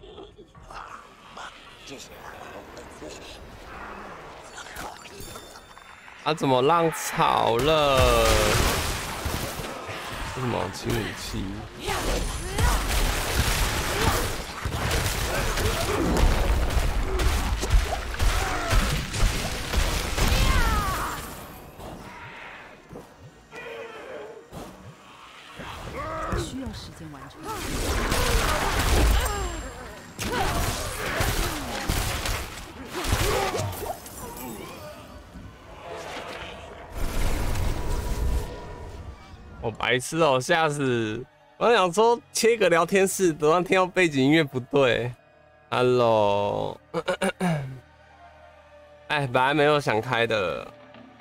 啊，怎么浪草了？为什么轻武器？ 需要时间完成。 我白痴哦，吓死！我想说切个聊天室，突然听到背景音乐不对。Hello， 哎，本来没有想开的，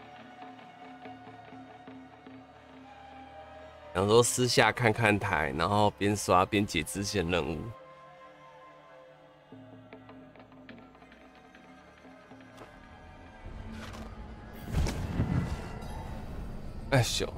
想说私下看看台，然后边刷边解支线任务。哎咻！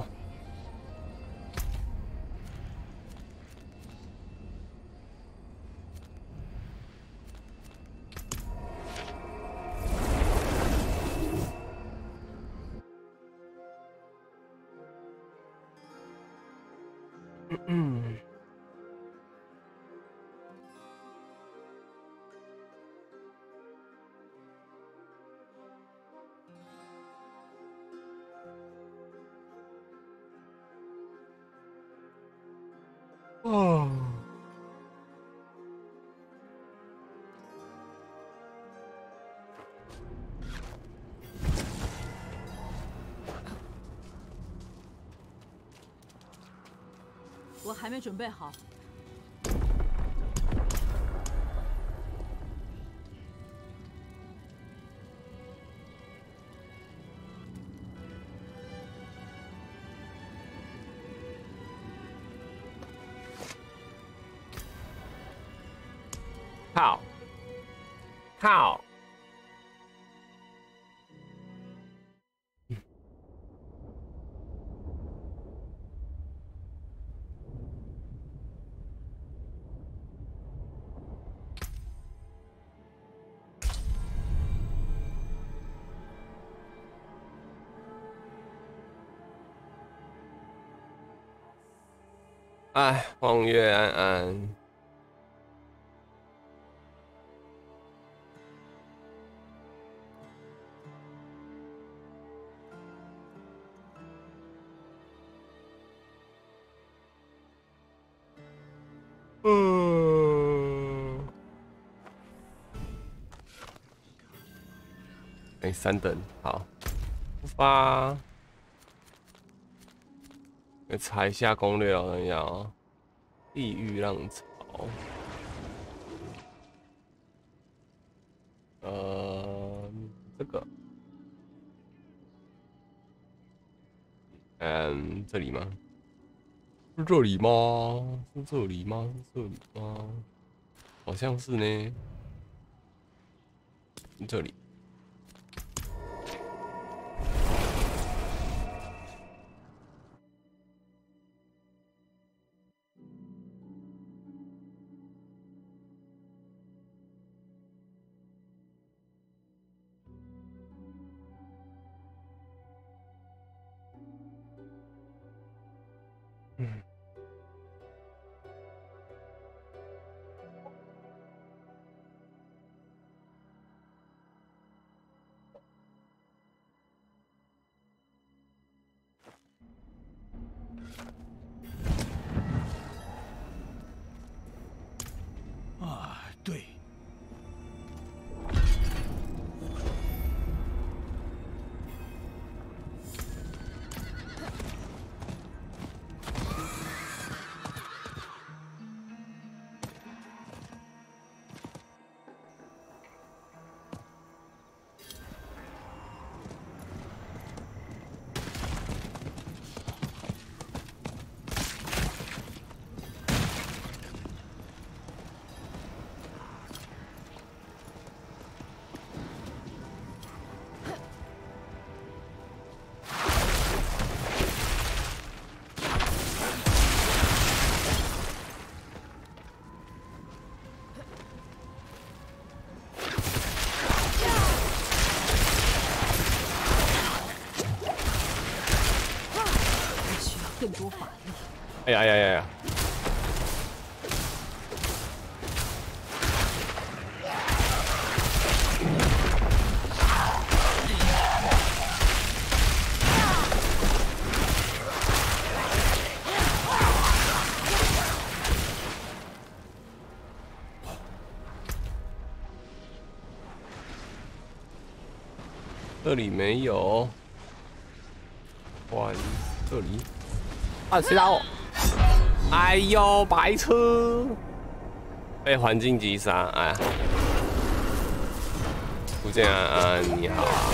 哦。 我还没准备好。 靠！靠！哎，望月安安。哎，3等，好，出发。来查一下攻略哦，等一下哦。地狱浪潮，这个，这里吗？是这里吗？是这里吗？是这里吗？好像是呢，这里。 更多法力。 哎呀呀呀呀！这里没有，换这里。啊，谁打我？哎呦，白痴！被环境击杀，哎呀！福建安安，你好啊！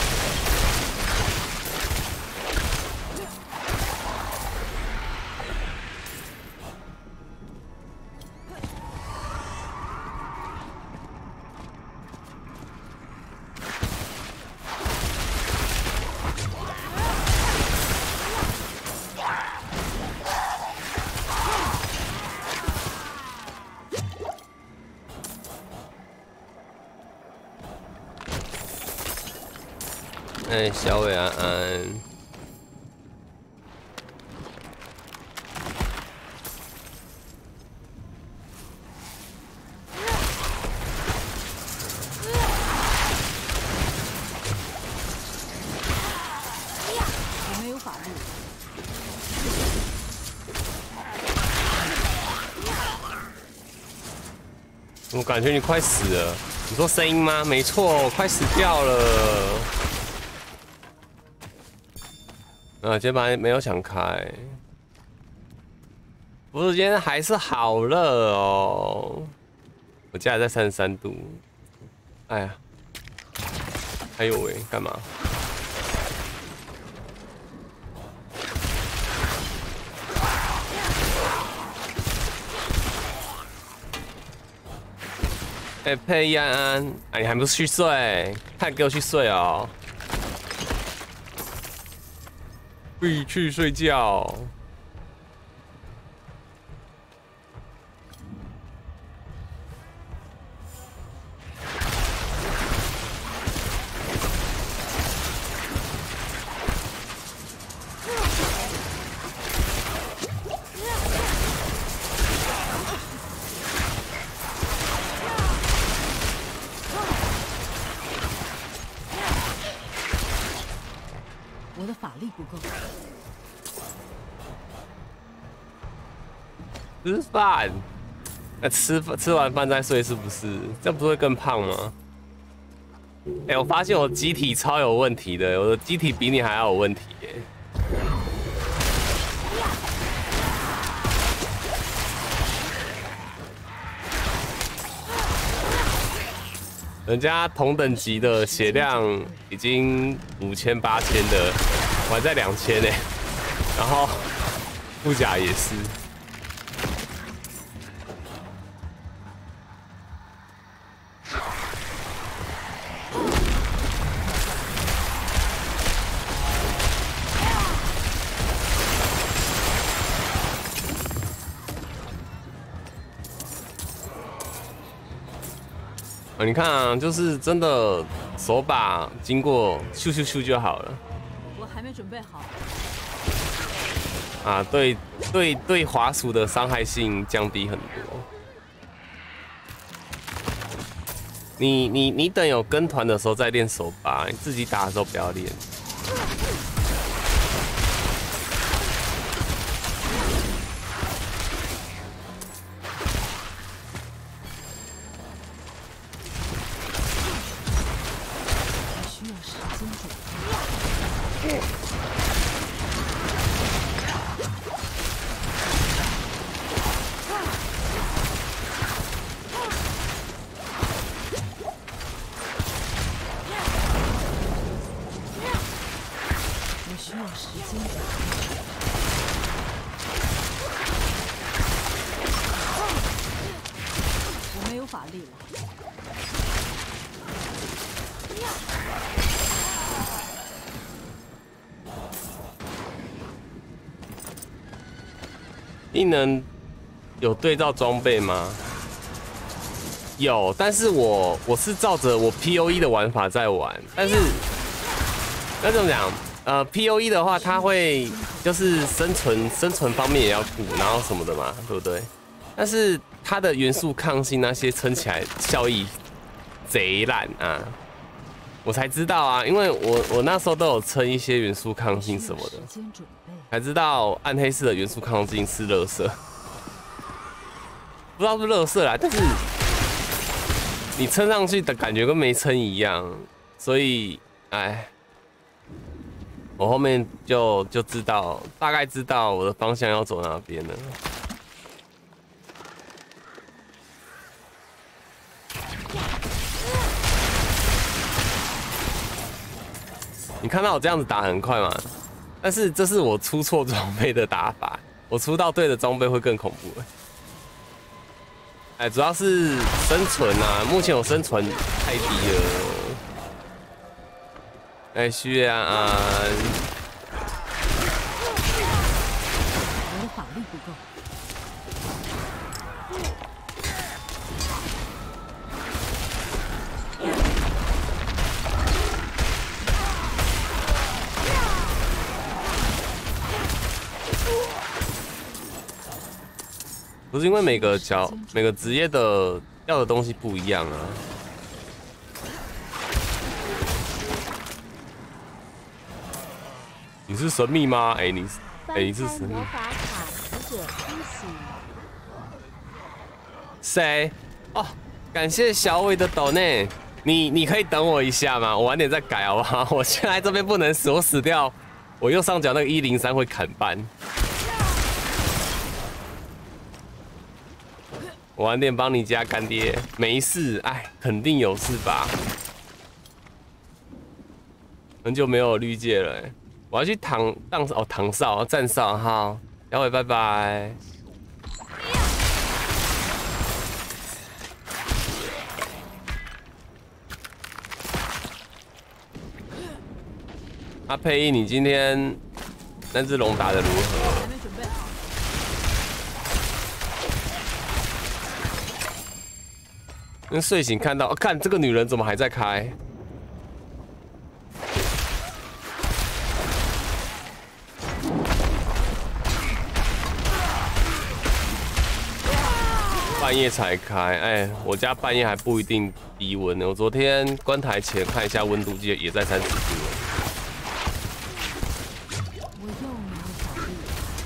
哎，小伟安安， 我没有法力。 我感觉你快死了。你说声音吗？没错，我快死掉了。今天本来没有想开，不是今天还是好热哦。我家还在33度，哎呀，哎呦喂，干嘛？哎，佩安安，哎，你还不去睡？快给我去睡哦！必去睡觉。 我的法力不够。 吃饭，那吃完饭再睡是不是？这样不会更胖吗？哎，我发现我机体超有问题的，我的机体比你还要有问题耶。人家同等级的血量已经5000、8000的，我还在2000呢，然后护甲也是。你看啊，就是真的手把经过咻咻咻就好了。 我还没准备好。 啊，对滑鼠的伤害性降低很多。你等有跟团的时候再练手把，你自己打的时候不要练。异能有对照装备吗？有，但是我是照着我 POE 的玩法在玩，但是那怎么讲？ POE 的话，它会就是生存方面也要顾，然后什么的嘛，对不对？但是它的元素抗性那些撑起来效益贼烂啊！我才知道啊，因为我那时候都有撑一些元素抗性什么的，才知道暗黑式的元素抗性是垃圾，不知道是垃圾啦，但是你撑上去的感觉跟没撑一样，所以哎。我后面就知道，大概知道我的方向要走哪边了。你看到我这样子打很快吗？但是这是我出错装备的打法，我出到对的装备会更恐怖。哎，主要是生存啊，目前我生存太低了。哎，徐安安， 我的法力不够。 不是因为每个职业的要的东西不一样啊。你是神秘吗？哎，你是神秘。谁？哦，感谢小伟的抖内。你可以等我一下吗？我晚点再改好不好？我现在这边不能死，我死掉，我右上角那个103会砍半。我晚点帮你加干爹，没事，哎，肯定有事吧？很久没有绿界了，哎。我要去躺哨站哨，好，小伟拜拜。阿佩义，你今天那只龙打得如何？ 还没准备好。 跟睡醒看到，看这个女人怎么还在开？半夜才开，哎，我家半夜还不一定低温呢。我昨天关台前看一下温度计，也在30度了。 我又没有法力。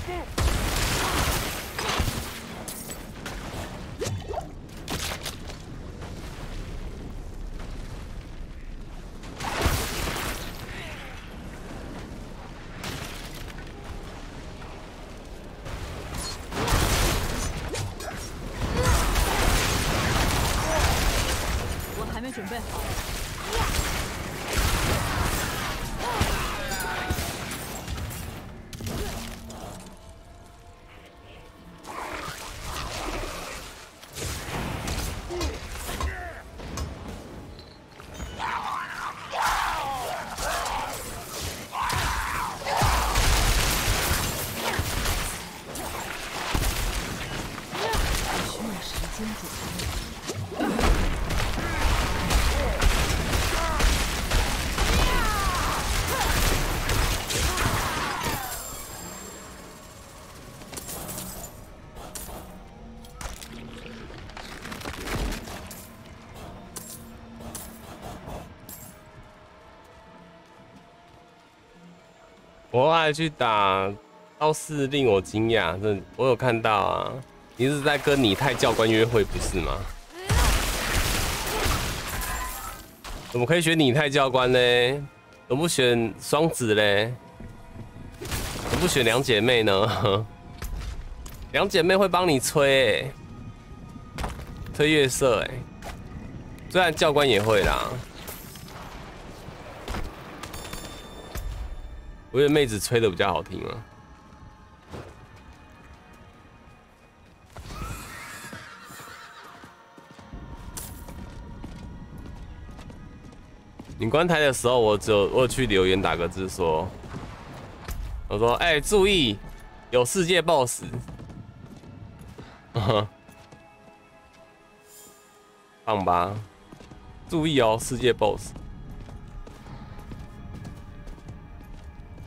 准备好。 我还去打倒是令我惊讶，这我有看到啊，你是在跟拟态教官约会不是吗？怎么可以选拟态教官呢？怎么不选双子嘞？怎么不选两姐妹呢？两姐妹会帮你吹、欸，吹月色哎、欸，虽然教官也会啦。我觉得妹子吹的比较好听啊。你关台的时候，我有去留言打个字说，我说哎、欸、注意，有世界 BOSS， 棒吧？注意哦，世界 BOSS。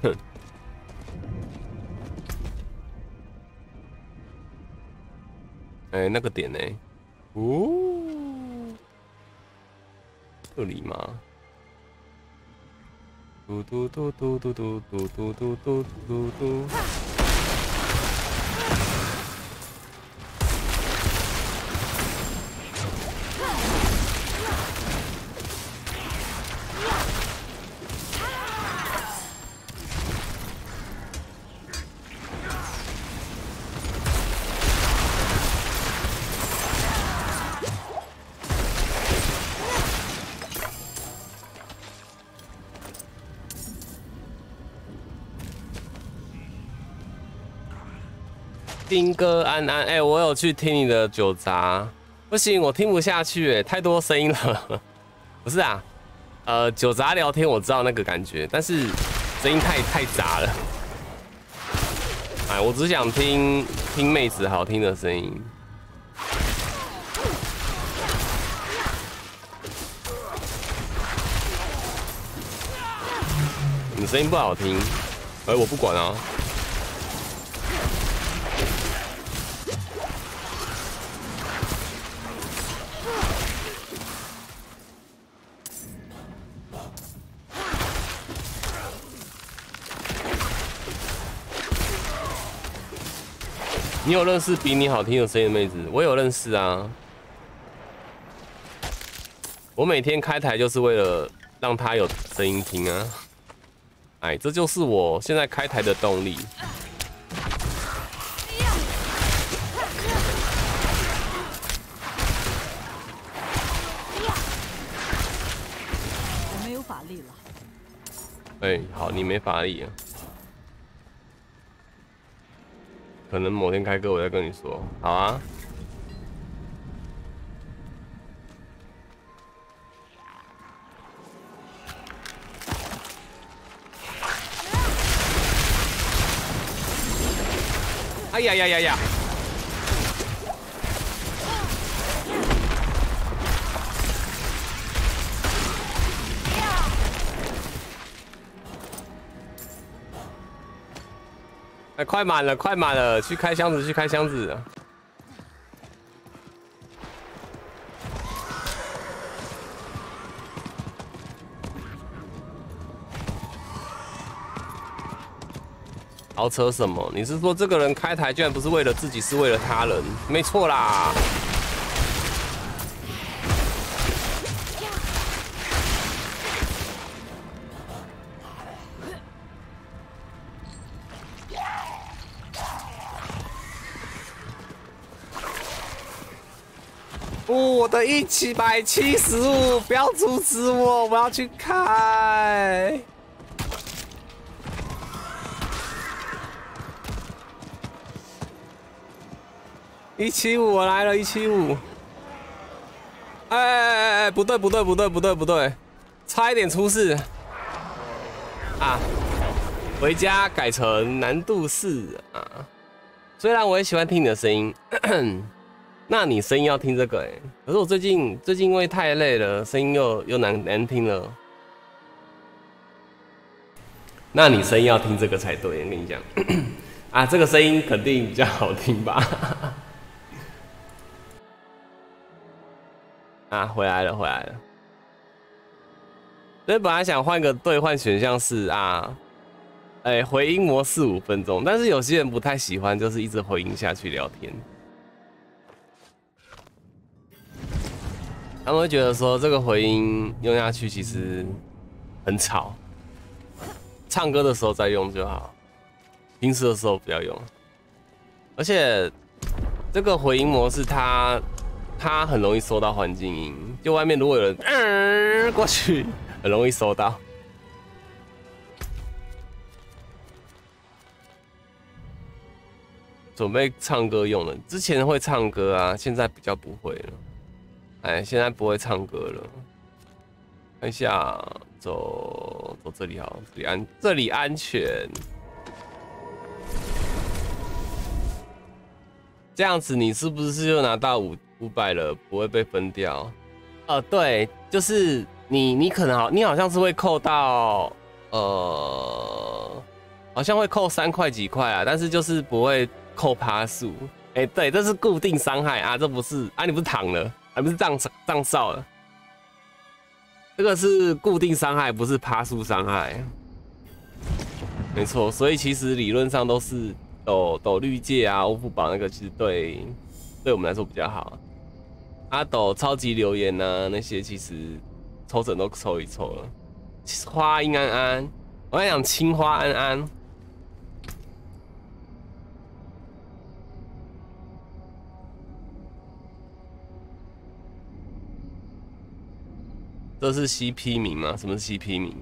哎，那个点呢？哦，这里吗？嘟嘟嘟嘟嘟嘟嘟嘟嘟嘟嘟嘟。丁哥安安，哎，我有去听你的酒杂，不行，我听不下去，哎，太多声音了。不是啊，酒杂聊天我知道那个感觉，但是声音太杂了。哎，我只想听妹子好听的声音。你声音不好听，哎，我不管啊。你有认识比你好听的声音的妹子？我有认识啊。我每天开台就是为了让她有声音听啊。哎，这就是我现在开台的动力。 我没有法力了。 哎，好，你没法力啊。可能某天开课我再跟你说，好啊。哎呀呀呀呀！哎，快满了，快满了，去开箱子，去开箱子。好扯什么？你是说这个人开台居然不是为了自己，是为了他人？没错啦。我的1775，不要阻止我，我要去开。175，我来了175。哎，不对，差一点出事啊！回家改成难度4啊。虽然我也喜欢听你的声音，那你声音要听这个可是我最近因为太累了，声音又难听了。那你声音要听这个才对，我跟你讲啊，这个声音肯定比较好听吧。啊，回来了。所以本来想换个兑换选项是啊，回音模式5分钟，但是有些人不太喜欢，就是一直回音下去聊天。他们会觉得说这个回音用下去其实很吵，唱歌的时候再用就好，平时的时候不要用。而且这个回音模式它很容易收到环境音，就外面如果有人过去，很容易收到。准备唱歌用的，之前会唱歌啊，现在比较不会了。现在不会唱歌了。看一下，走这里好，这里安全。这样子你是不是就拿到500了？不会被分掉？对，就是你可能你好像是会扣到好像会扣3块几块啊，但是就是不会扣趴数。哎，对，这是固定伤害啊，这不是啊，你不是躺了，还不是杖少了？这个是固定伤害，不是趴数伤害。没错，所以其实理论上都是抖绿界啊、欧付宝那个，其实对我们来说比较好。阿斗超级留言啊，那些其实抽整都抽一抽了。花音安安，我在讲青花安安。这是 CP 名吗？什么是 CP 名？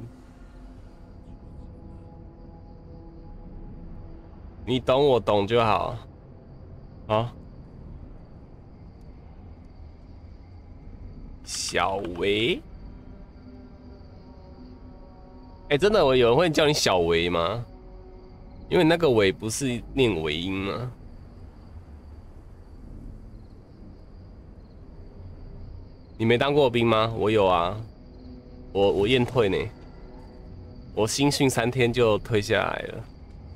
你懂我懂就好。好。小维，哎，真的，有人会叫你小维吗？因为那个维不是念尾音吗？你没当过兵吗？我有啊，我验退呢，我新训3天就退下来了。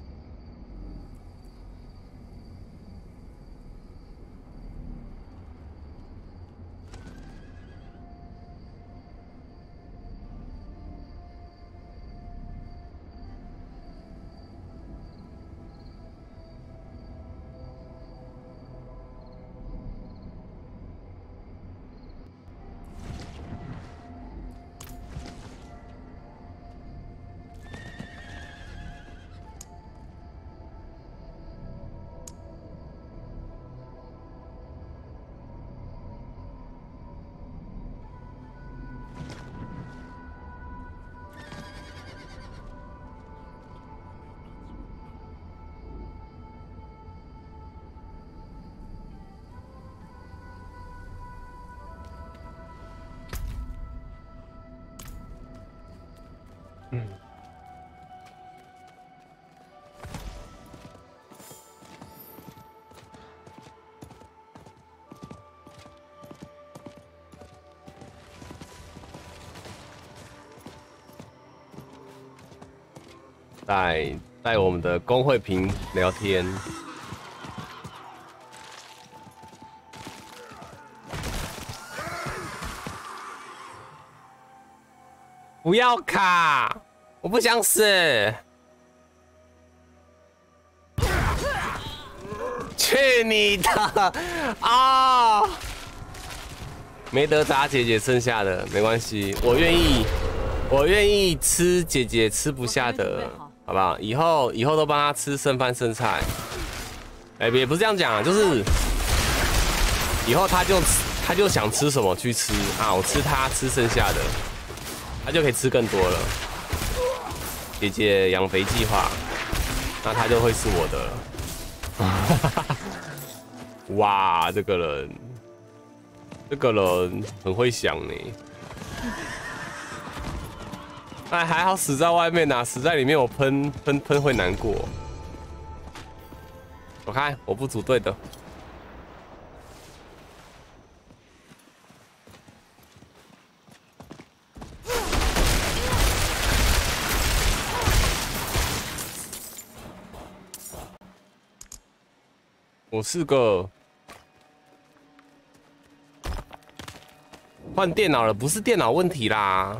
带我们的工会屏聊天，不要卡，我不想死，去你的啊！没得砸姐姐剩下的没关系，我愿意吃姐姐吃不下的。好不好？以后都帮他吃剩饭剩菜。哎，也不是这样讲啊，就是以后他就想吃什么去吃啊，我吃他吃剩下的，他就可以吃更多了。姐姐养肥计划，那他就会是我的了。哇，这个人很会想呢。哎，还好死在外面呐、死在里面我喷会难过。走开，我不组队的。我是个换电脑了，不是电脑问题啦。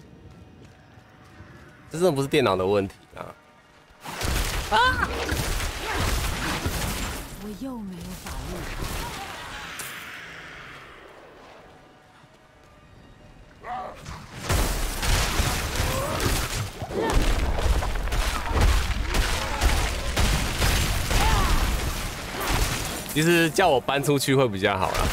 这真的不是电脑的问题啊！啊！ 我又没有法力。 其实叫我搬出去会比较好啦，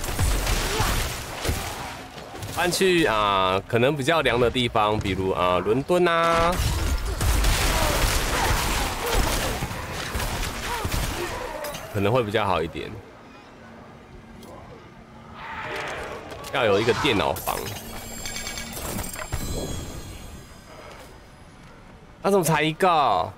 搬去可能比较凉的地方，比如伦敦啊，可能会比较好一点。要有一个电脑房。那怎么才一个？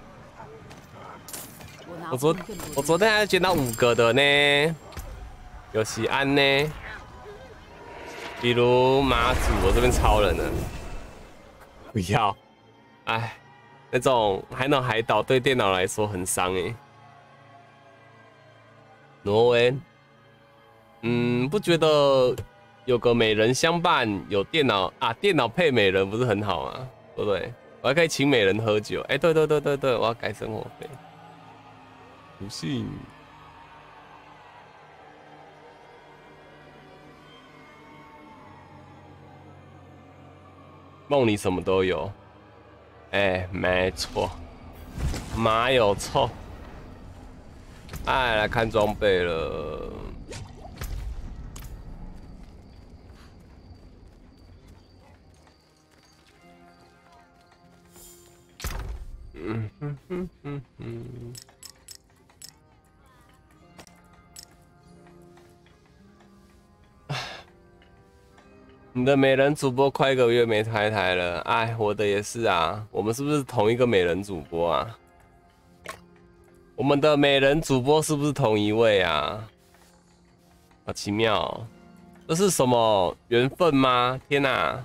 我昨天还捡到5个的呢，有西安呢，比如马祖，我这边超人呢，不要，哎， 那种海岛对电脑来说很伤哎。挪威，不觉得有个美人相伴，有电脑啊，电脑配美人不是很好吗？对不对？我还可以请美人喝酒。哎，对，我要改生活费。不信。梦里什么都有。哎，没错，马有错。哎，来看装备了。你的美人主播快1个月没开台了，哎，我的也是啊。我们是不是同一个美人主播啊？我们的美人主播是不是同一位啊？好奇妙哦，这是什么缘分吗？天哪！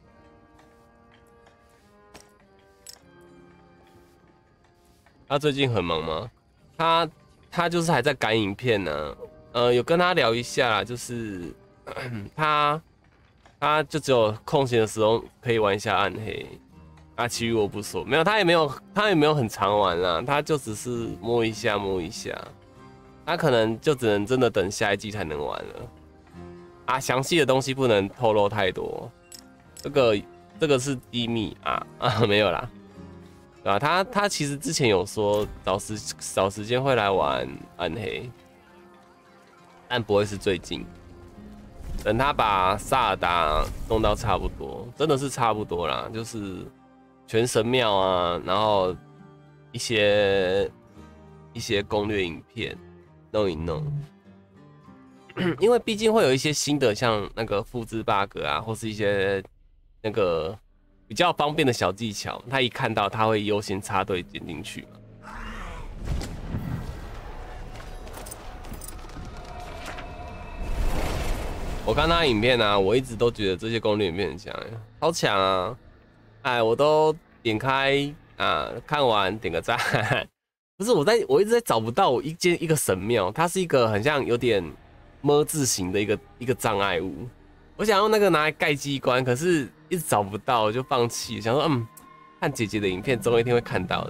他最近很忙吗？他就是还在赶影片呢。有跟他聊一下啦，就是他就只有空闲的时候可以玩一下暗黑，啊，其余我不说。没有，他也没有很常玩啦，他就只是摸一下。他可能就只能真的等下一季才能玩了。啊，详细的东西不能透露太多，这个是机密啊，没有啦。对吧？他其实之前有说找时间会来玩暗黑，但不会是最近。等他把萨尔达弄到差不多，真的是差不多啦，就是全神庙啊，然后一些攻略影片弄一弄。因为毕竟会有一些新的，像那个复制 bug 啊，或是一些那个比较方便的小技巧，他一看到他会优先插队点进去嘛。我看他影片啊，我一直都觉得这些攻略影片很强，超强啊！哎，我都点开啊，看完点个赞。不是我一直在找不到一个神庙，它是一个很像有点么字形的一个障碍物。我想用那个拿来盖机关，可是一直找不到，我就放弃了。想说，看姐姐的影片，总有一天会看到的。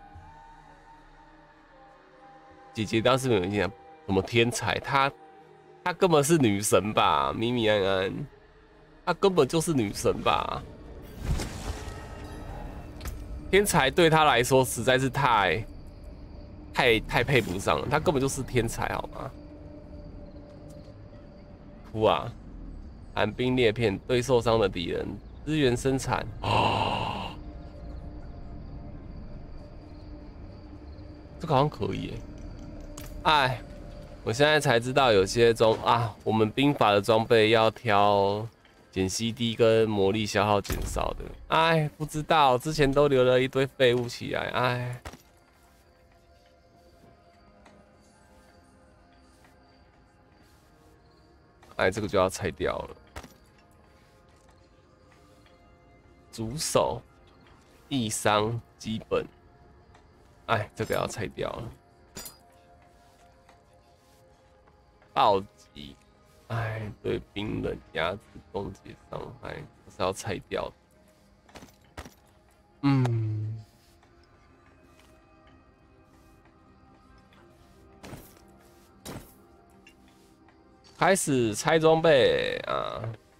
姐姐当时没有印象，什么天才，她根本是女神吧？米米安安，她根本就是女神吧？天才对她来说实在是太配不上了，她根本就是天才，好吗？哭啊！寒冰裂片对受伤的敌人支援生产哦，这个好像可以耶。哎，我现在才知道有些我们兵法的装备要挑减 CD 跟魔力消耗减少的。哎，不知道，之前都留了一堆废物起来。哎，这个就要拆掉了。主手、易伤基本，哎，这个要拆掉了。暴击，哎，对冰冷压制攻击伤害，这是要拆掉的。开始拆装备啊！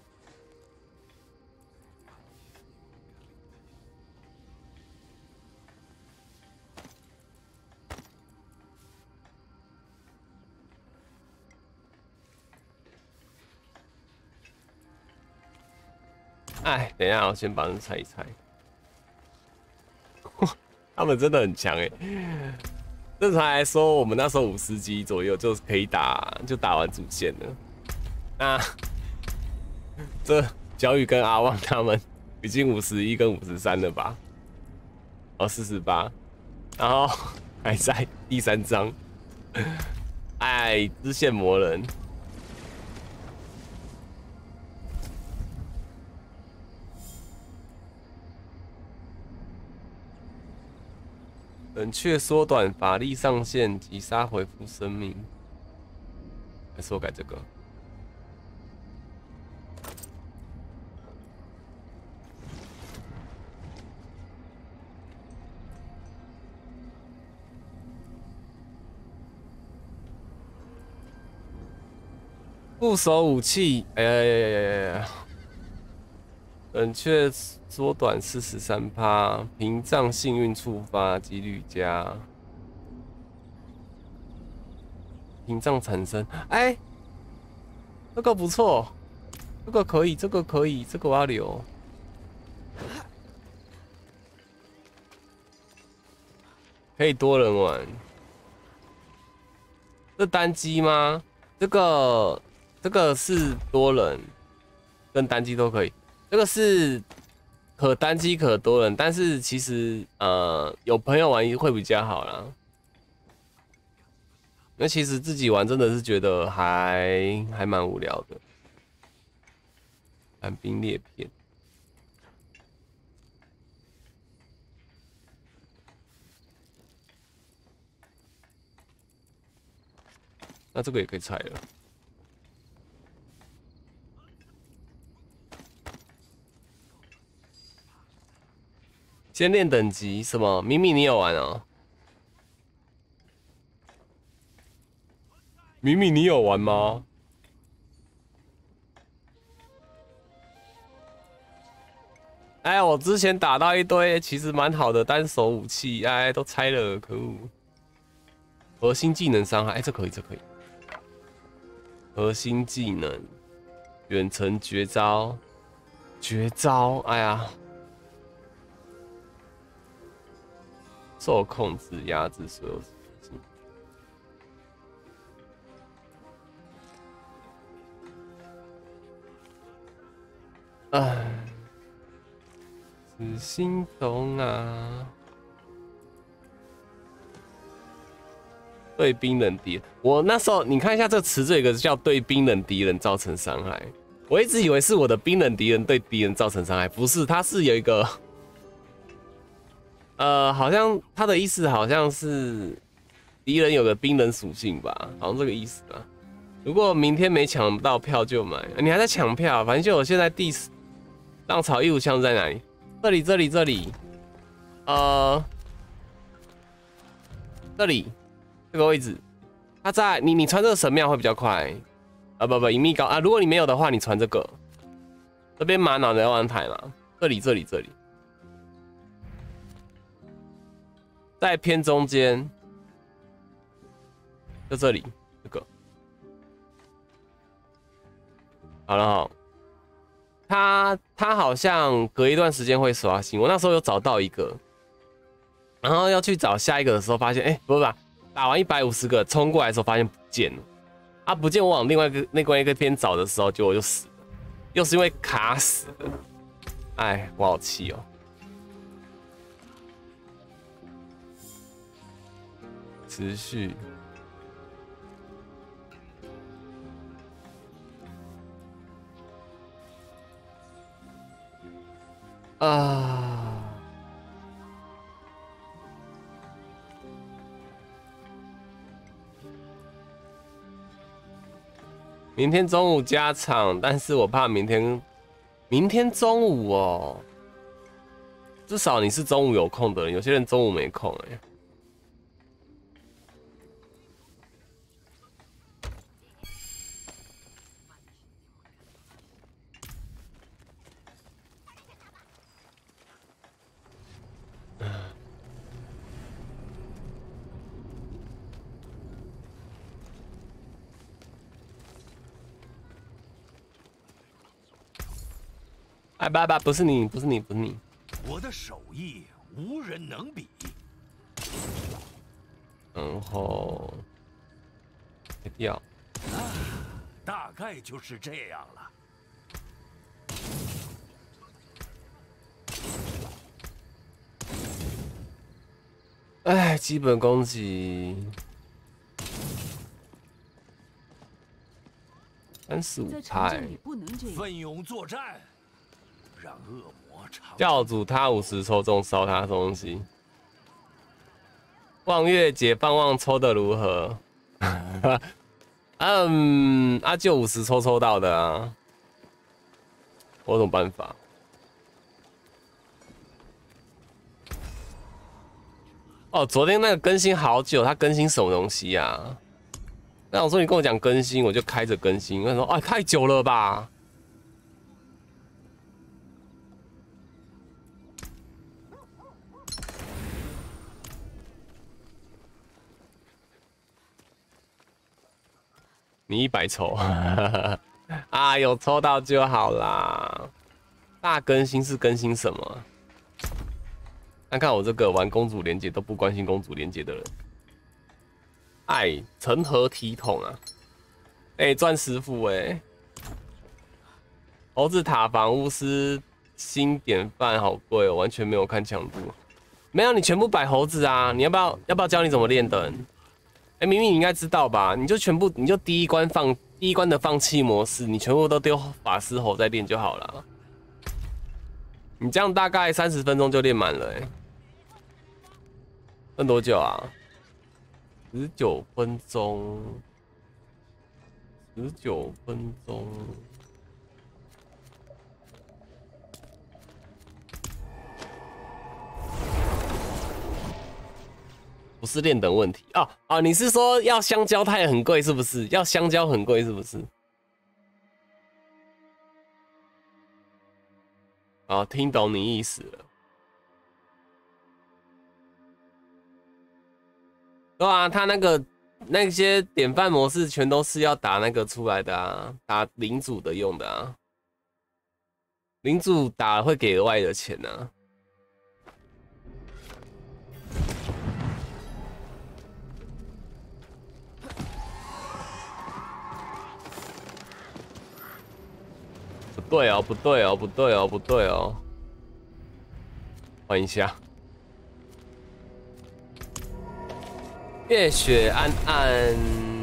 哎，等一下，我先把人拆一拆。他们真的很强哎！正常来说，我们那时候50级左右就可以打完主线了。那这小雨跟阿旺他们已经51跟53了吧？哦，48，然后还在第3章。哎，支线魔人。 冷却缩短法力上限及杀回复生命，还是我改这个？副手武器，哎呀！冷却缩短43%，屏障幸运触发几率加，屏障产生，哎，这个不错，这个可以，这个可以，这个我要留。可以多人玩，这单机吗？这个是多人跟单机都可以。这个是可单机可多人，但是其实有朋友玩会比较好啦。那其实自己玩真的是觉得还蛮无聊的。寒冰裂片，那这个也可以拆了。先练等级什么？明明你有玩哦，明明你有玩吗？哎，我之前打到一堆其实蛮好的单手武器，哎，都拆了，可恶！核心技能伤害，哎，这可以，这可以。核心技能，远程绝招，绝招，哎呀！受控制压制所有事情。唉，是心动啊！对冰冷敌人，我那时候你看一下这个词，这有个叫对冰冷敌人造成伤害。我一直以为是我的冰冷敌人对敌人造成伤害，不是，它是有一个。好像他的意思好像是敌人有个冰冷属性吧，好像这个意思啊。如果明天没抢到票就买，你还在抢票，反正就我现在浪潮155枪在哪里？这里，这里，这里，这里这个位置，他在你传这个神庙会比较快，不，隐秘高啊。如果你没有的话，你传这个，这边玛瑙的万台嘛，这里，这里，这里。在偏中间，就这里，这个好了哈。他好像隔一段时间会刷新，我那时候有找到一个，然后要去找下一个的时候，发现不，打完150个冲过来的时候发现不见了，啊不见，我往另外一个边找的时候，结果我就死了，又是因为卡死的，哎，我好气哦。持续啊！明天中午加场，但是我怕明天中午哦，至少你是中午有空的人，有些人中午没空哎。哎，不是你，不是你，不是你。 我的手艺无人能比。 然后切掉。 大概就是这样了。 哎，基本攻击35%。 奋勇作战，让恶魔尝。 教主他50抽中烧他东西。 望月姐放望抽的如何？就50抽到的啊，我有什么办法？哦，昨天那个更新好久，它更新什么东西呀、啊？那我说你跟我讲更新，我就开着更新。我说啊，太久了吧？你100抽，啊，有抽到就好啦。大更新是更新什么？看看我这个玩公主连结都不关心公主连结的人。哎，成何体统啊！哎，钻石斧哎，猴子塔防巫师新典范好贵哦，完全没有看强度。没有，你全部摆猴子啊！你要不要教你怎么练的？哎，明明你应该知道吧？你就第一关的放弃模式，你全部都丢法师猴再练就好了。你这样大概30分钟就练满了哎。剩多久啊？19分钟。19分钟。不是练等问题哦，你是说要香蕉它也很贵是不是？要香蕉很贵是不是？哦，听懂你意思了。对啊，他那些典范模式全都是要打那个出来的啊，打领主的用的啊。领主打会给额外的钱啊。不对哦，不对哦，不对哦，不对哦。换一下。月雪暗暗，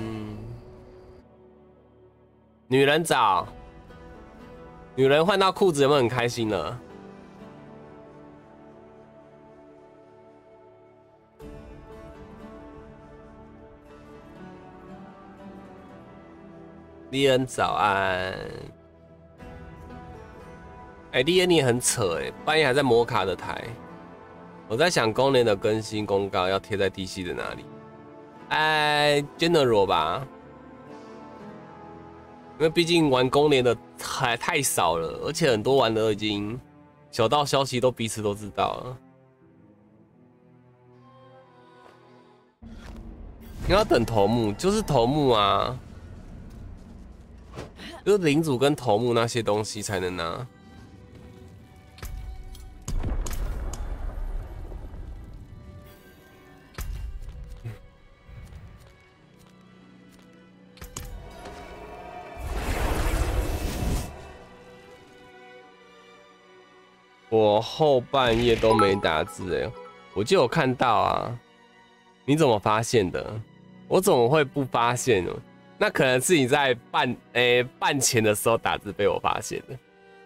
女人找，女人换到裤子有没有很开心呢？利恩早安。哎，利恩你也很扯哎，半夜还在摩卡的台。我在想公联的更新公告要贴在 DC 的哪里？哎 ，General 吧，因为毕竟玩公联的太少了，而且很多玩的已经小道消息都彼此都知道了。你要等头目，就是头目啊，就是领主跟头目那些东西才能拿。我后半夜都没打字哎，我就有看到啊，你怎么发现的？我怎么会不发现呢？那可能是你在半前的时候打字被我发现的。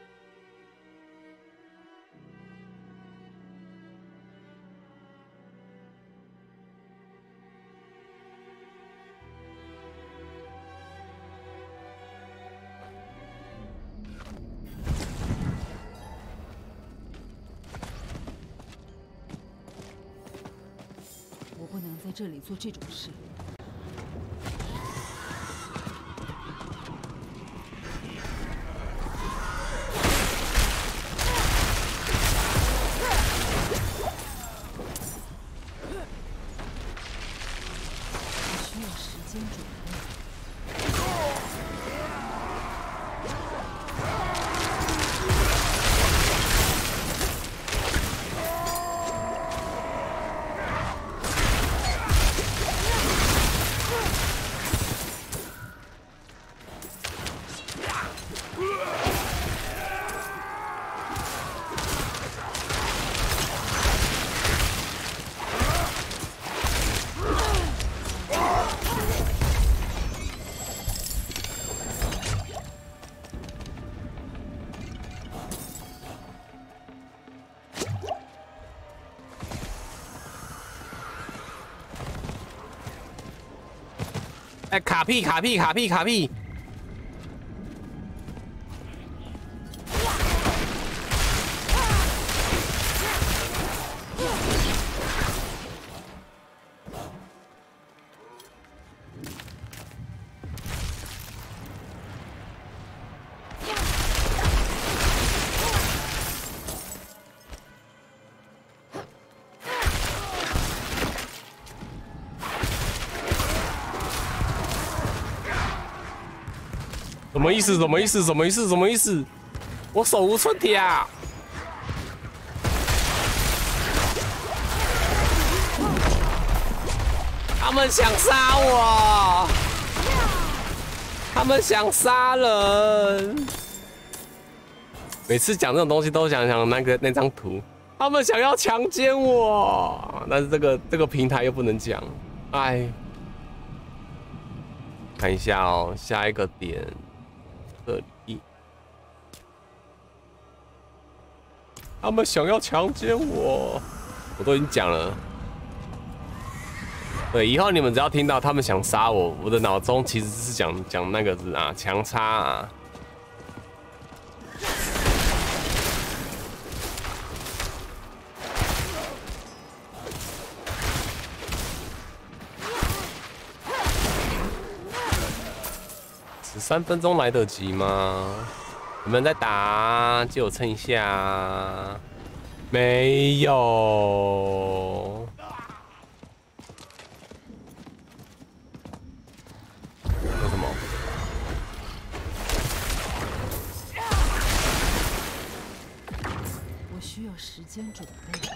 我不能在这里做这种事。需要时间准备。 哎，卡屁卡屁卡屁卡屁！什么意思？什么意思？什么意思？什么意思？我手无寸铁啊！他们想杀我！他们想杀人！每次讲这种东西都想想那张图，他们想要强奸我，但是这个平台又不能讲，哎。看一下哦，下一个点。这里，他们想要强奸我，我都已经讲了。对，以后你们只要听到他们想杀我，我的脑中其实是讲那个字啊，强插啊。13分钟来得及吗？有没有人在打？借我蹭一下。没有。有什么？ 我需要时间准备。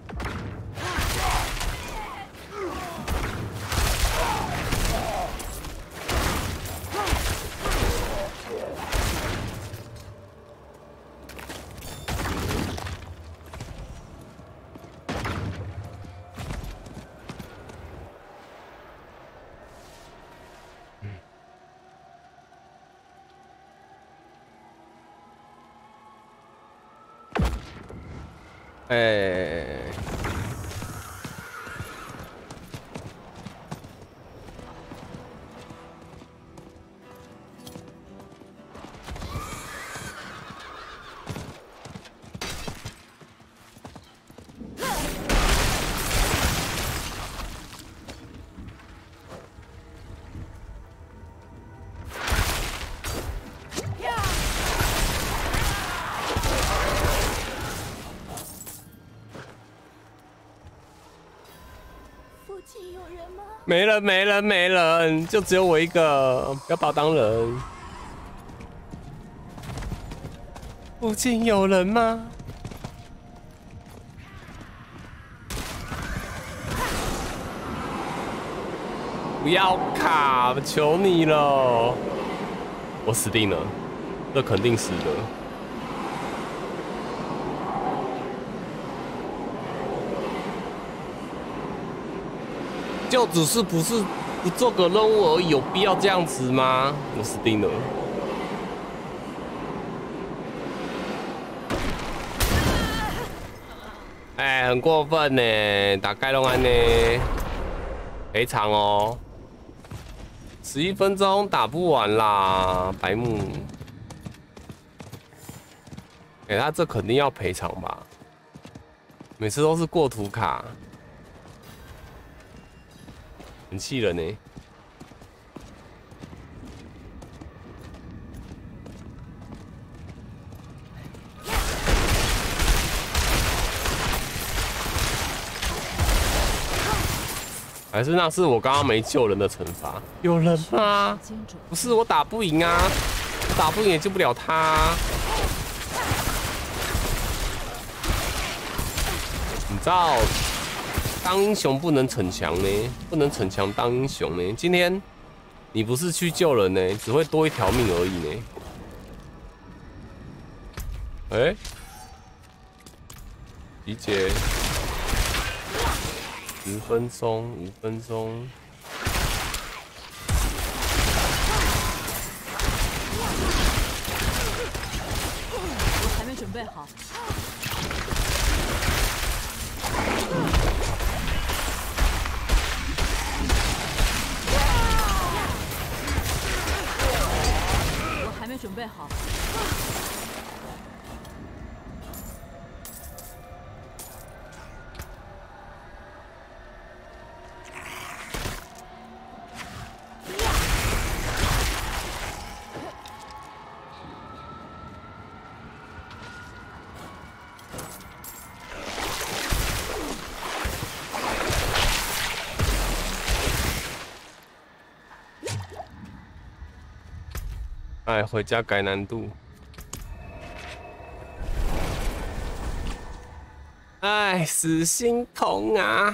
没人，没人，没人，就只有我一个，不要把我当人。附近有人吗？不要卡，求你了！我死定了，这肯定死的。就只是不做个任务而已，有必要这样子吗？我死定了。哎，很过分呢，打盖隆安呢，赔偿哦。11分钟打不完啦，白目。哎，他这肯定要赔偿吧？每次都是过图卡。很气人呢。还是那是我刚刚没救人的惩罚？有人吗？不是我打不赢啊，我打不赢也救不了他。你知道？当英雄不能逞强呢，不能逞强当英雄呢。今天你不是去救人呢，只会多一条命而已呢。哎，理解。10分钟，5分钟。 我还没准备好。 哎，回家改难度。哎，死心痛啊！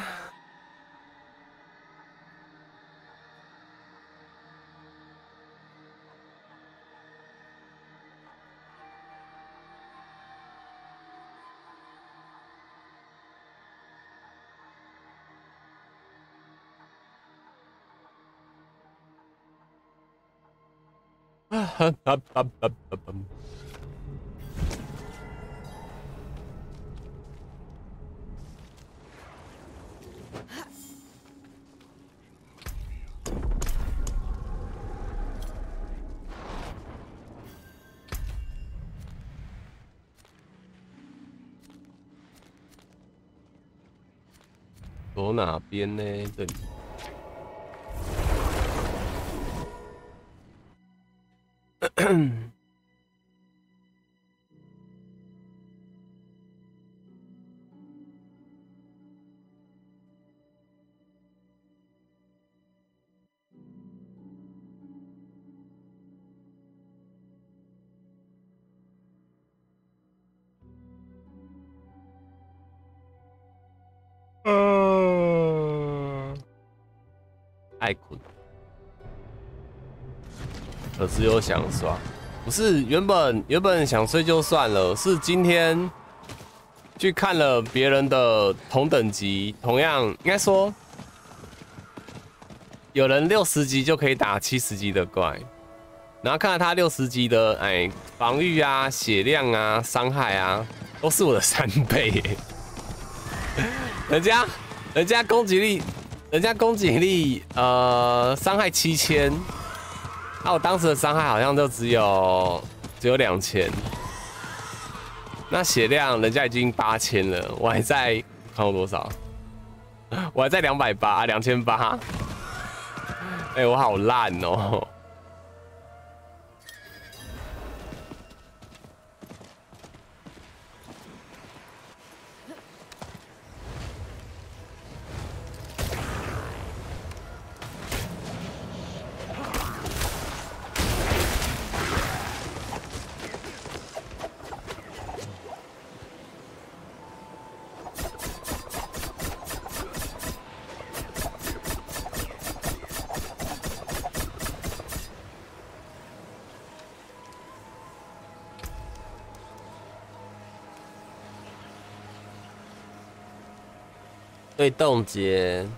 走哪边呢？这里。爱困，可是又想耍，不是原本想睡就算了，是今天去看了别人的同等级，同样应该说有人60级就可以打70级的怪，然后看到他60级的防御啊、血量啊、伤害啊，都是我的3倍耶，人家攻击力。伤害7000，那我当时的伤害好像就只有2000，那血量人家已经8000了，我还在看我多少？我还在280，2800，我好烂哦。对冻结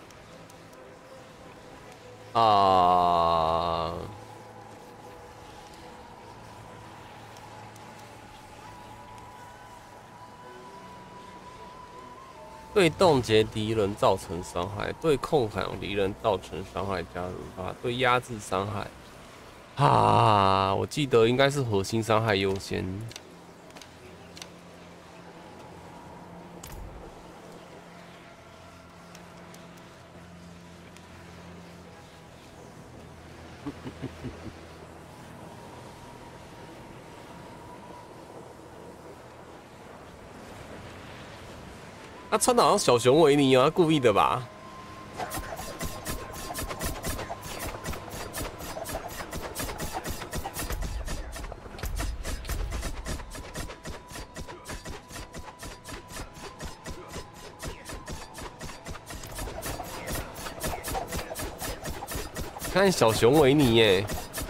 对冻结敌人造成伤害，对控砍敌人造成伤害加入它，对压制伤害。我记得应该是核心伤害优先。他穿的好像小熊维尼哦，他故意的吧？看小熊维尼耶！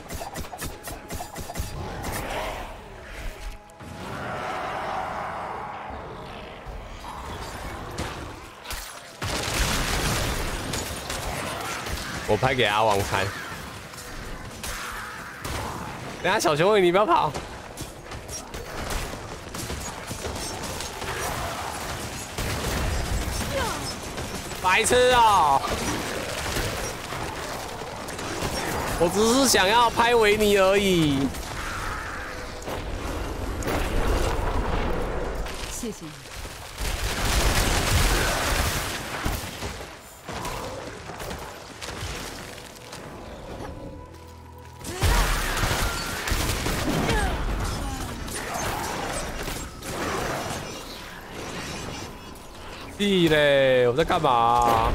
我拍给阿王看。等下小熊维尼不要跑！白痴哦！我只是想要拍维尼而已。 谢谢你。 屁嘞！我在干嘛？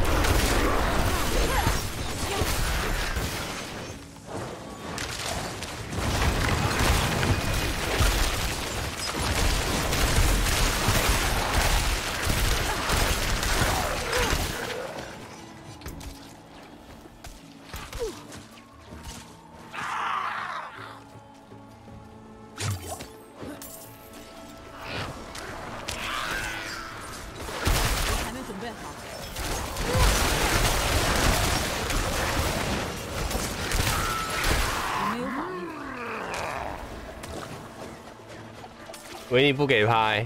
维尼不给拍。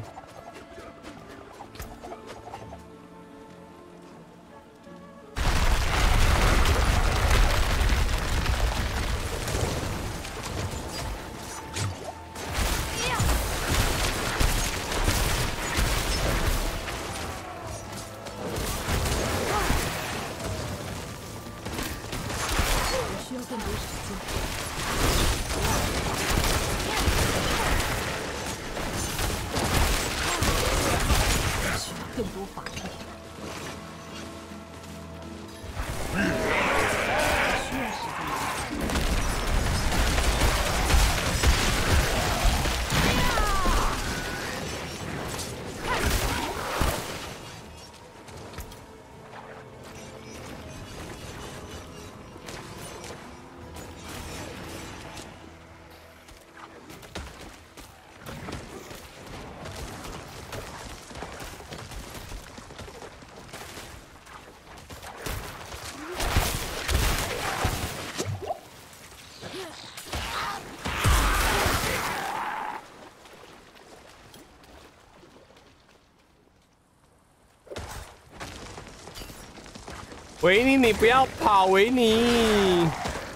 维尼，你不要跑，维尼！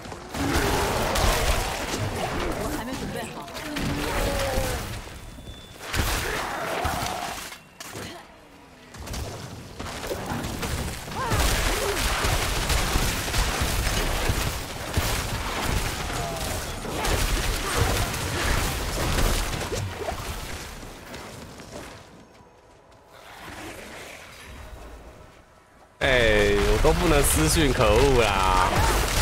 我还没准备好。 都不能私讯，可恶啦！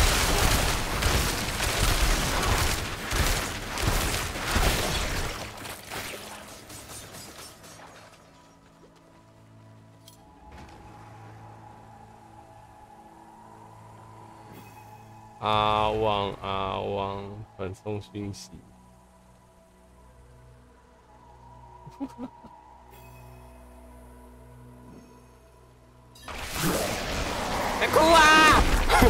阿旺传送讯息。别哭啊！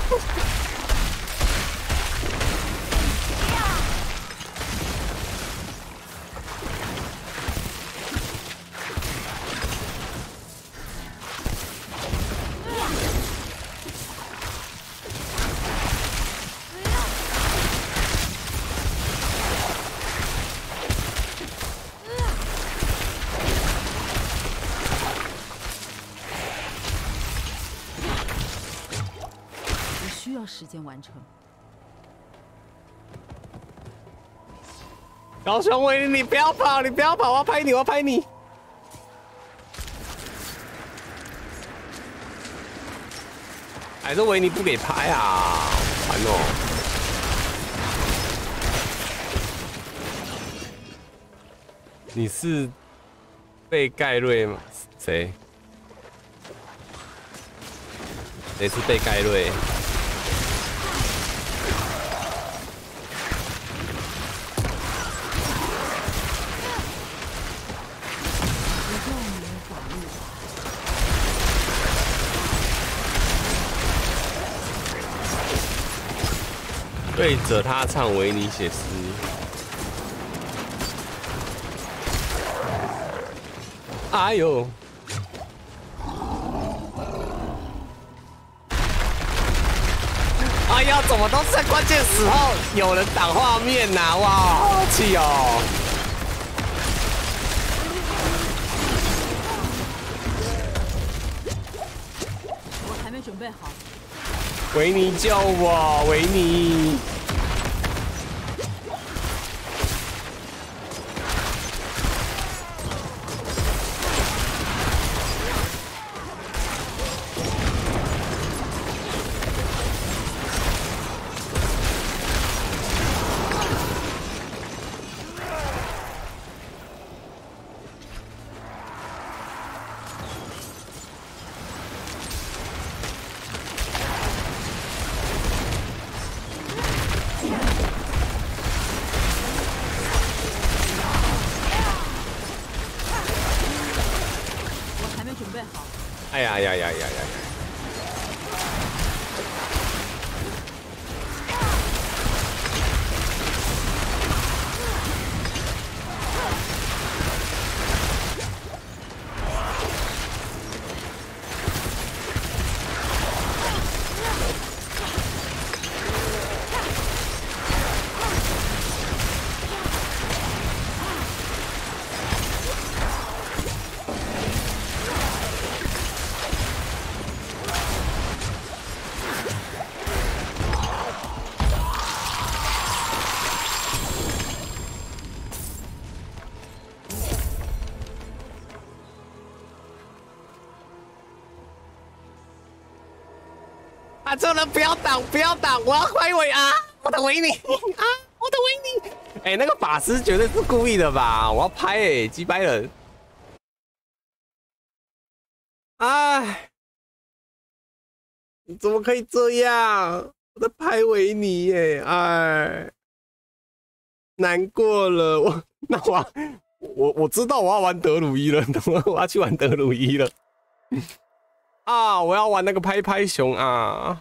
时间完成。 高雄维尼，你不要跑，你不要跑，我要拍你，我要拍你。还是维尼不给拍啊？烦哦。你是被盖瑞吗？谁？谁是被盖瑞？对着他唱维尼写诗。哎呦！哎呀，怎么都是在关键时候有人挡画面呐、哇，好气哦！ 我还没准备好。 维尼救我，维尼！哎呀呀呀呀呀！ 啊！这人不要挡，不要挡！我要快维啊！我的维尼啊！我的维尼！哎、那个法师绝对是故意的吧？我要拍哎、击败人！哎，你怎么可以这样？我在拍维尼耶！哎，难过了。我知道我要玩德鲁伊了，我要去玩德鲁伊了。啊！我要玩那个拍拍熊啊！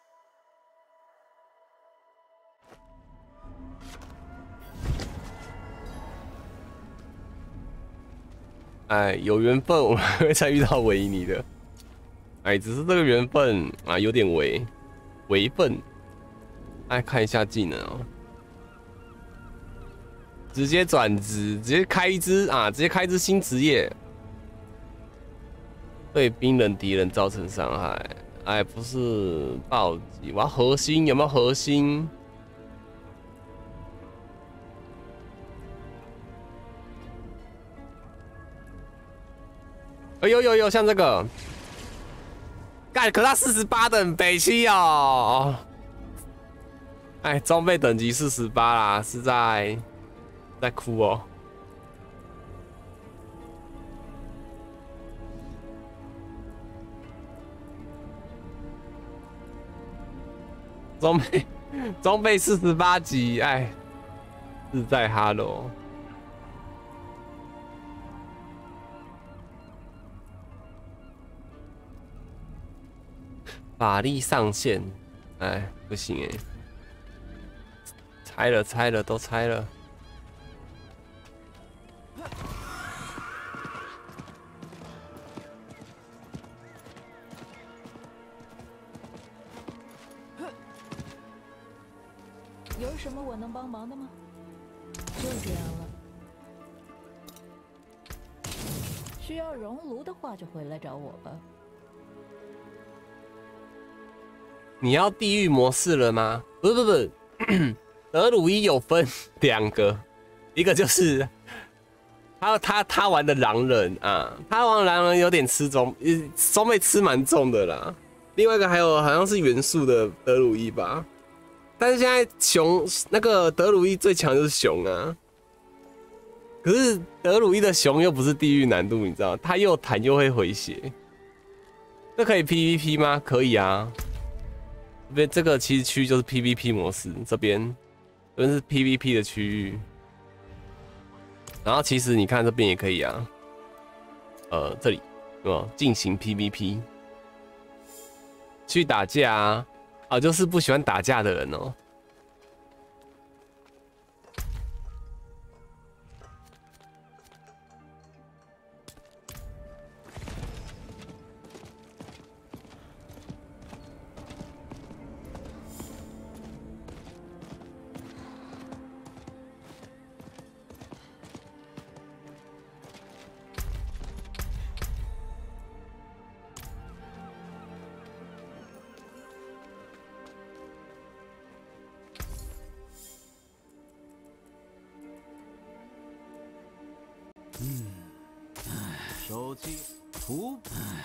哎，有缘分我们还会再遇到维尼的。哎，只是这个缘分啊，有点微分。哎，看一下技能哦，直接转职，直接开一支啊，直接开一支新职业，对兵人敌人造成伤害。哎，不是暴击，我要核心，有没有核心？哎有，像这个，干，可他48的很北七哦。哎，装备等级48啦，是在哭哦。装备48级，哎，是在哈喽。法力上限，哎，不行哎，拆了，都拆了。 有什么我能帮忙的吗？就这样了。需要熔炉的话，就回来找我吧。 你要地狱模式了吗？不，德鲁伊有分2个，一个就是他玩的狼人啊，他玩的狼人有点吃装备吃蛮重的啦。另外一个还有好像是元素的德鲁伊吧，但是现在熊那个德鲁伊最强就是熊啊，可是德鲁伊的熊又不是地狱难度，你知道，他又弹又会回血，这可以 PVP 吗？可以啊。这个其实区域就是 PVP 模式，这边是 PVP 的区域。然后其实你看这边也可以啊，这里进行 PVP 去打架啊，就是不喜欢打架的人哦。 手气图，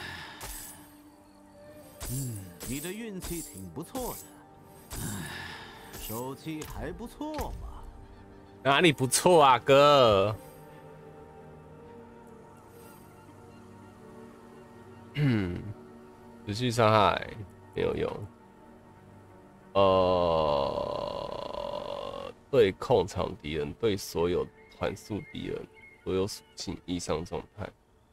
你的运气挺不错的，手气还不错嘛。 哪里不错啊，哥？持续伤害没有用。对控场敌人，对所有团速敌人，所有属性以上状态。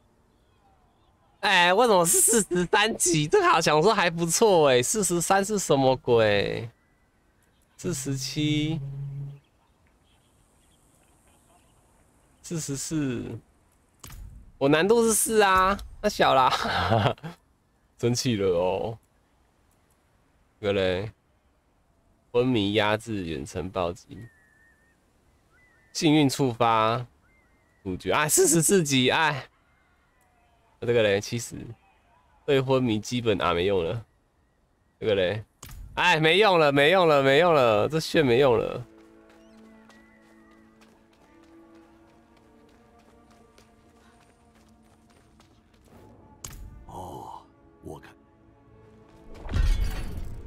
哎，为什么是43级？这个好像说还不错哎，43是什么鬼？47、44，我难度是4啊，那小啦，生气了哦。这个嘞，昏迷压制远程暴击，幸运触发主角，哎，44级，哎。这个嘞70，对昏迷基本啊没用了。这个嘞，哎没用了，这炫没用了。 哦，我看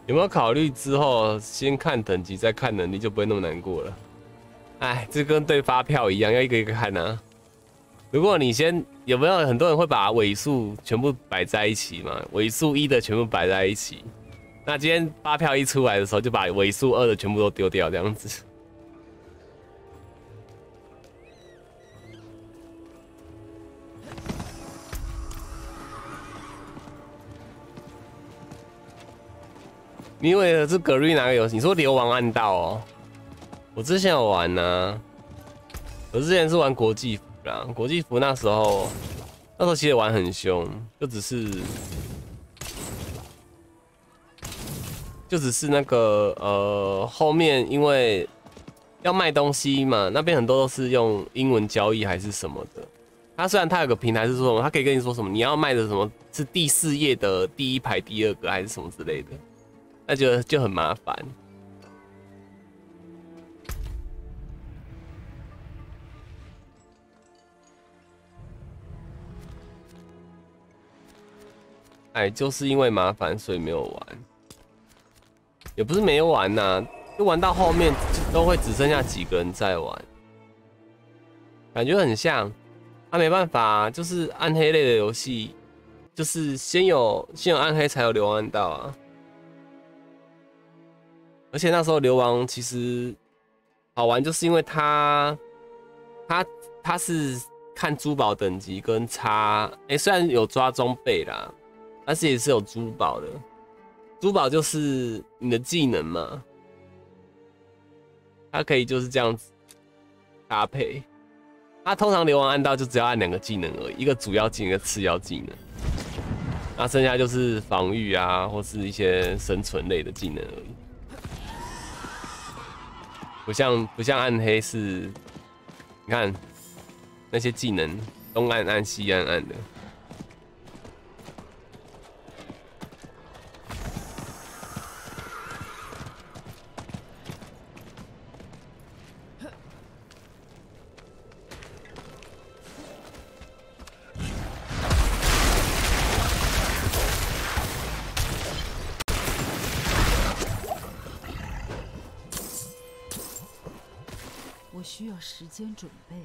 有没有考虑之后先看等级再看能力，就不会那么难过了？哎，这跟对发票一样，要一个一个看啊。如果你先有没有很多人会把尾数全部摆在一起嘛？尾数1的全部摆在一起，那今天发票一出来的时候，就把尾数2的全部都丢掉，这样子。你以为是格瑞哪个游戏？你说流亡暗道哦？我之前有玩啊，我之前是玩国际服啦。国际服那时候其实玩很凶，就只是那个后面因为要卖东西嘛，那边很多都是用英文交易还是什么的。它虽然它有个平台是说什么，它可以跟你说什么你要卖的什么是第4页的第1排第2个还是什么之类的。那就很麻烦。哎，就是因为麻烦，所以没有玩。也不是没有玩呐，就玩到后面都会只剩下几个人在玩，感觉很像。他没办法，就是暗黑类的游戏，就是先有暗黑才有流亡暗道啊。而且那时候流亡其实好玩，就是因为它是看珠宝等级跟差，虽然有抓装备啦，但是也是有珠宝的。珠宝就是你的技能嘛，它可以就是这样子搭配。它通常流亡暗道就只要按2个技能而已，一个主要技能，一个次要技能。那剩下就是防御啊，或是一些生存类的技能而已。不像暗黑是，你看那些技能东按按西按按的。 需要时间准备。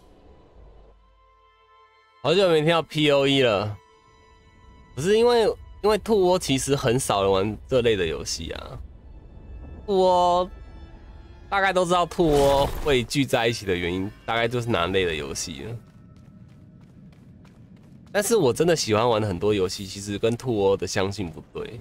好久没听到 POE 了，不是因为兔窝其实很少人玩这类的游戏啊。兔窝大概都知道兔窝会聚在一起的原因，大概就是哪类的游戏了。但是我真的喜欢玩的很多游戏，其实跟兔窝的相性不对。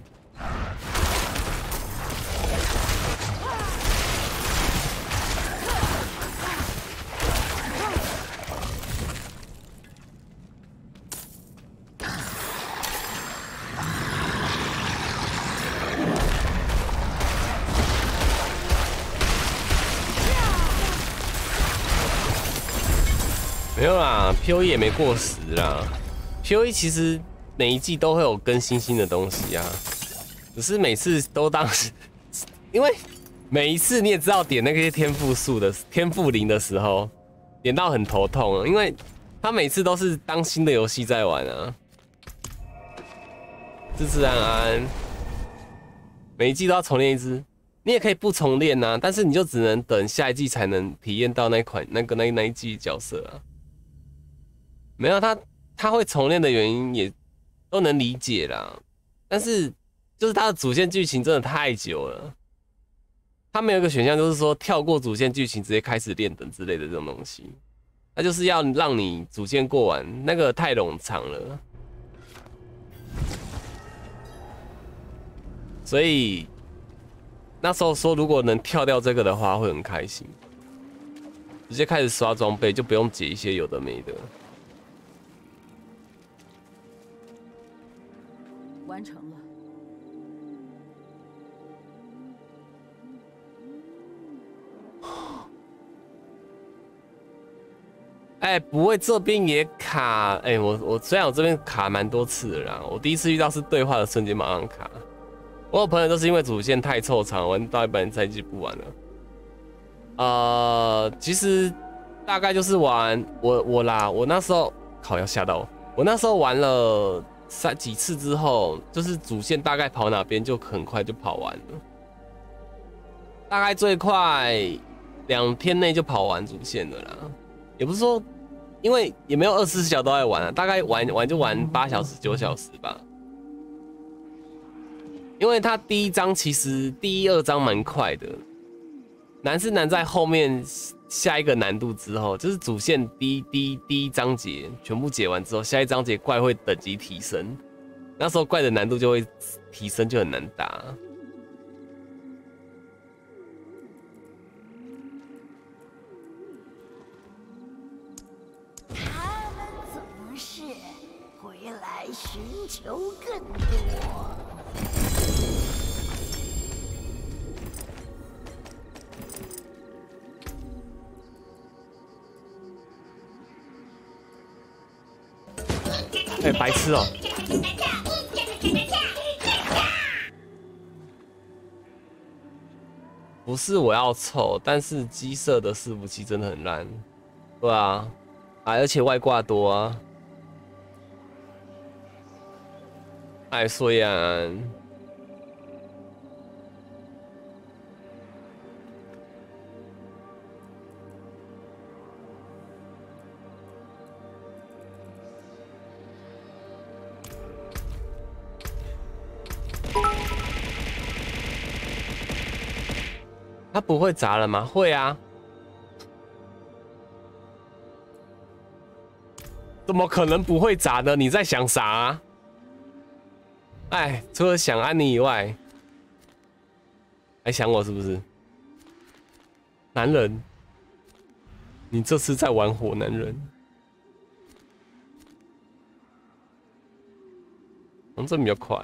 没有啦 ，POE 也没过时啦。POE 其实每一季都会有更新新的东西啊，只是每次都当，因为每一次你也知道点那些天赋0的时候，点到很头痛，因为他每次都是当新的游戏在玩啊。自自安安，每一季都要重练一只，你也可以不重练啊，但是你就只能等下一季才能体验到那一季角色啊。没有他会重练的原因也都能理解啦，但是就是他的主线剧情真的太久了，他没有一个选项就是说跳过主线剧情直接开始练等之类的这种东西，他就是要让你主线过完，那个太冗长了，所以那时候说如果能跳掉这个的话会很开心，直接开始刷装备就不用解一些有的没的。 完成了。 哎，不会这边也卡？哎，我虽然我这边卡蛮多次的啦，我第一次遇到是对话的瞬间马上卡。我有朋友都是因为主线太凑长，玩到一半赛季不玩了。其实大概就是玩我那时候靠要吓到我，我那时候玩了几次之后，就是主线大概跑哪边就很快就跑完了，大概最快2天内就跑完主线了啦。也不是说，因为也没有24小时都在玩啊，大概玩就玩8小时9小时吧。因为它第1章其实第1、2章蛮快的，难是难在后面下一个难度之后，就是主线第一章节全部解完之后，下一章节怪会等级提升，那时候怪的难度就会提升，就很难打。 他们总是回来寻求更多。 哎、白痴哦、不是我要凑，但是鸡舍的伺服器真的很烂，对啊，而且外挂多啊。哎，虽然它不会砸了吗？会啊，怎么可能不会砸呢？你在想啥啊？哎，除了想安妮以外，还想我是不是？男人，你这次在玩火，男人。这比较快。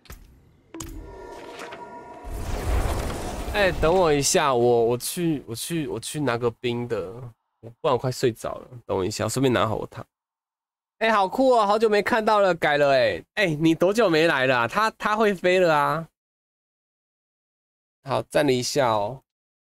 哎、等我一下，我去拿个冰的，不然我快睡着了。等我一下，顺便拿喉糖。哎、好酷哦，好久没看到了，改了哎、哎、你多久没来了啊？它会飞了啊。好，站了一下哦。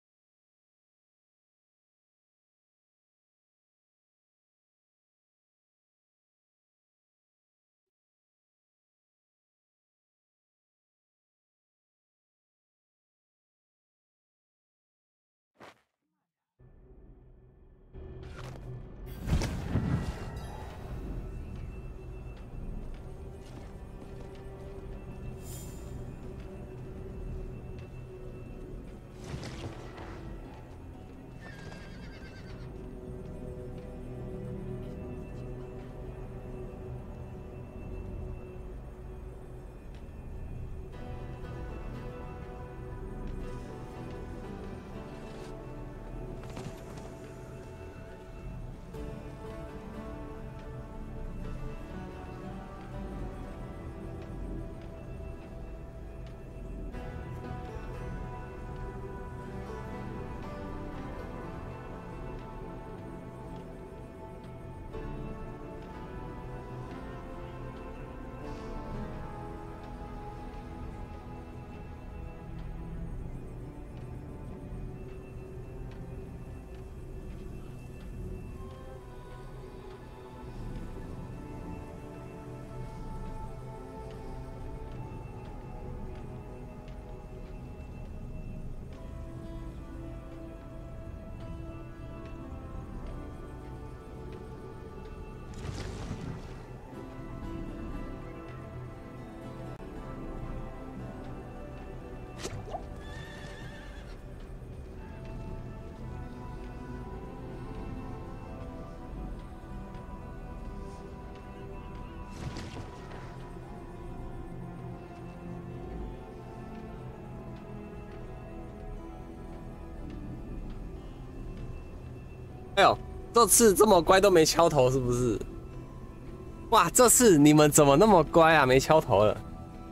哎呦，这次这么乖都没敲头是不是？哇，这次你们怎么那么乖啊？没敲头了。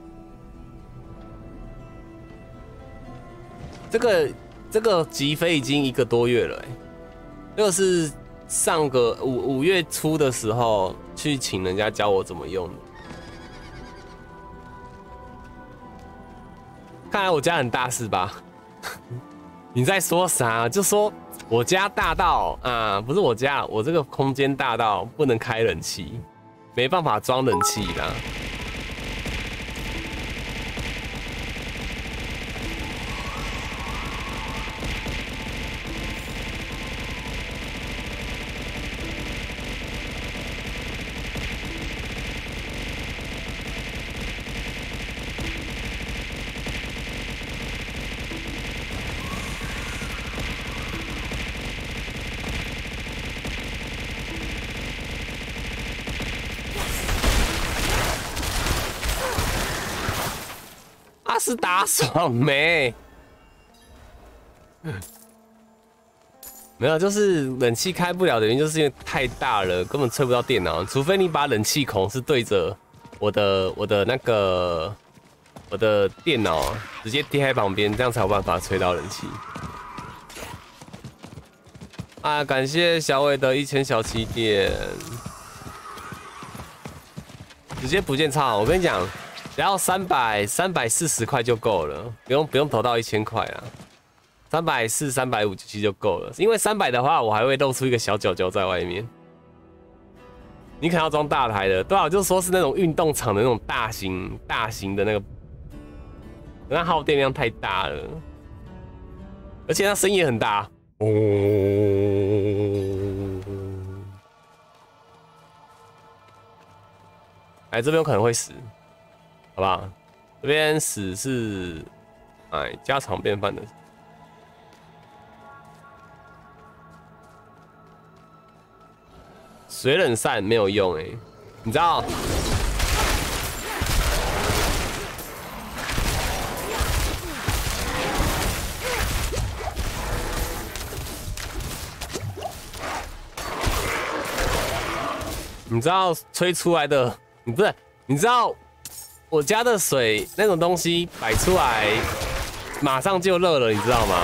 这个击飞已经1个多月了哎，这个是上个5月初的时候去请人家教我怎么用的。看来我家很大是吧？你在说啥？就说我家大到啊，不是我家，我这个空间大到不能开冷气，没办法装冷气啦。 是打爽没？没有，就是冷气开不了的原因，就是因为太大了，根本吹不到电脑。除非你把冷气孔是对着我的电脑直接贴在旁边，这样才有办法吹到冷气。啊，感谢小伟的1000小起点，直接不见超。我跟你讲，只要340块就够了，不用投到1000块啊。340、350其实就够了，因为300的话，我还会露出一个小角角在外面。你可能要装大台的，对啊，我就说是那种运动场的那种大型的那个，那耗电量太大了，而且它声音也很大。哦，哎，这边有可能会死，好不好？这边死是，哎，家常便饭的。水冷扇没有用哎，你知道？你知道吹出来的，你知道我家的水那种东西摆出来，马上就热了，你知道吗？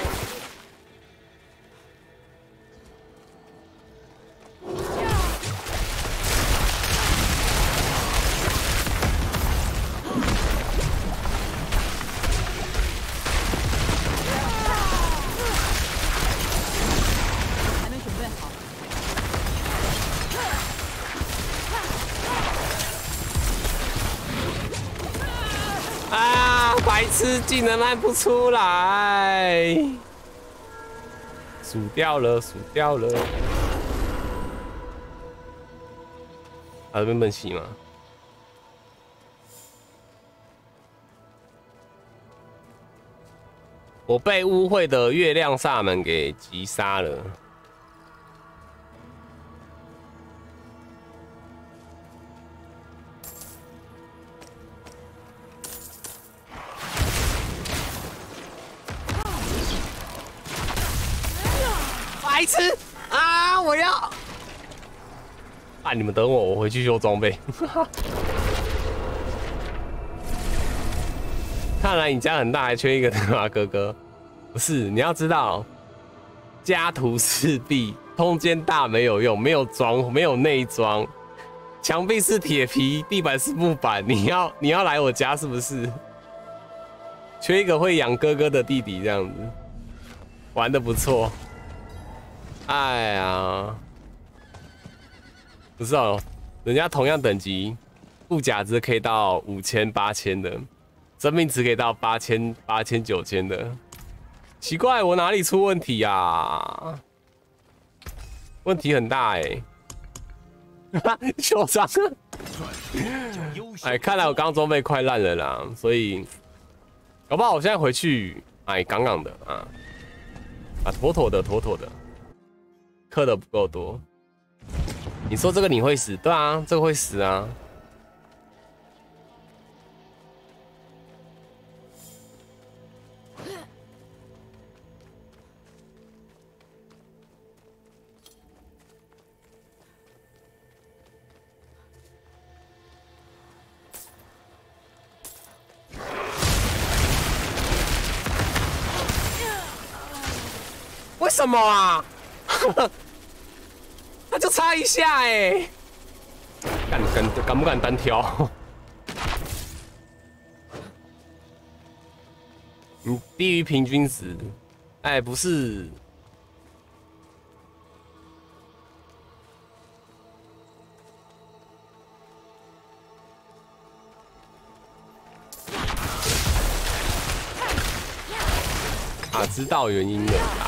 白痴竟然按不出来，数掉了。啊，这边笨棋吗？我被污秽的月亮萨满给击杀了。白痴啊！我要啊！你们等我，我回去修装备。看来你家很大，还缺一个对吧，哥哥？不是，你要知道，家徒四壁，空间大没有用，没有内装，墙壁是铁皮，地板是木板。你要来我家是不是？缺一个会养哥哥的弟弟，这样子玩得不错。哎呀，不知道，人家同样等级，附甲值可以到5000、8000的，生命值可以到8000、9000的，奇怪，我哪里出问题啊？问题很大哎、欸，受伤。哎，看来我刚装备快烂了啦，所以搞不好我现在回去，哎，杠杠的啊，妥妥的。氪的不够多，你说这个你会死？对啊，这个会死啊。为什么啊？他就差一下哎、欸，敢不敢单挑？你低于平均值，哎，不是。啊，知道原因了啦。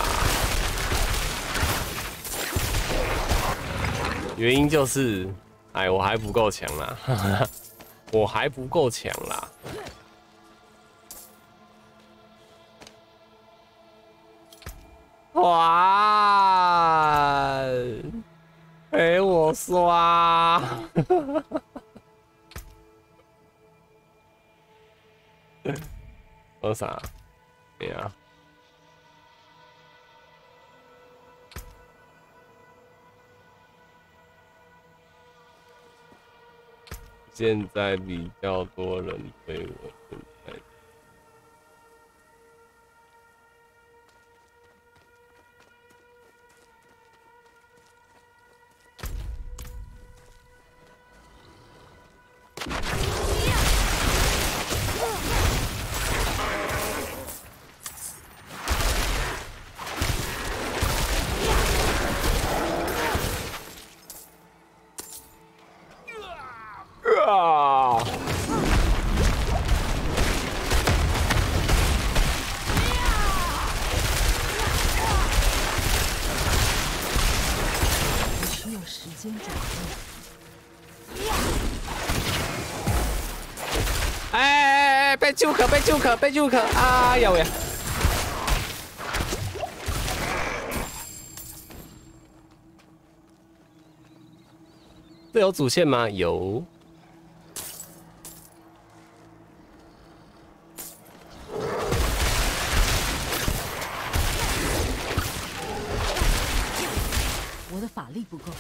原因就是，哎，我还不够强啦，我还不够强啦。哇！陪我刷。 喝啥？对啊。现在比较多人对我现在。啊！ 我需要时间准备。 哎，被救可，被救可，被救可！啊呀喂！这有主线吗？有。 我的法力不够。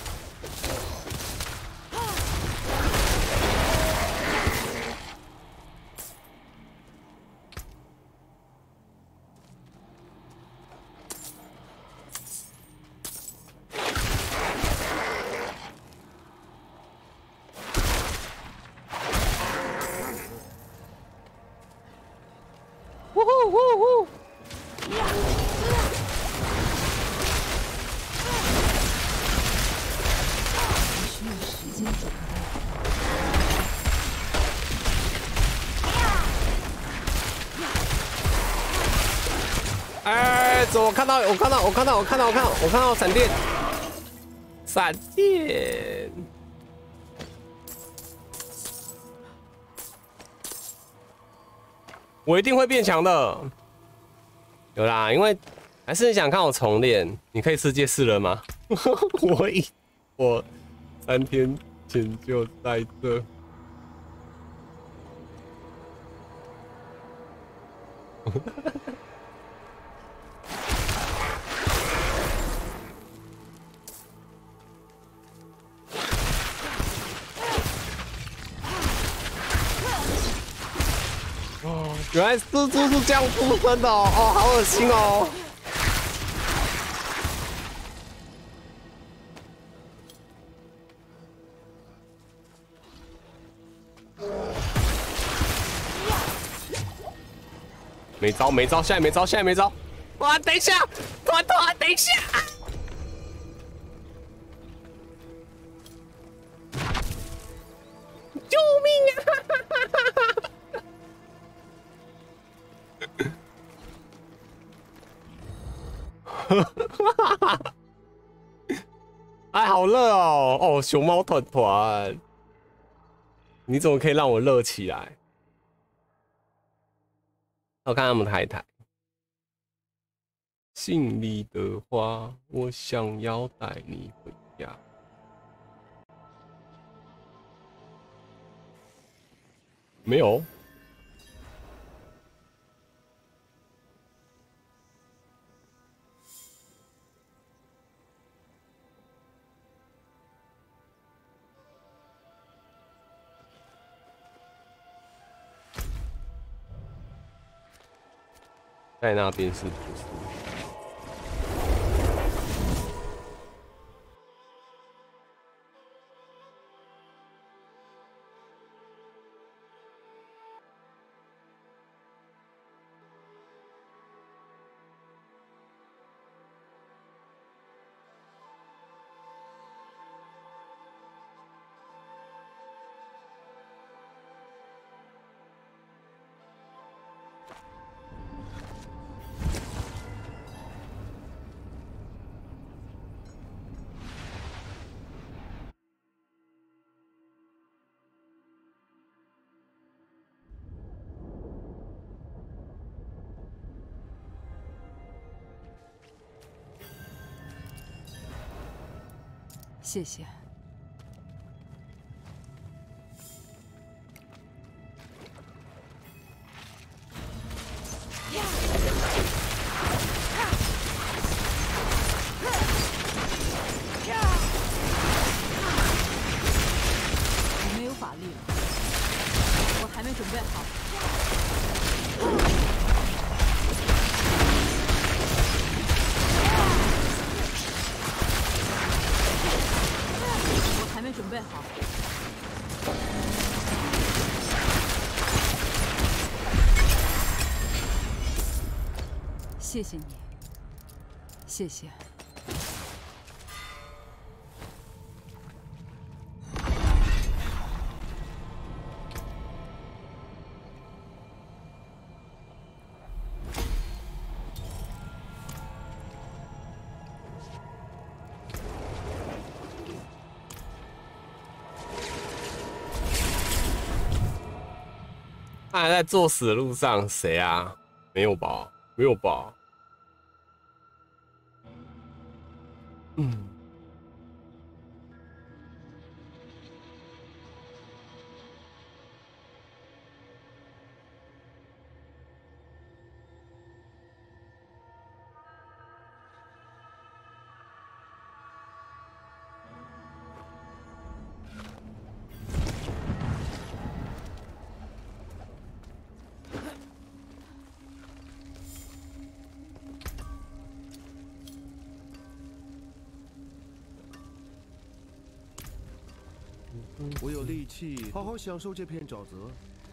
呜呼呼呼！ 我需要时间准备。 哎，走！我看到闪电，闪电！我一定会变强的。有啦，因为还是很想看我重练。你可以世界4了吗？我3天前就在这。哦，原来蜘蛛是这样附身的哦，哦，好恶心哦！没招，没招，现在没招，现在没招！哇，等一下，团，等一下！救命啊！哎，好热哦！哦，熊猫团，你怎么可以让我热起来？我看他们抬一抬。信里的话，我想要带你回家。没有。在那边是不是？ 谢谢。 谢谢你，谢谢。 他还在作死的路上，谁啊？没有吧？没有吧？嗯。 我有力气好好享受这片沼泽。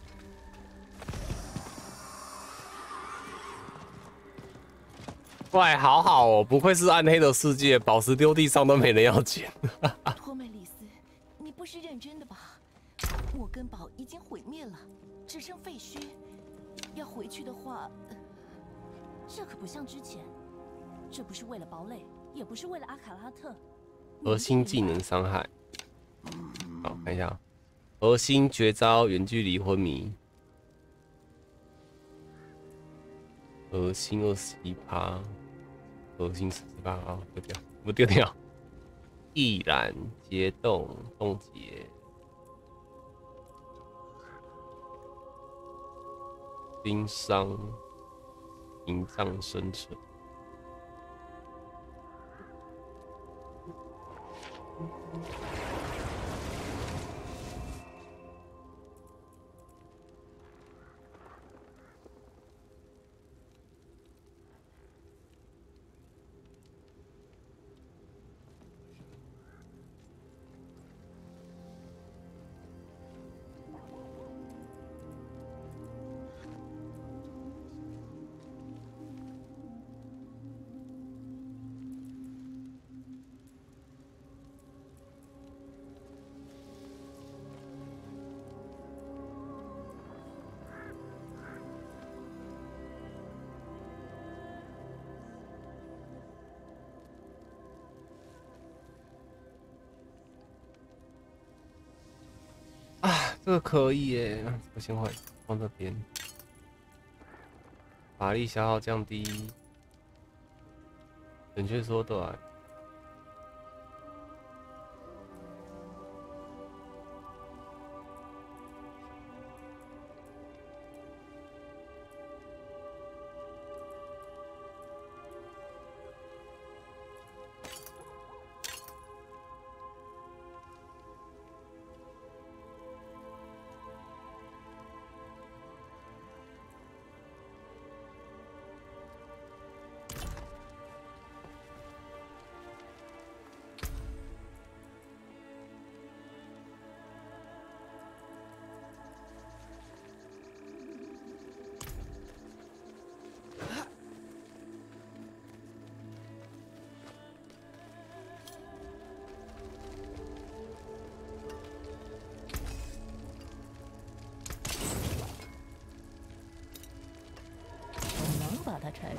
喂，好好哦，不愧是暗黑的世界，宝石丢地上都没人要捡。 托梅里斯，你不是认真的吧？莫根堡已经毁灭了，只剩废墟。要回去的话，这可不像之前。这不是为了堡垒，也不是为了阿卡拉特。 核心技能伤害。好，看一下，核心绝招远距离昏迷，核心21%，核心48%，啊，丢掉，不丢掉。易燃、结冻、冻结，冰伤、屏障生成。这个可以耶，我先放这边，法力消耗降低，准确缩短。 能把它拆了。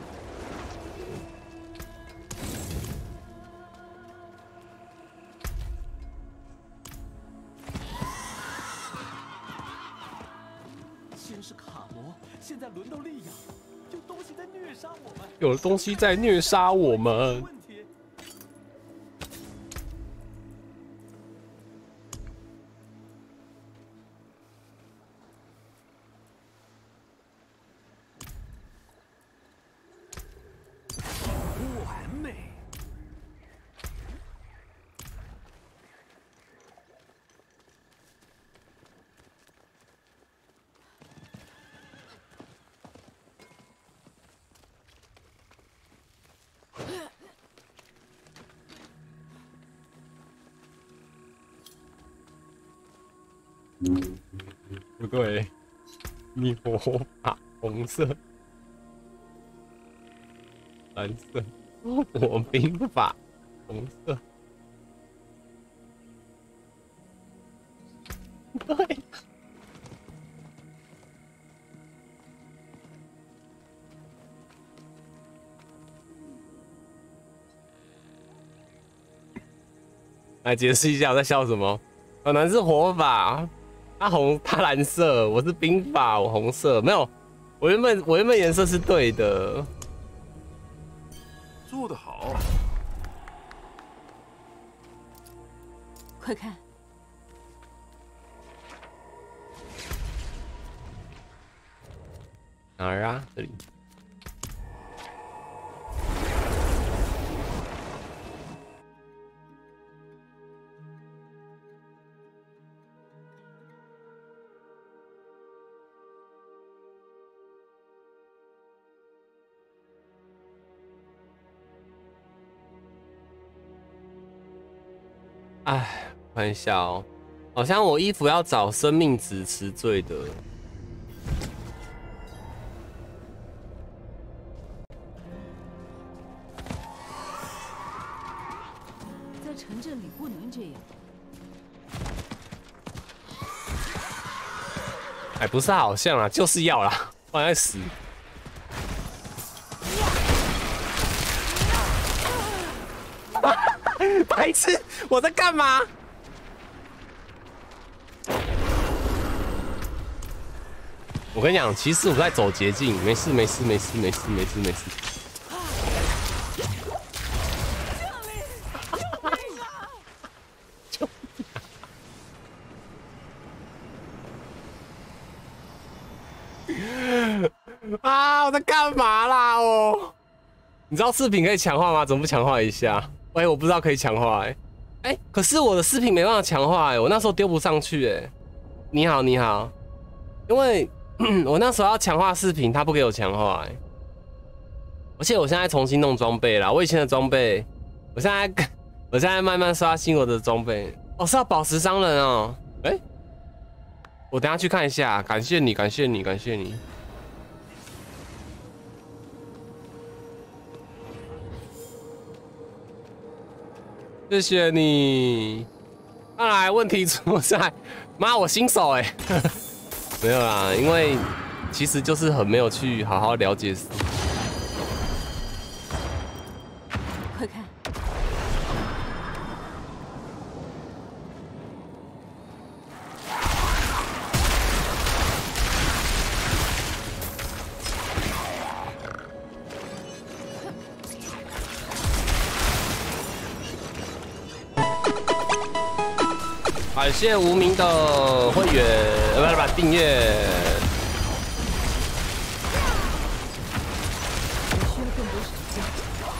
先是卡罗，现在轮到利亚，有东西在虐杀我们。 有东西在虐杀我们。 问题。完美。 不对，你火法红色，蓝色，我兵法红色，对。来解释一下我在笑什么。可能是火法，他蓝色，我是兵法，我红色。没有，我原本颜色是对的。 做得好， 快看， 哪儿啊？这里。哎，看一下哦，好像我衣服要找生命值词缀的。 在城镇里不能这样。 哎，不是好像啦，就是要啦，不然会死。白痴，我在干嘛？我跟你讲，其实我在走捷径，没事。啊！我在干嘛啦？哦，你知道饰品可以强化吗？怎么不强化一下？喂，我不知道可以强化可是我的饰品没办法强化我那时候丢不上去你好，因为我那时候要强化饰品，他不给我强化而且我现在重新弄装备啦，我以前的装备，我现在慢慢刷新我的装备。哦，是要宝石商人哦。我等一下去看一下，感谢你。谢谢你。看来问题出在，妈，我新手没有啦，因为其实就是很没有去好好了解。 快看， 感谢无名的会员，不订阅。 我需要更多时间。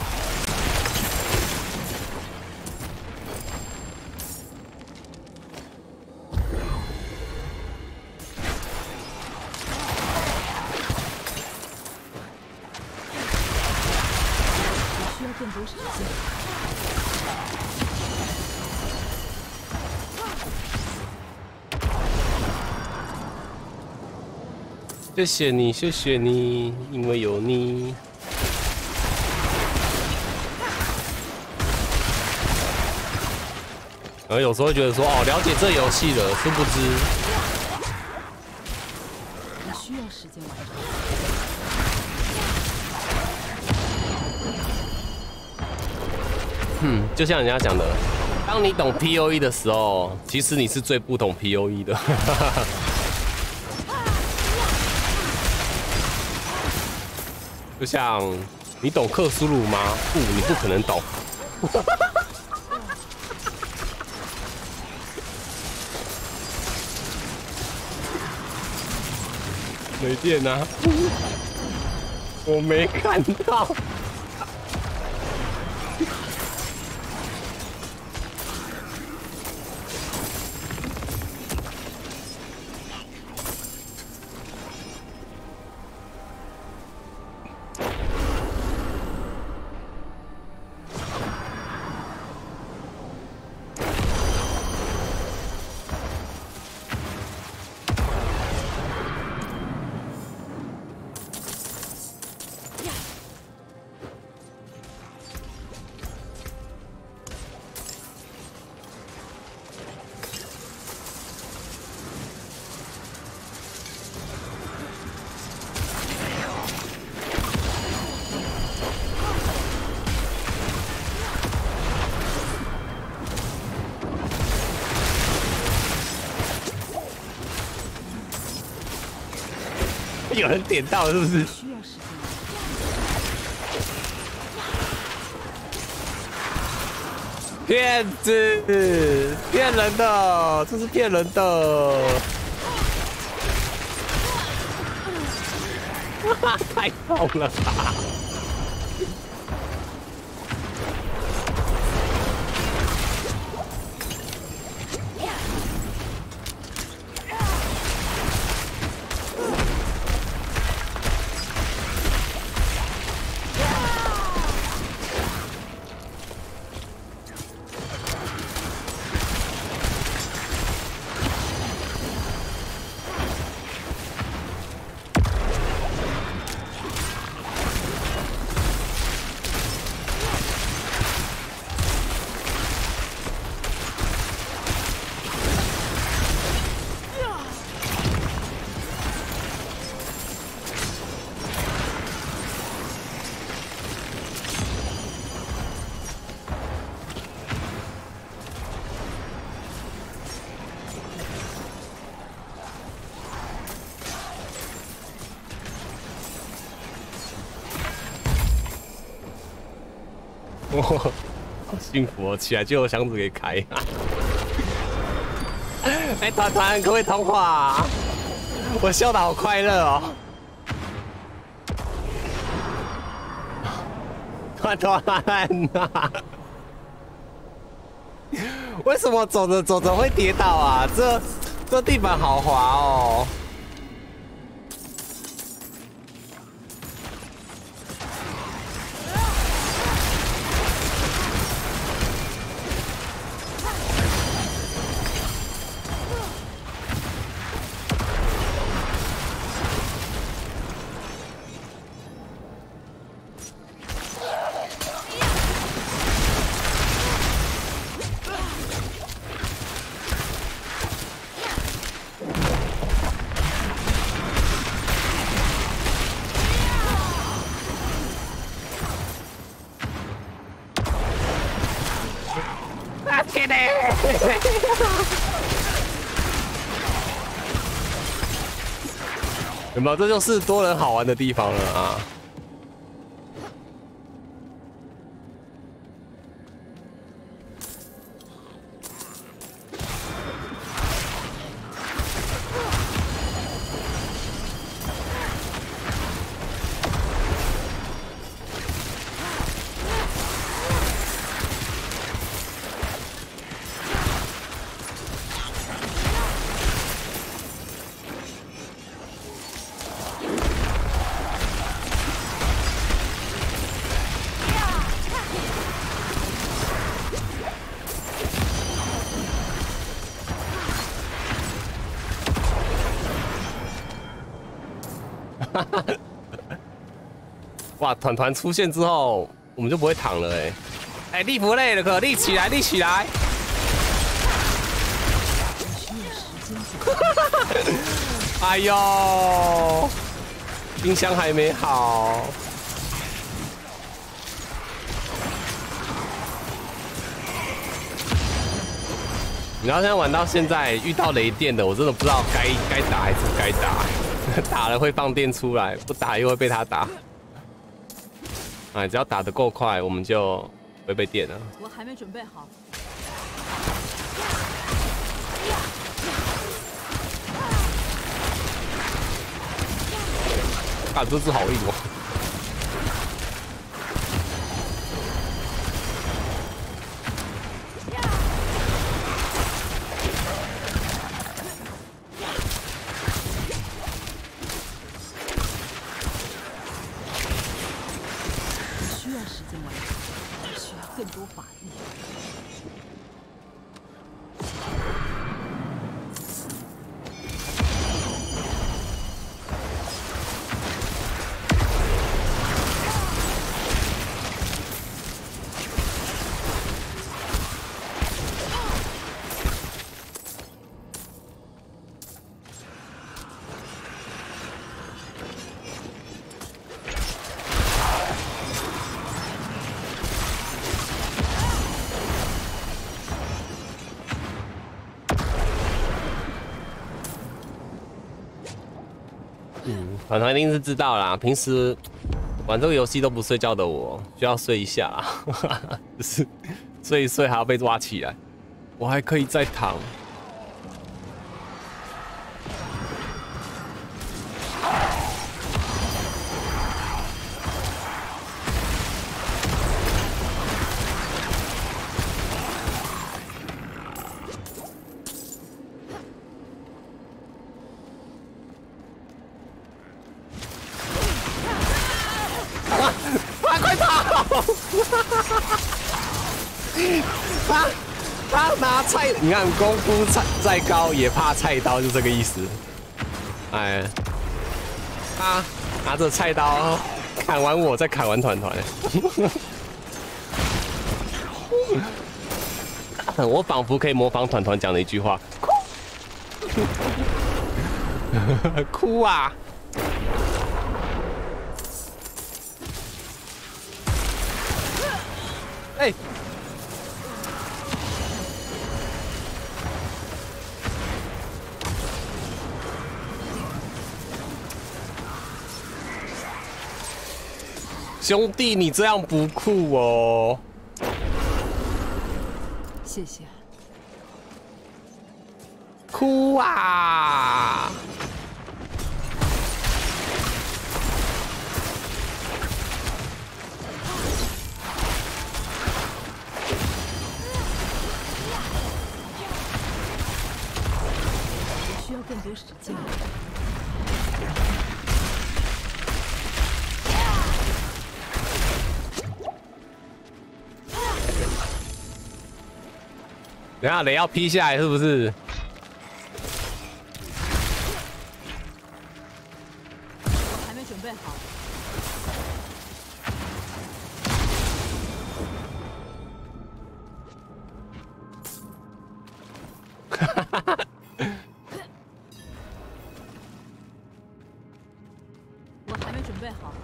我需要更多时间。 谢谢你，因为有你。然后有时候会觉得说，哦，了解这游戏了，殊不知， 你需要时间完成。 就像人家讲的，当你懂 POE 的时候，其实你是最不懂 POE 的。就像你懂克苏鲁吗？不，你不可能懂。没电啊！我没看到。 有人点到是不是？ 需要时间。 骗子，骗人的，这是骗人的。太痛了吧！哇，好幸福哦！起来就有箱子可以开。哎，团团可不可以通话啊？我笑得好快乐哦。团团啊！为什么走着走着会跌倒啊？这地板好滑哦。有没有？这就是多人好玩的地方了啊！哇！团团出现之后，我们就不会躺了哎！哎，立不累了，可立起来，立起来！哎呦，冰箱还没好。你要现在玩到现在，遇到雷电的，我真的不知道该打还是不该打。打了会放电出来，不打又会被他打。哎，只要打得够快，我们就不会被电了。 我还没准备好。 啊，这只好硬哦！ 更多法力。 团团一定是知道啦。平时玩这个游戏都不睡觉的我，需要睡一下啦，就是睡一睡还要被挖起来，我还可以再躺。快跑！他拿菜，你看功夫再高也怕菜刀，就这个意思。哎，他拿着菜刀砍完我，再砍完团团。我仿佛可以模仿团团讲的一句话：哭啊！哎、兄弟，你这样不酷哦！ 谢谢。 哭啊！ 我需要更多时间。 等一下雷要劈下来是不是？ 我还没准备好。我还没准备好。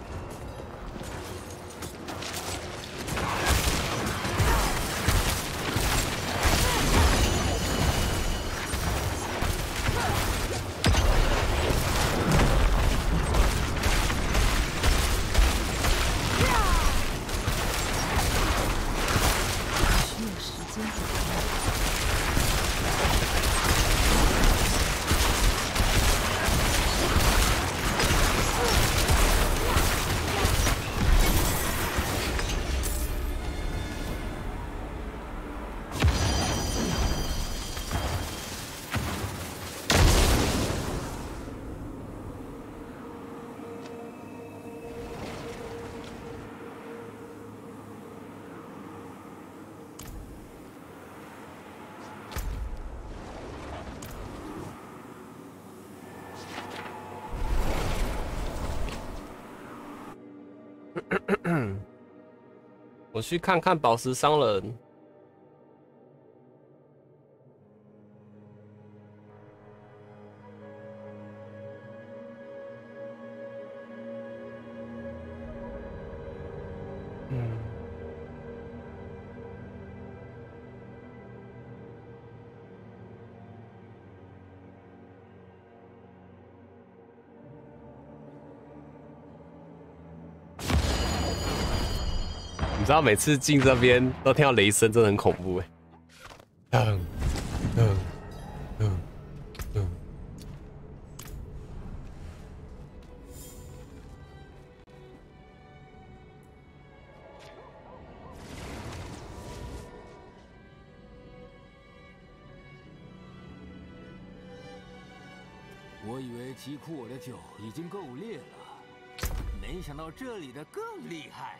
需要时间准备。 我去看看宝石商人。你知道每次进这边都听到雷声，真的很恐怖哎。噔噔噔噔。 我以为击哭我的酒已经够烈了，没想到这里的更厉害。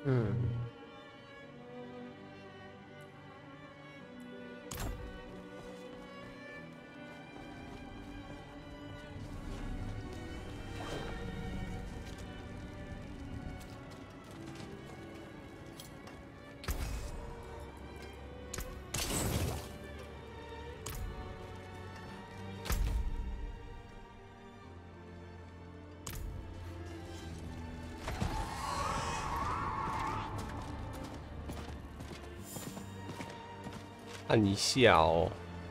嗯。按一下哦。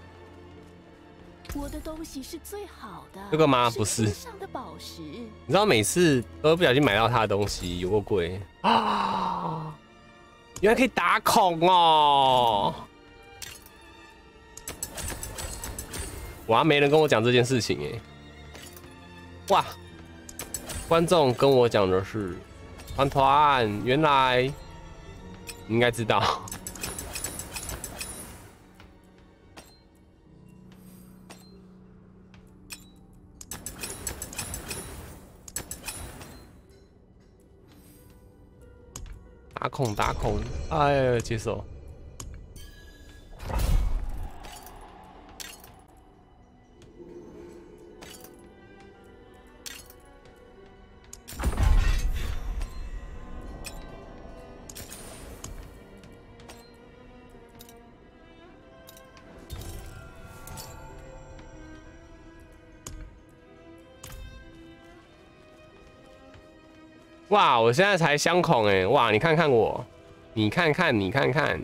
我的东西是最好的。 这个吗？不是。 上的宝石。 你知道每次都不小心买到他的东西，有够贵啊！原来可以打孔哦！哇，没人跟我讲这件事情哎。哇，观众跟我讲的是团，原来你应该知道。打孔，哎，接受。哇！我现在才相孔哎！哇！你看看我，你看看，你看看。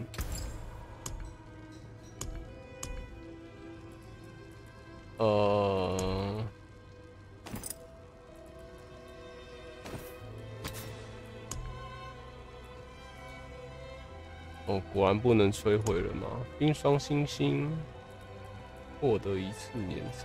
哦，果然不能摧毁了吗？冰霜星星获得1次延长。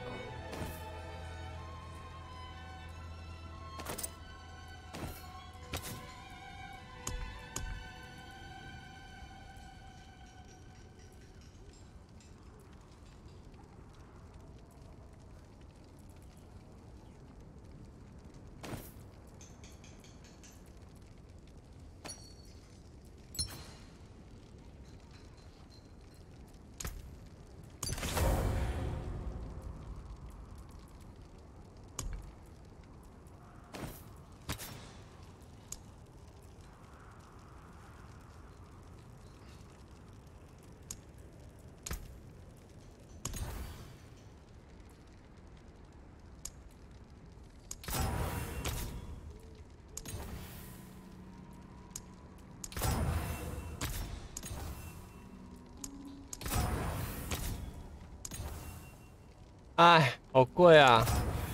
哎，好贵啊！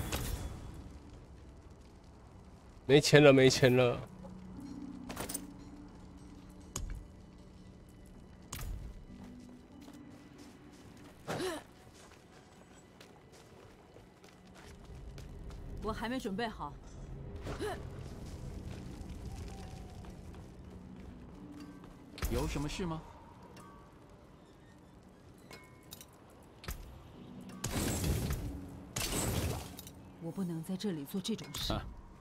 没钱了，没钱了。 我还没准备好。 有什么事吗？ 我不能在这里做这种事。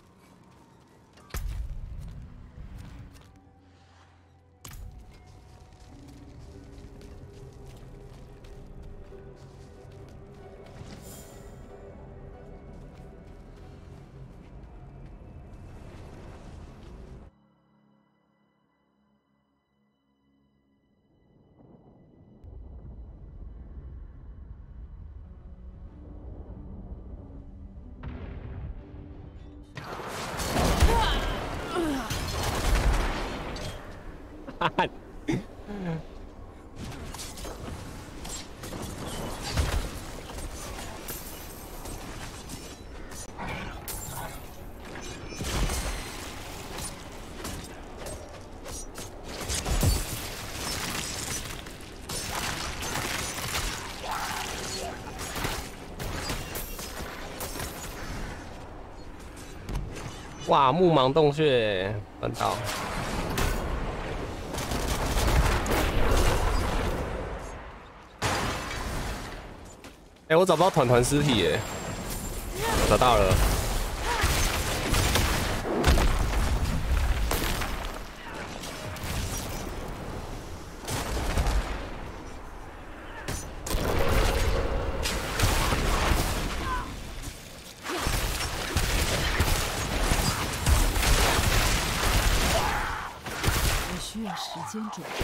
哇，木芒洞穴翻到。哎，我找不到团尸体耶，找到了。 需要时间准备。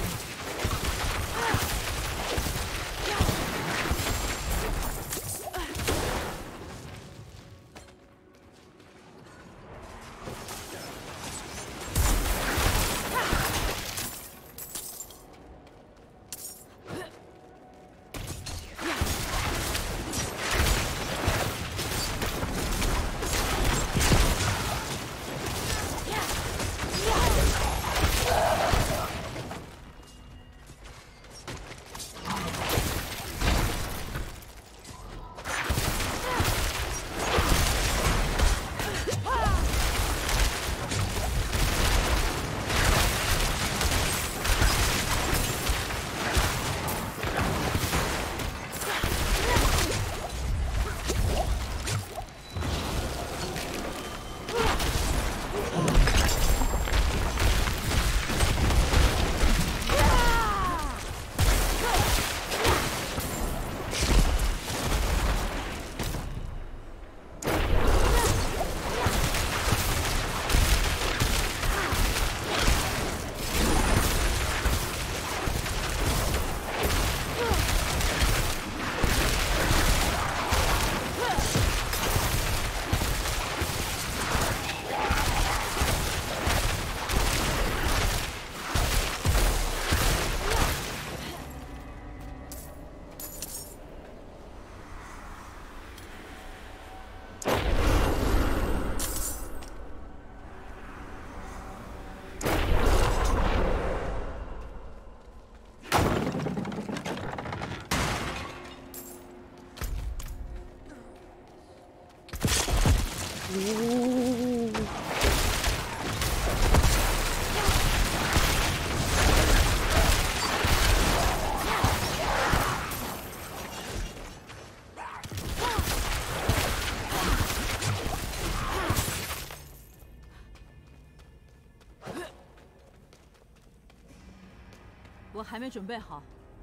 我还没准备好。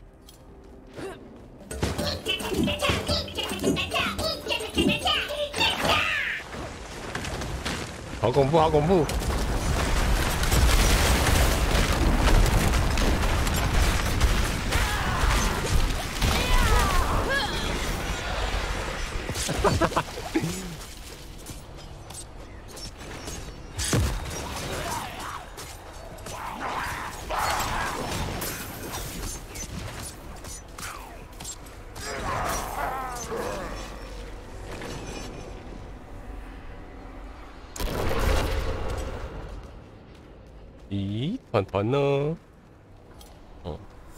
好恐怖，好恐怖！哈哈哈！咦，团团呢？哦。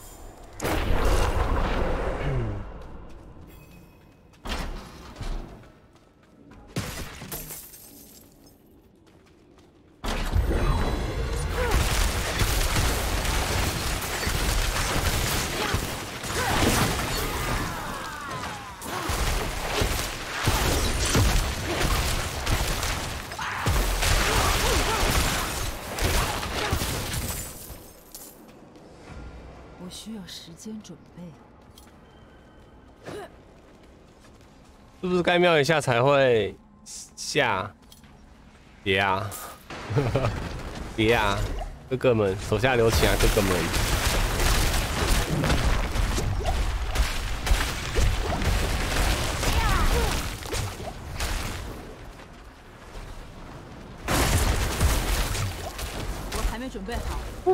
我需要时间准备。 是不是该瞄一下才会下？别啊！别啊！哥哥们，手下留情啊，哥哥们！ 我还没准备好。 不！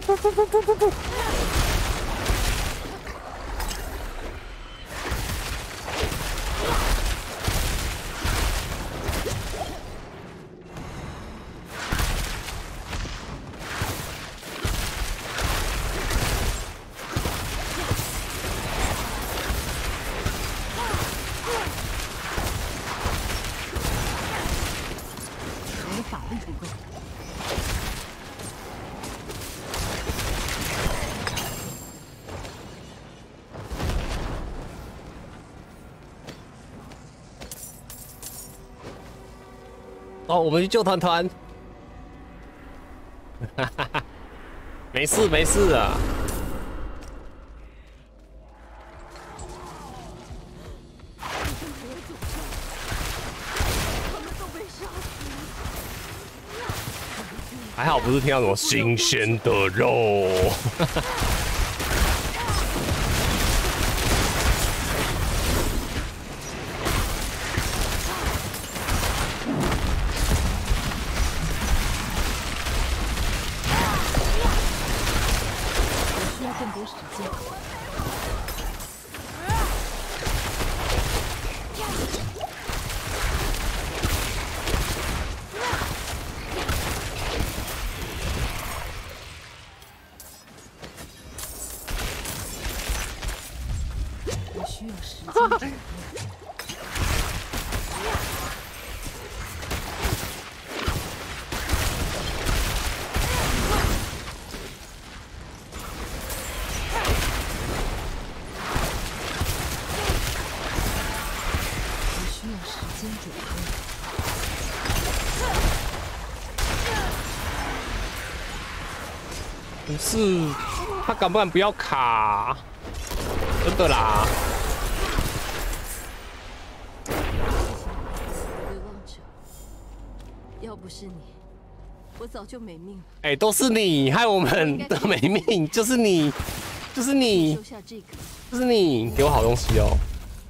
我的法力不够。 哦，我们去救团团。哈哈哈，没事没事啊。还好不是听到什么新鲜的肉。 我需要更多时间。我需要时间准备。我需要时间准备。 不是，他敢不敢不要卡？真的啦。 流浪者，要不是你，我早就没命了。 哎，都是你害我们的没命，就是你，就是你收，下这个。 就是你，给我好东西哦。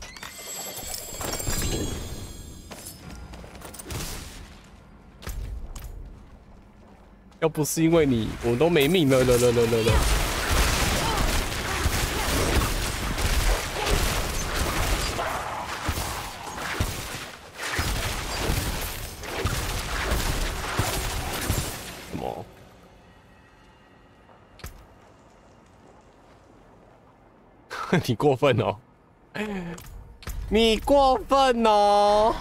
要不是因为你，我都没命了。什么？你过分哦！你过分哦！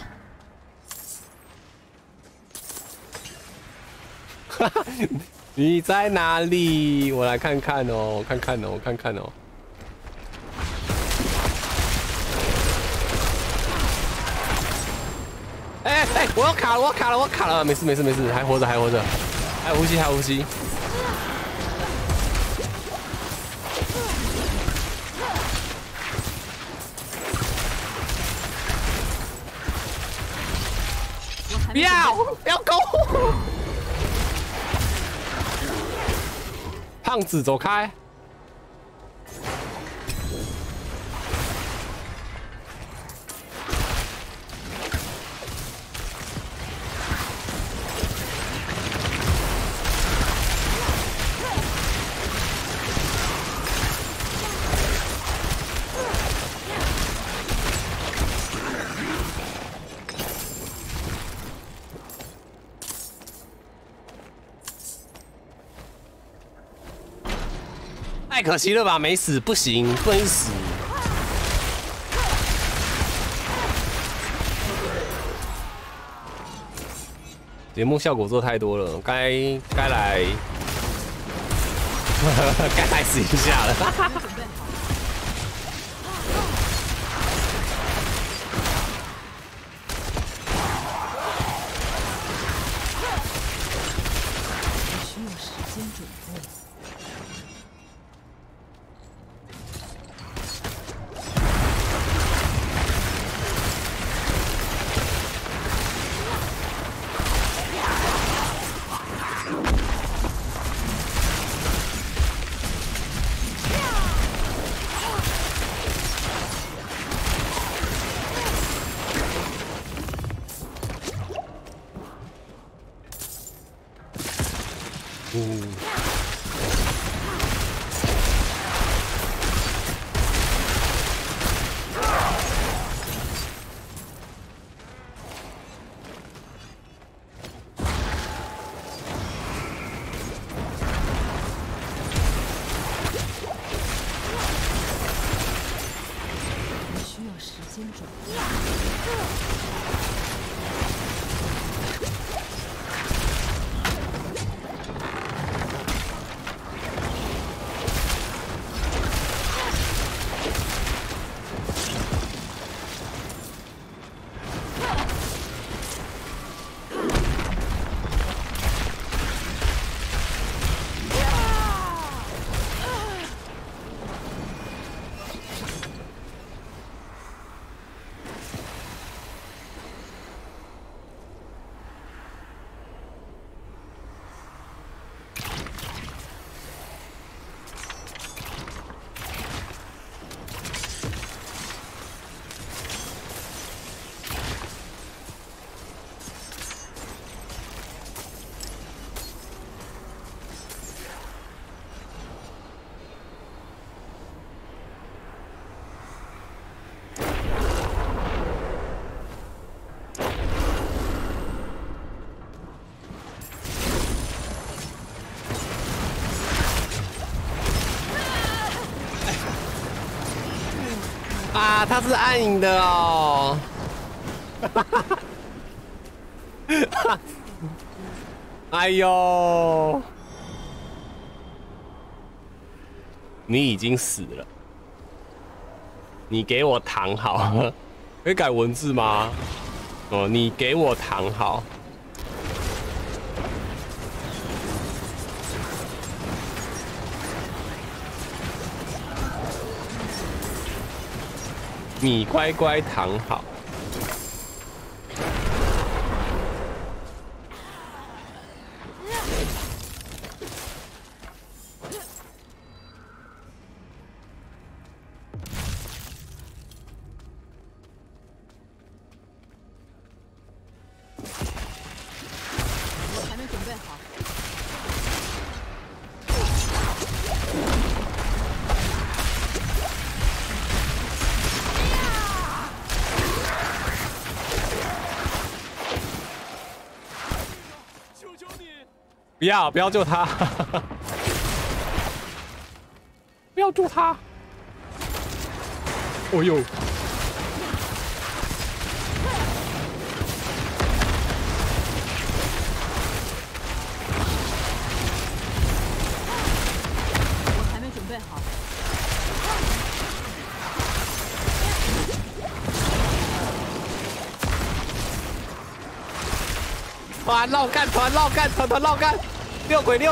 你在哪里？我来看看哦，看看哦。哎，我要卡了！没事，还活着，还有呼吸。不要勾！胖子走开！太可惜了吧，没死，不行，不能死。节目效果做太多了，该来，该来死一下了。 我需要时间准备。 啊，他是暗影的哦。哎呦，你已经死了，你给我躺好。可以改文字吗？哦，你给我躺好。你乖乖躺好。 我还没准备好。 不要救他！不要救他！哦呦！ 我还没准备好。 团绕干，团绕干，团绕干！六鬼！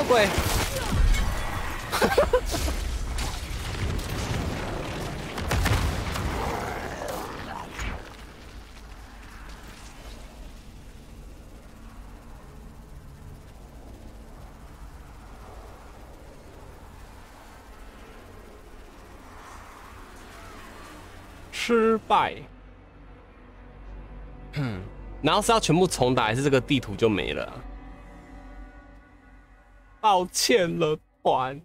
失败。然后是要全部重打，还是这个地图就没了啊？抱歉了，团。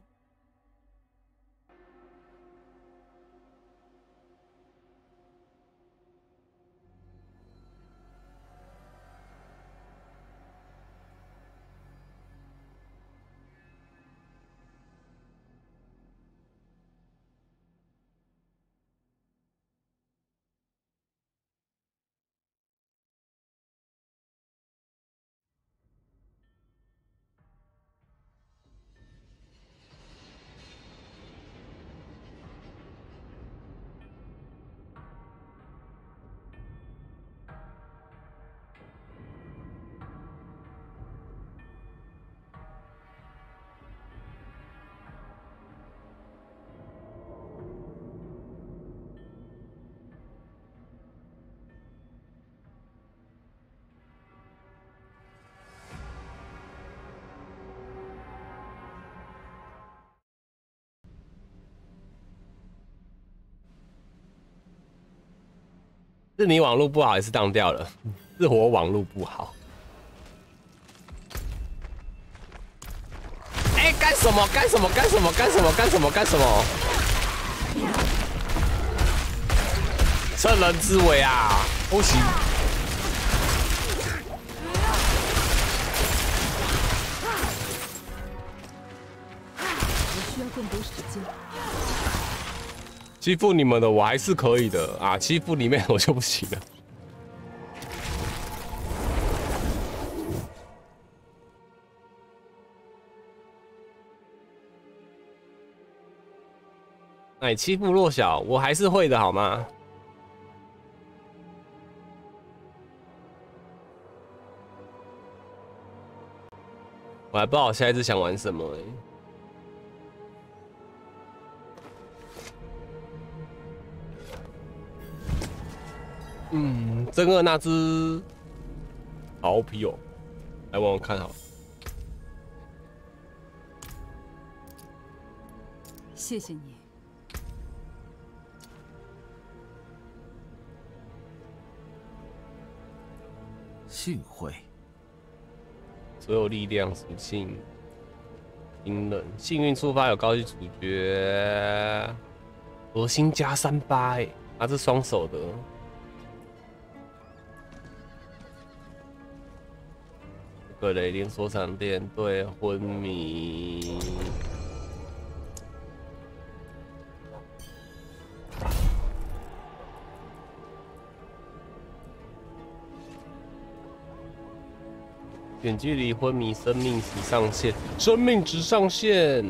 是你网络不好，还是当掉了？是我网络不好。哎，干什么？趁人之危啊！不行。 我需要更多时间。 欺负你们的我还是可以的啊，欺负里面我就不行了。哎，欺负弱小我还是会的好吗？我还不知道我下一次想玩什么哎。真二那只好皮哦，来玩玩看好了。 谢谢你。 幸会。 所有力量属性，冰冷，幸运触发有高级主角，核心加38哎，它是双手的。格雷连锁闪电对昏迷。 远距离昏迷，生命值上限，生命值上限。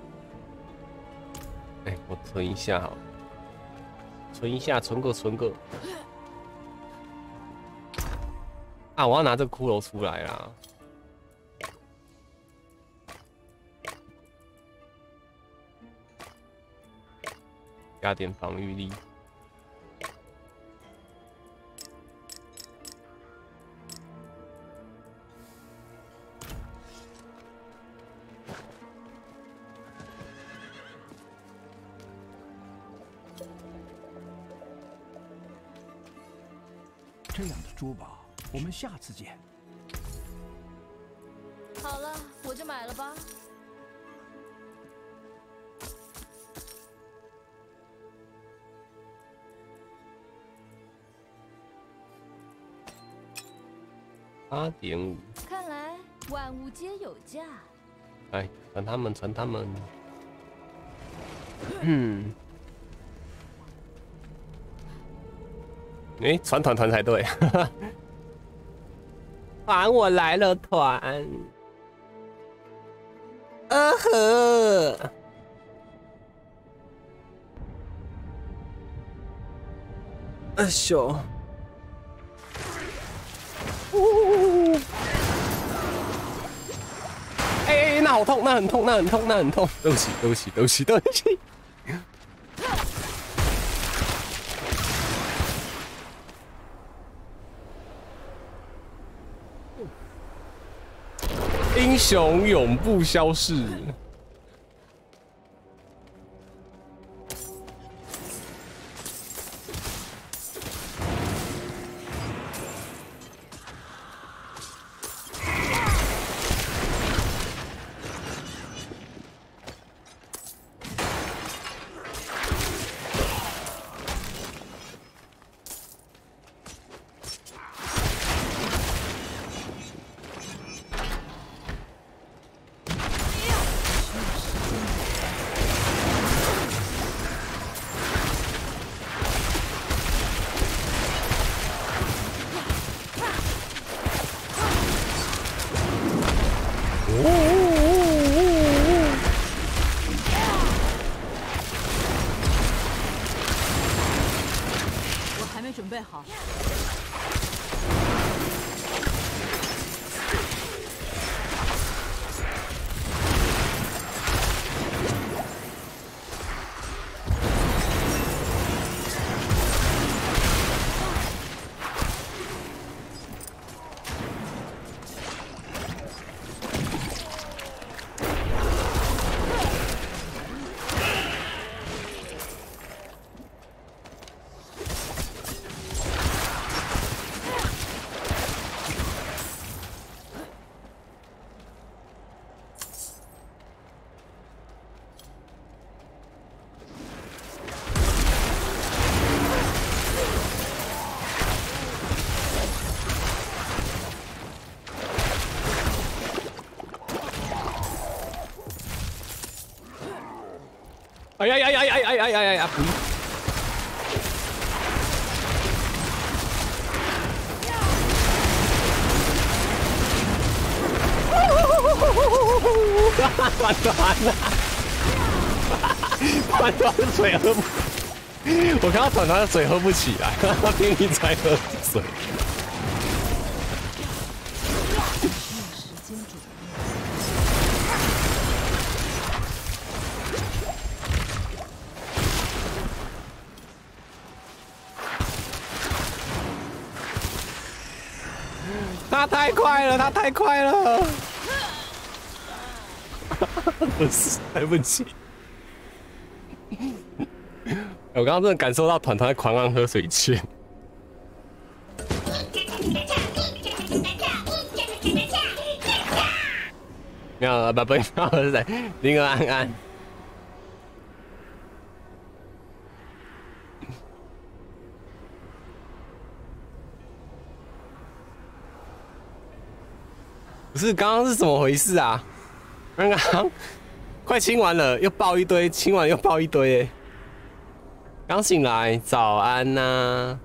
哎，我存一下好，存一下，存个。啊，我要拿这个骷髅出来啦。加点防御力。 这样的珠宝，我们下次见。 好了，我就买了吧。 8.5。 看来万物皆有价。 来，传他们。哎，传团才对。团我来了，团。呵。咻。哎，那好痛，那很痛。对不起。英雄永不消逝。 我还没准备好。哎呀！不！团团的水喝不，我看到团团的水喝不起来，他拼命才喝水。他太快了！不是，对不起。我刚刚真的感受到团团在狂按喝水券。没有，不是谁？林儿安。不是，刚刚是怎么回事啊？刚刚快清完了，又爆一堆，清完又爆一堆，哎，刚醒来，早安呐、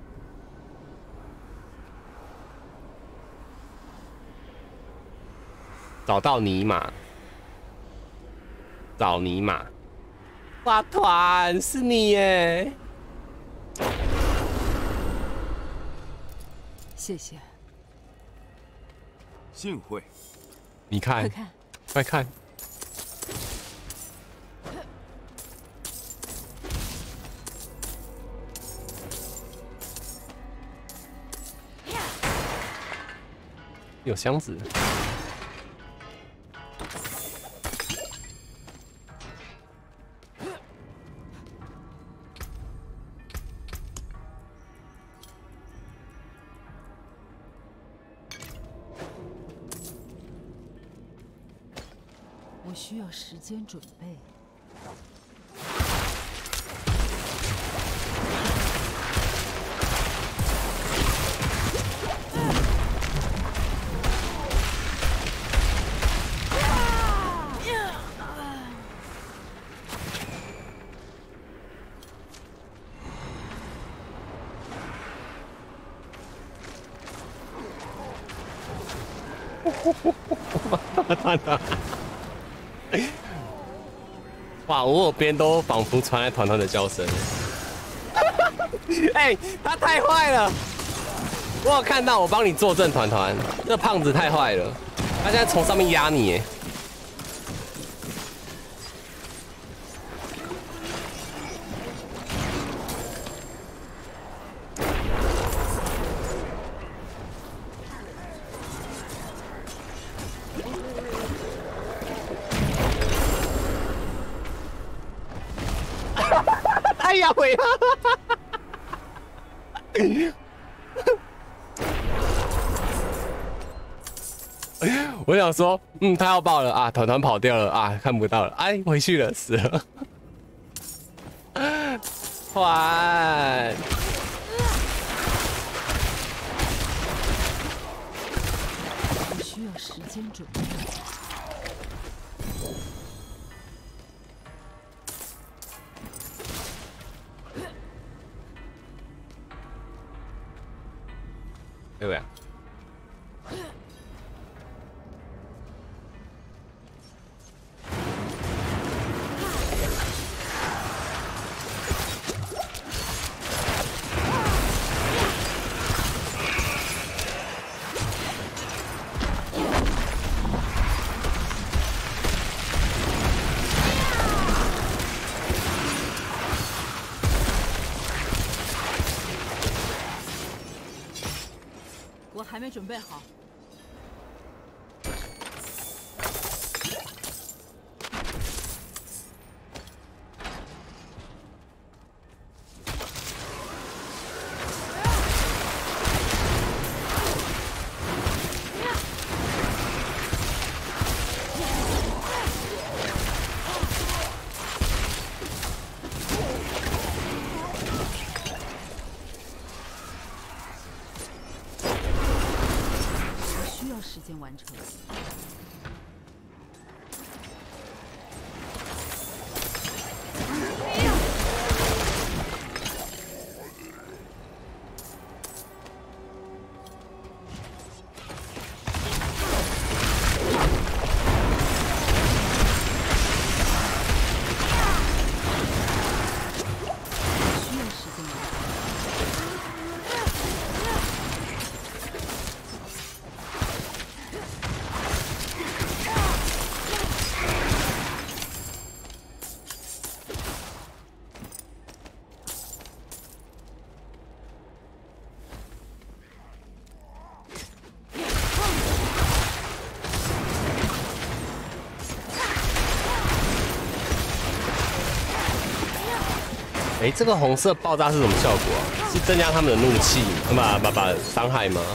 找到尼玛，找尼玛，花团是你耶！ 谢谢。 幸会。 你看， 快看， 快看，有箱子。 我需要时间准备。 哇，我耳边都仿佛传来团团的叫声。哎、他太坏了！我有看到，我帮你作证，团团，这胖子太坏了，他现在从上面压你，哎。太压毁了！我想说，他要爆了啊！团团跑掉了啊，看不到了，哎，回去了，死了。团， 我需要时间准备。 对不对？ 我还没准备好。时间完成。 哎，这个红色爆炸是什么效果啊？是增加他们的怒气，把伤害吗？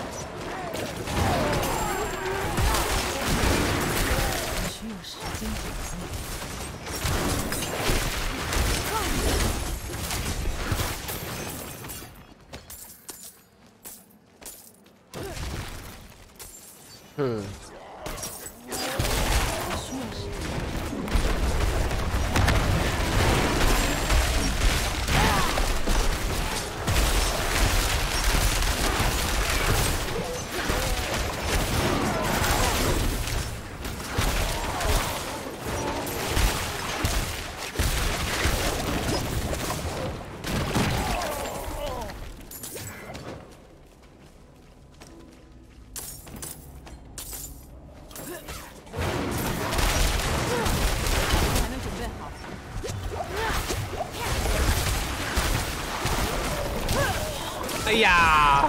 需要时间。 嗯。 需要时间。 哎呀！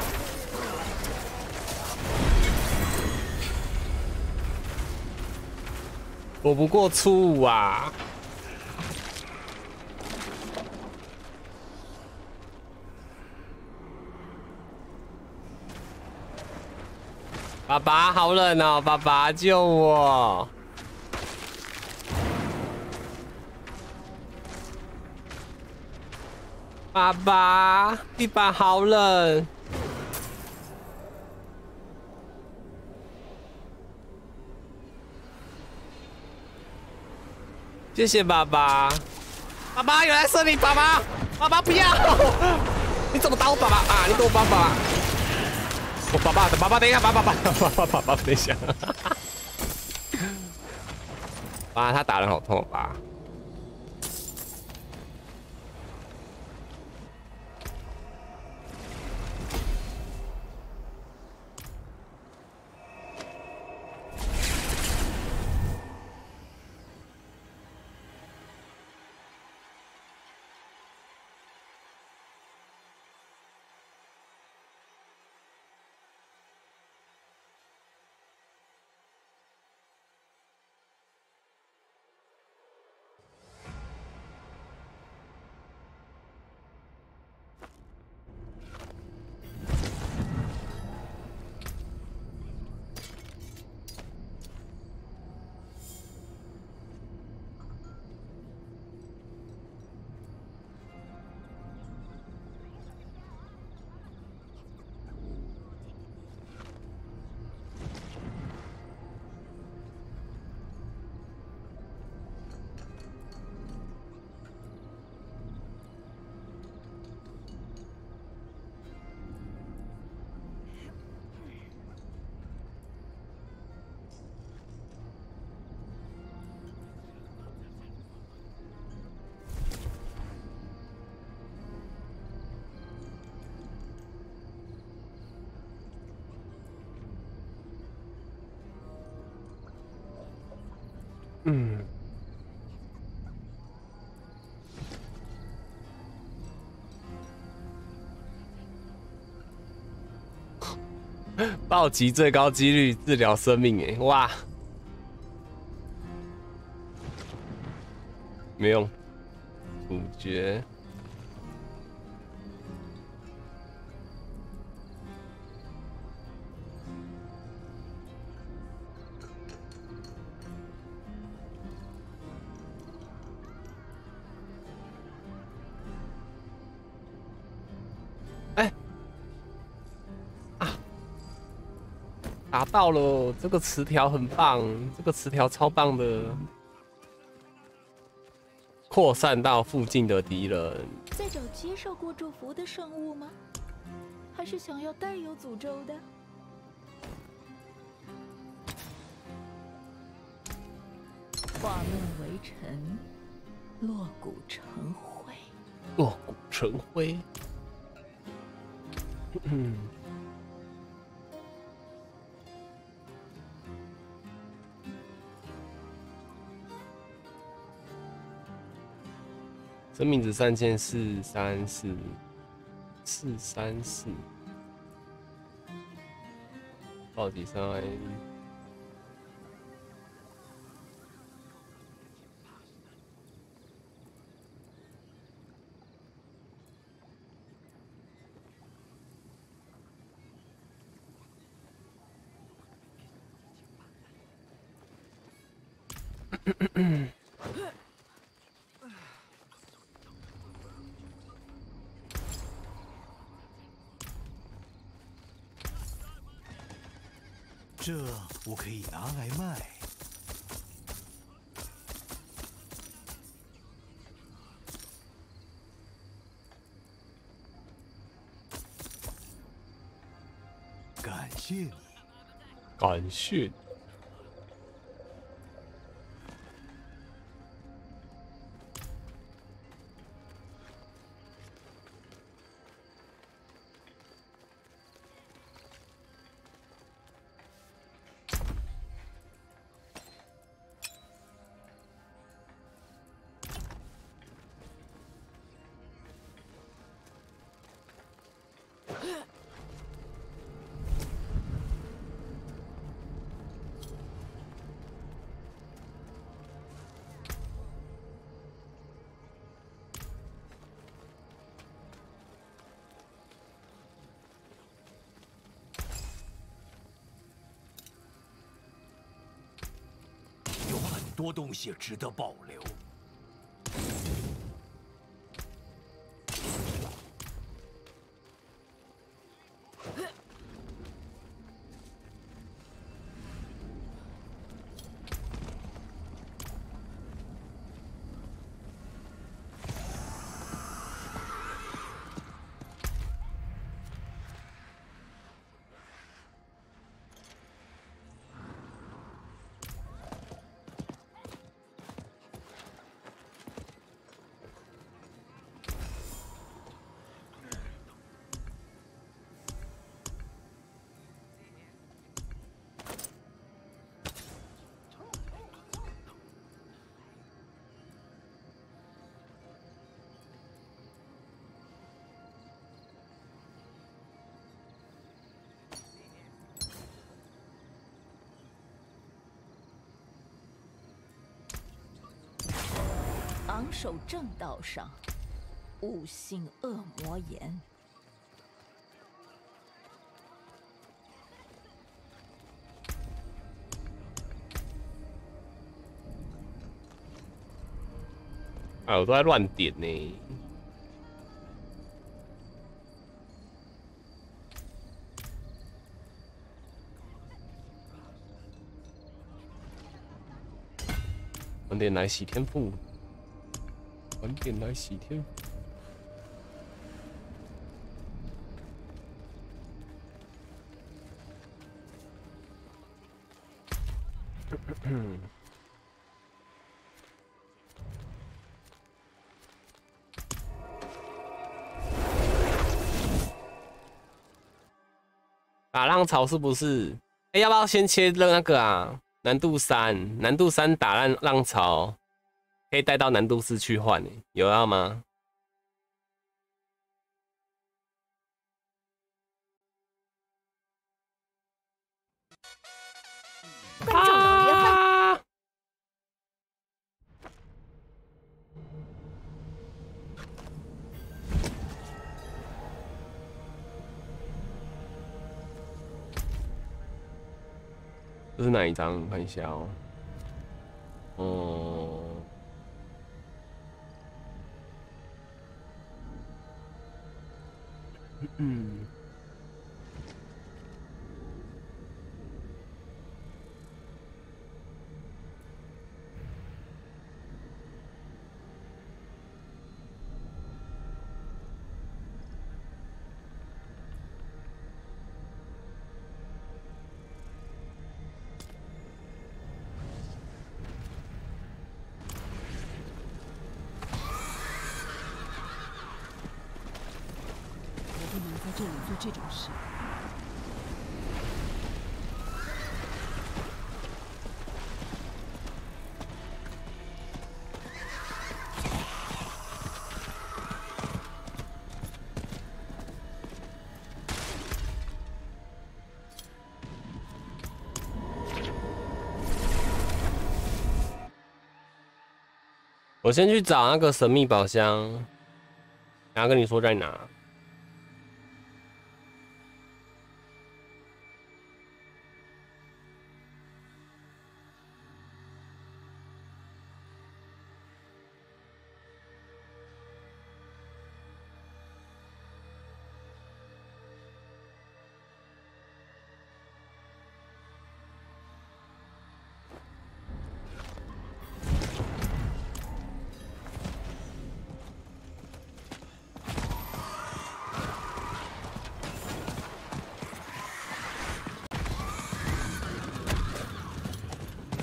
躲不过初五啊！爸爸好冷哦，爸爸救我！爸爸，地板好冷。谢谢爸爸。爸爸，有人射你！爸爸，爸爸不要！你怎么打我爸爸啊？你给我爸爸！我爸爸的爸爸，等一下，爸爸，等一下。爸，他打人好痛，爸。嗯，暴击最高几率治疗生命，哎，哇，没用，主角。打到了，这个词条很棒，这个词条超棒的，扩散到附近的敌人。 在找接受过祝福的圣物吗？还是想要带有诅咒的？化论为尘，落骨成灰。 落骨成灰。嗯。生命值3434，暴击伤害。 这我可以拿来卖。感谢你， 感谢。 有很多东西值得保留。 昂首正道上，勿信恶魔言。 哎，我都在乱点呢。晚点来洗天赋，晚点来洗天赋。打浪潮是不是？哎，要不要先切那个啊？难度3，难度3打浪潮，可以带到难度4去换，有要吗？ 观众老爷们， 这是哪一张？看一下哦。哦。嗯。 不能在这里做这种事。 我先去找那个神秘宝箱，然后跟你说在哪。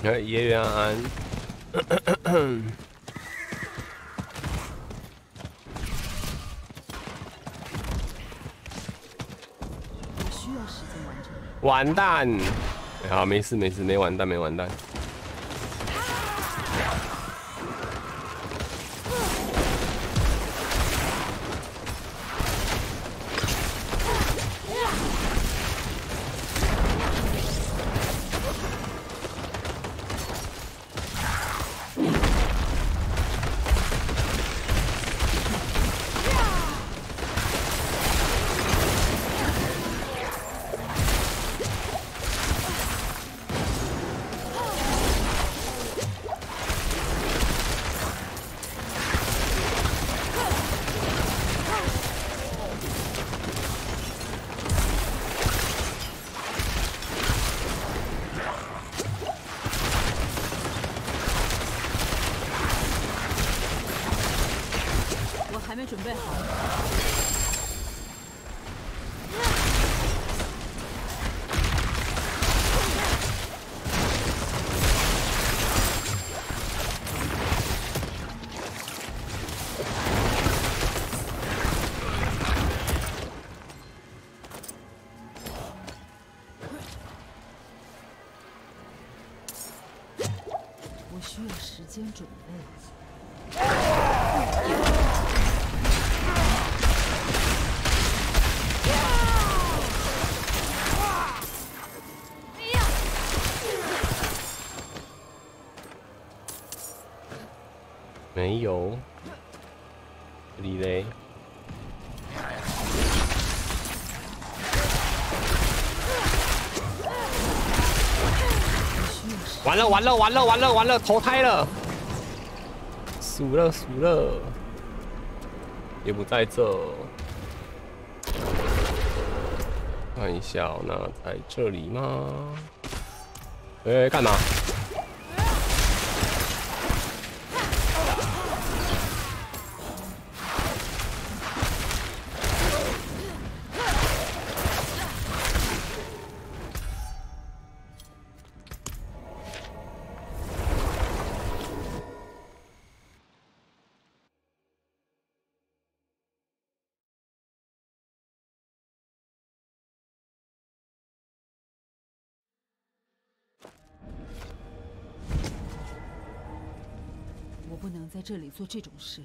叶元安。 我需要时间完成。 完蛋！好，没事没事，没完蛋没完蛋。 还没准备好。 我需要时间准备。 没有，这里嘞。完了完了完了完了完了，投胎了，输了输了，也不在这。看一下、哦，那在这里吗？哎，干嘛？ 我不能在这里做这种事。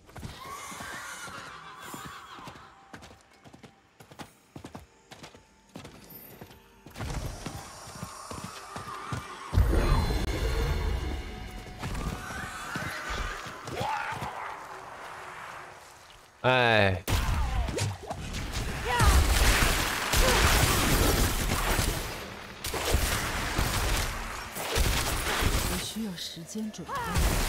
哎。 需要时间准备。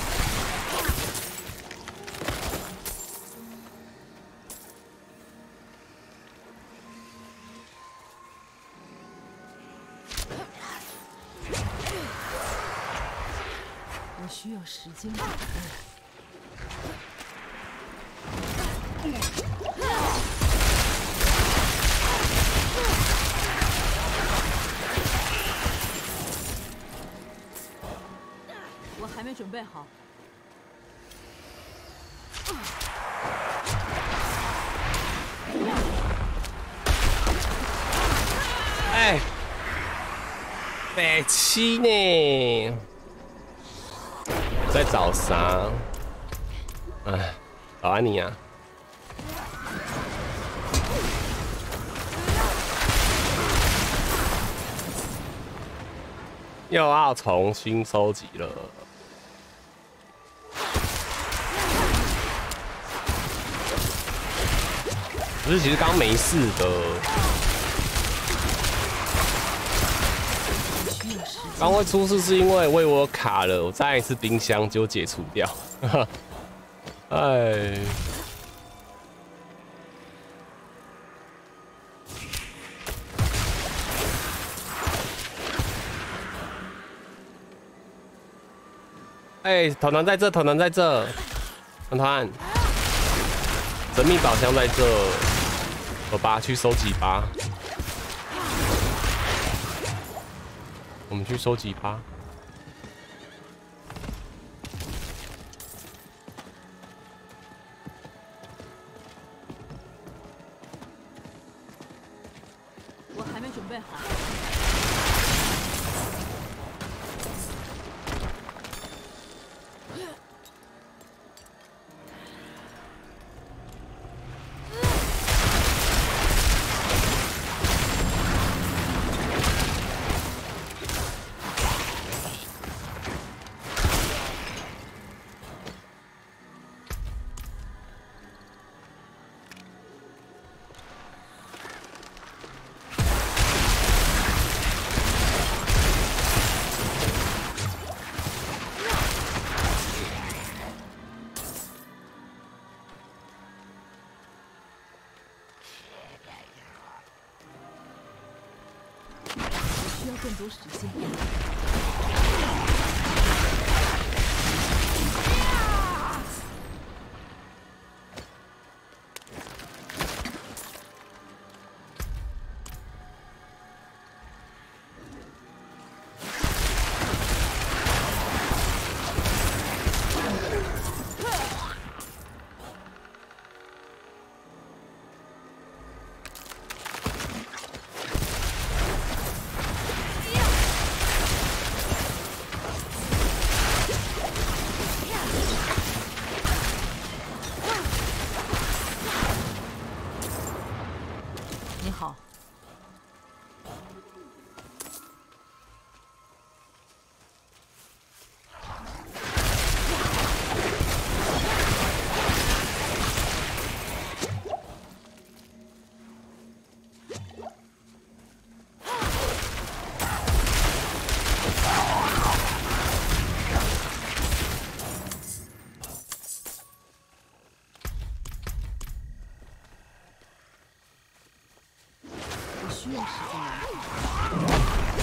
我需要时间准备。 我还没准备好。 哎，北七呢？在找啥？哎，找安妮啊！又要重新收集了。 不是，其实刚没事的。刚会出事是因为我卡了，我再一次冰箱就解除掉。哎，哎，团团在这，团团在这，团团，神秘宝箱在这。 走吧，去收集吧。我们去收集吧。 准备好。需要更多时间。你好。我需要时间来跑。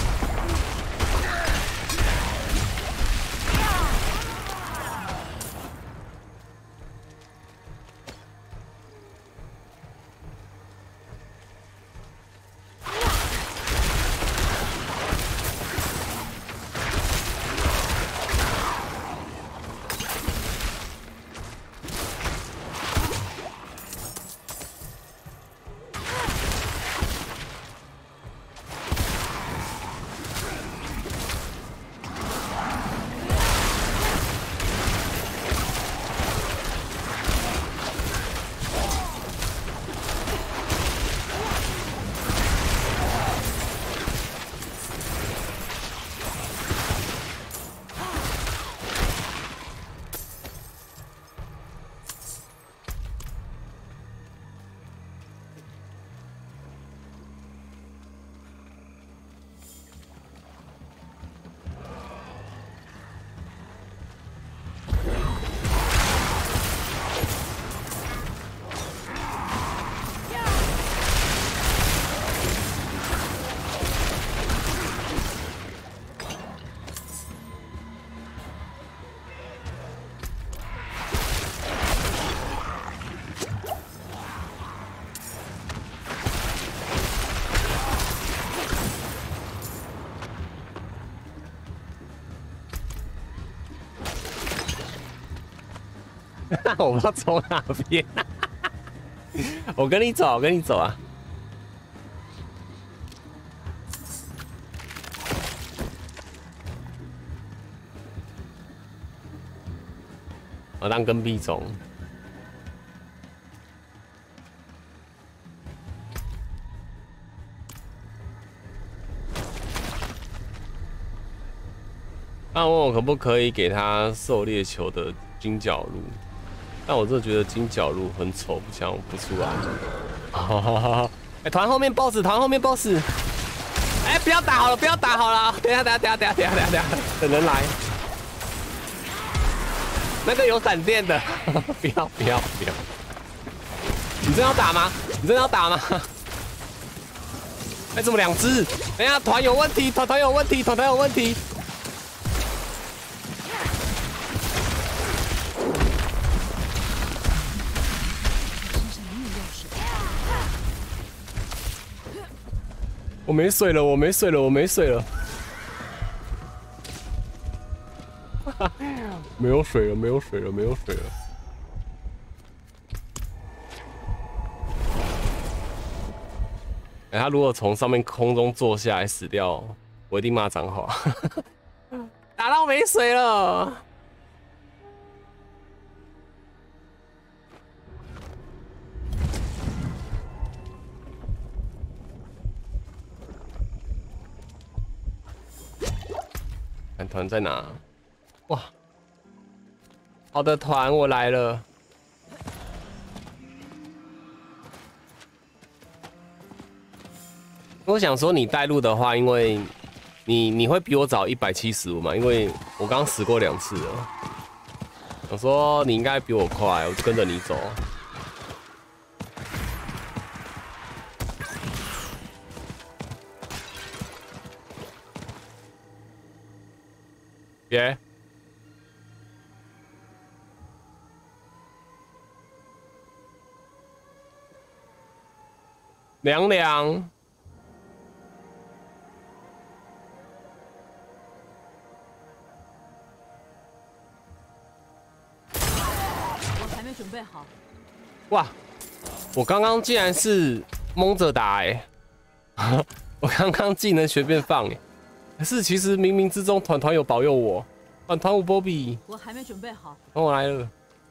我不知道走哪边。我跟你走，我跟你走啊！我当跟屁虫。他问我可不可以给他狩猎球的金角鹿，但我真的觉得金角鹿很丑，不像不出来。哎，团后面 BOSS， 团后面 BOSS。哎，不要打好了，不要打好了，等一下，等人来。那个有闪电的，不要！你真要打吗？哎，怎么两只？等一下，团有问题，团有问题。我没水了。没有水了。 哎、他如果从上面空中坐下来死掉，我一定骂脏话。打到没水了。看团在哪？哇，好的团，我来了。我想说，你带路的话，因为你会比我早175嘛，因为我刚死过2次了。我说你应该比我快，我就跟着你走。别。凉凉。 我还没准备好。 哇！我刚刚竟然是蒙着打哎、欸！我刚刚技能随便放哎、欸，可是其实冥冥之中团团有保佑我，团舞波比， 我还没准备好。 等我来了。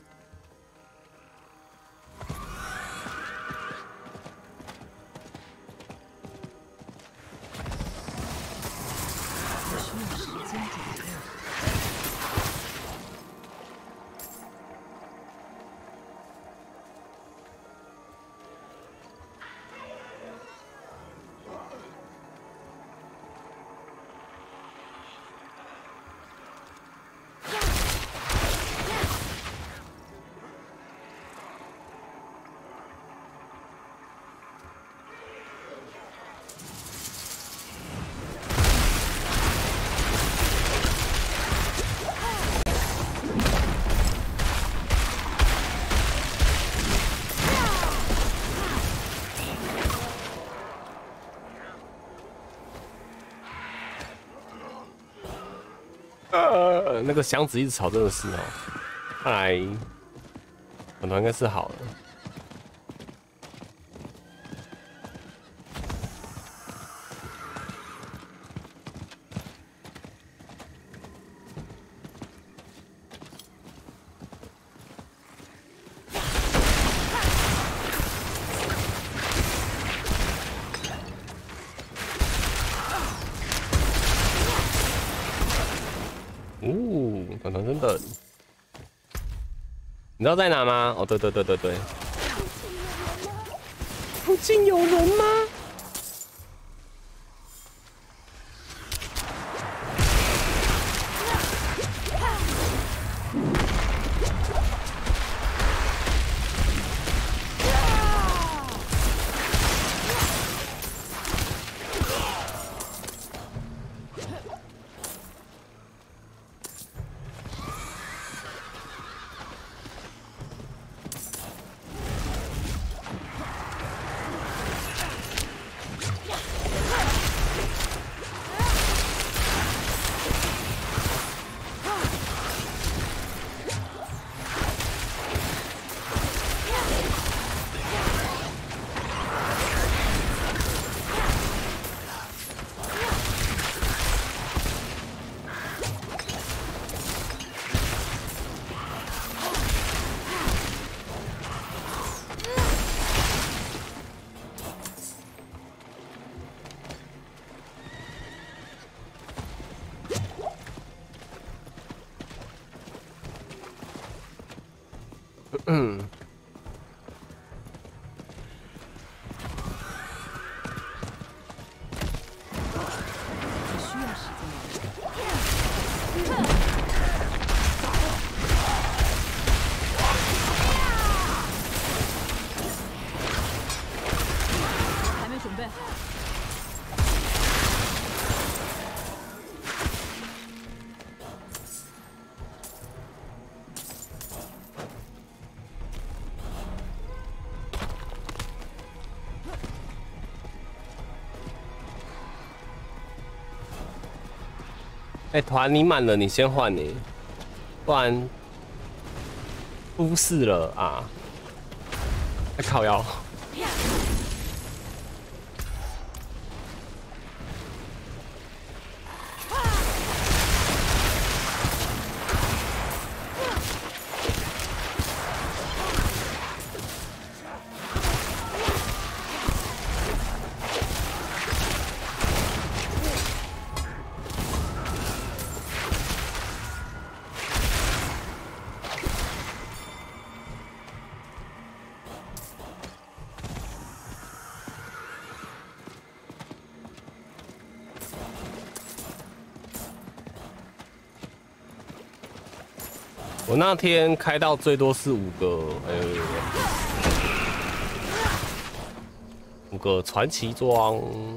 那个箱子一直吵，真的是哦。看来团团应该是好了。团团真的，你知道在哪吗？哦，对，附近有人吗？哎，团你满了，你先换你，不然出事了啊！靠腰。 我那天开到最多是5个，5个传奇装，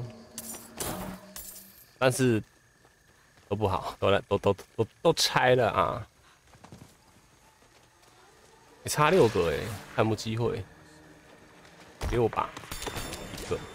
但是都不好，都拆了啊！你差6个哎，看不机会，给我吧，1个。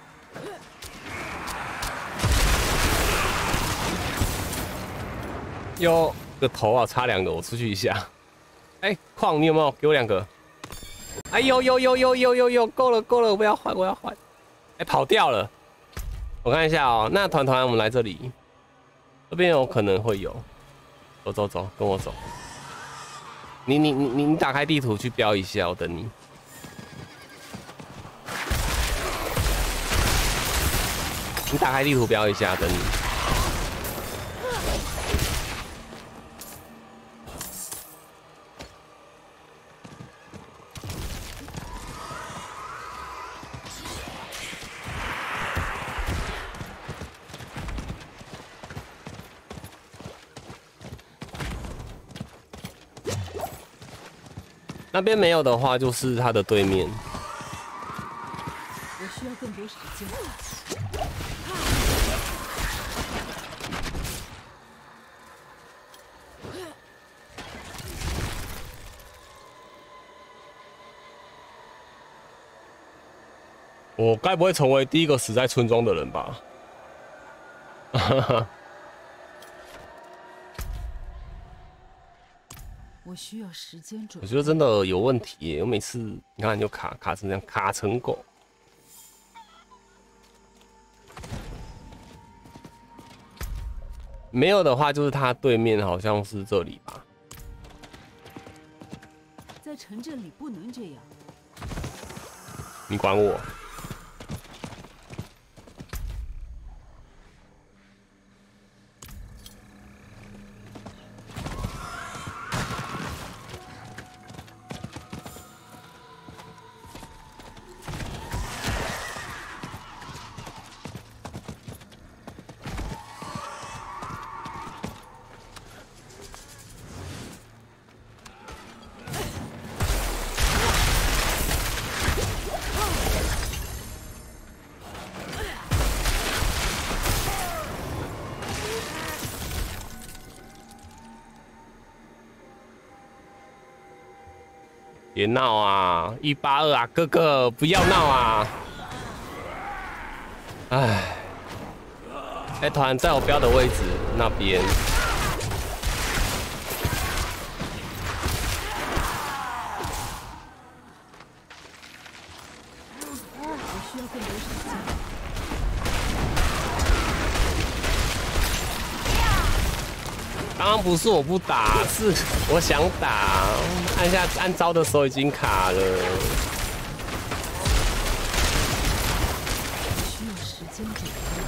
有个头啊，差2个，我出去一下。哎，矿你有没有给我2个？哎有，够了，我要换，哎，跑掉了。我看一下哦，那团我们来这里，这边有可能会有。走，跟我走。你打开地图去标一下，我等你。你打开地图标一下，等你。那边没有的话，就是它的对面。 我需要更多时间。 我该不会成为第一个死在村庄的人吧？ 我需要时间准备。 我觉得真的有问题耶，我每次你看就卡成这样，卡成狗。没有的话，就是它对面好像是这里吧？ 在城镇里不能这样。 你管我？别闹啊！182啊，哥哥，不要闹啊！哎，团在我标的位置那边。 我需要更多时间。 刚刚不是我不打，是我想打，按招的时候已经卡了。 我需要时间准备。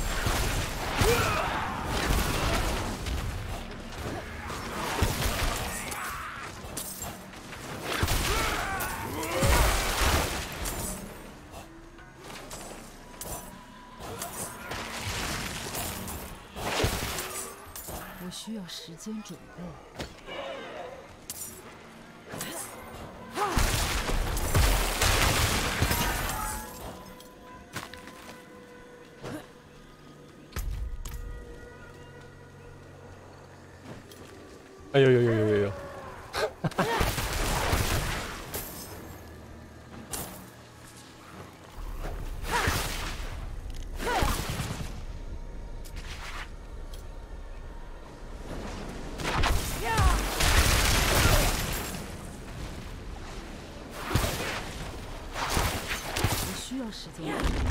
我需要时间准备。 哎呦！ 需要时间。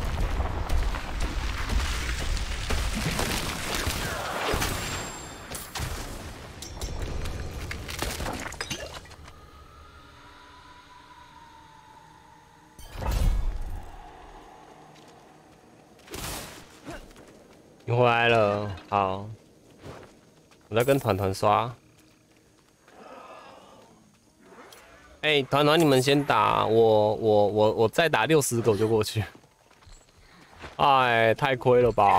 你回来了，好，我在跟团刷。哎，团你们先打，我再打60个我就过去。哎，太亏了吧！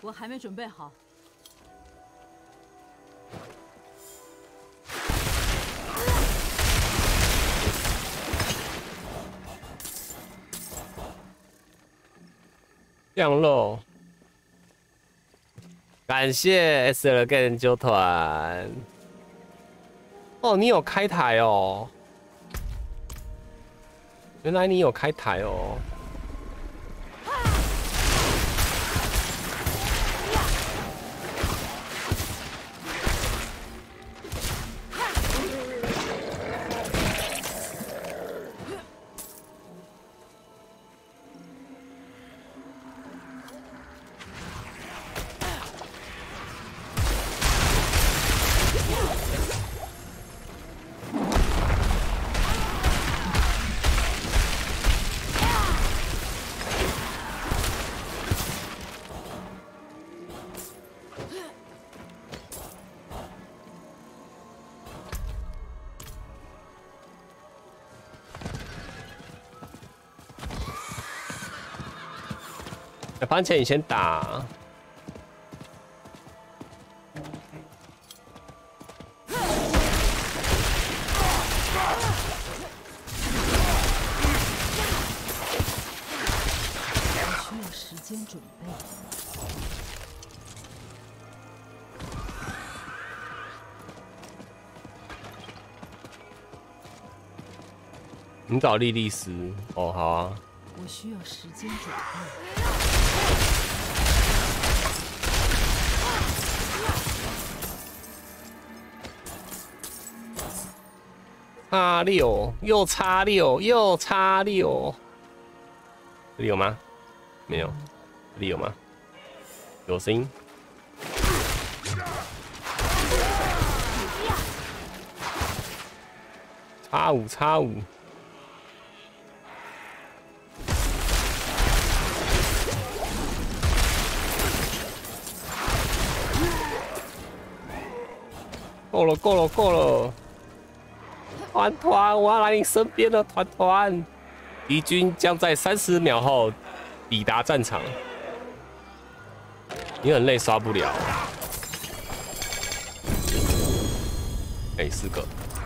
我还没准备好。 降肉，感谢 SL 研究团。哦，你有开台哦，原来你有开台哦。番茄，你先打。 需要时间准备。 你找莉莉丝哦，好啊。 我需要时间准备。 叉六，又叉六，又叉六。这里有吗？没有。这里有吗？有声音。叉五，叉五。够了，够了，够了！团团，我要来你身边了，团团！敌军将在30秒后抵达战场。你很累，刷不了。哎，4个。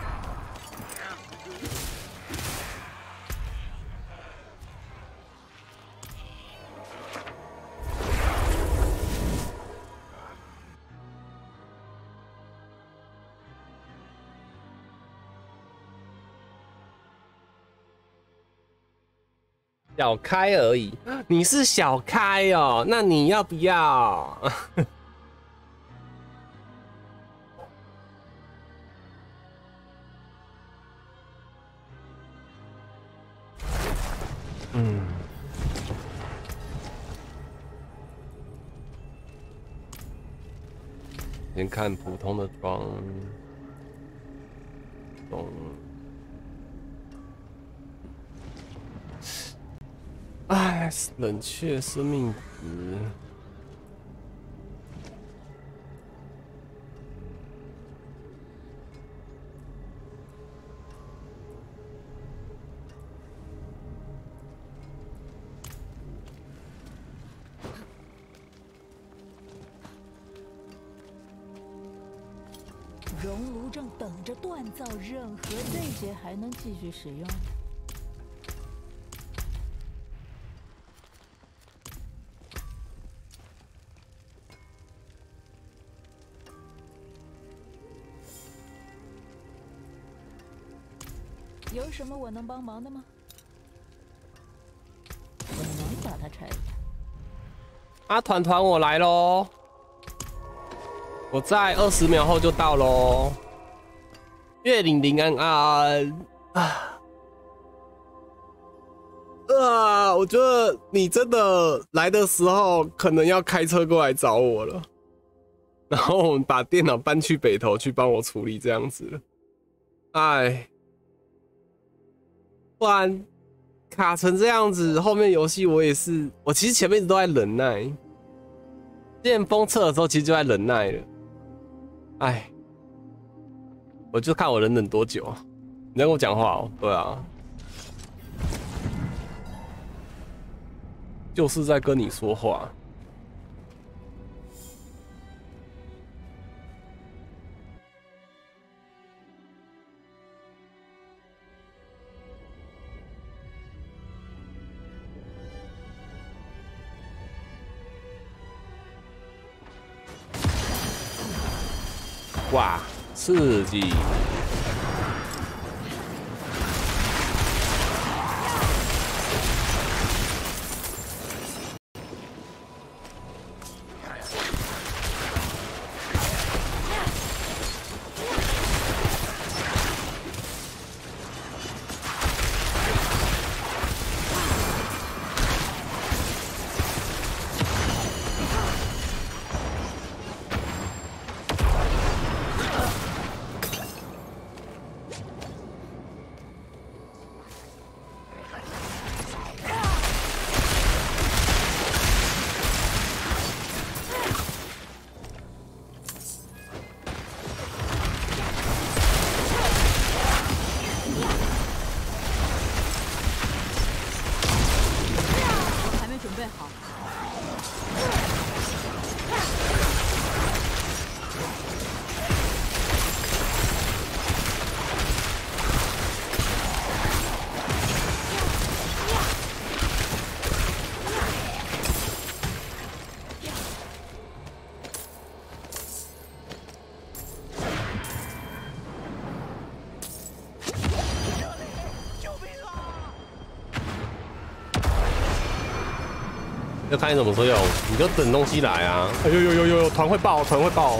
小开而已，你是小开哦，那你要不要？先看普通的装，哎，冷却生命值。 熔炉正等着锻造任何这些还能继续使用。有什么我能帮忙的吗？我能把它拆了。 啊，团团，我来喽！我在20秒后就到喽。月领平安安啊！我觉得你真的来的时候，可能要开车过来找我了。然后我们把电脑搬去北投去帮我处理这样子了。哎。不然卡成这样子，后面游戏我也是，我其实前面一直都在忍耐。之前封测的时候，其实就在忍耐了。哎，我就看我能忍多久。你在跟我讲话哦？对啊，就是在跟你说话。 哇，刺激！要看你什么时候用，你就等东西来啊！ 哎呦，团会爆，团会爆！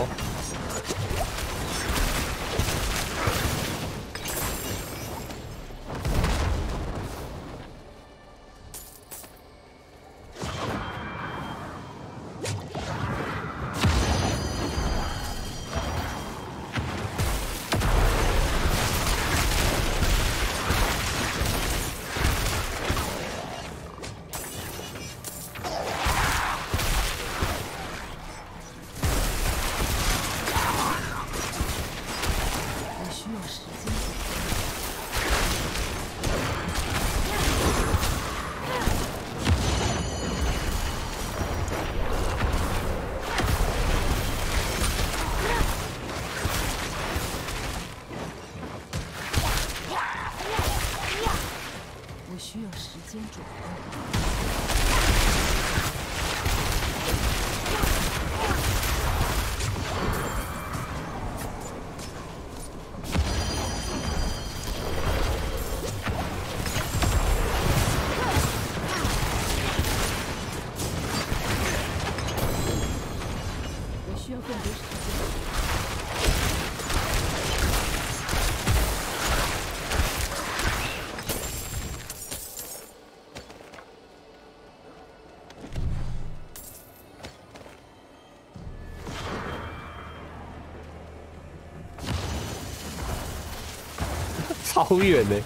超远呢！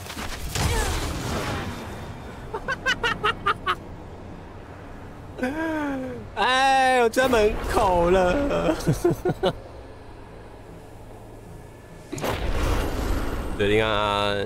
哎，我在门口了。 对，林安。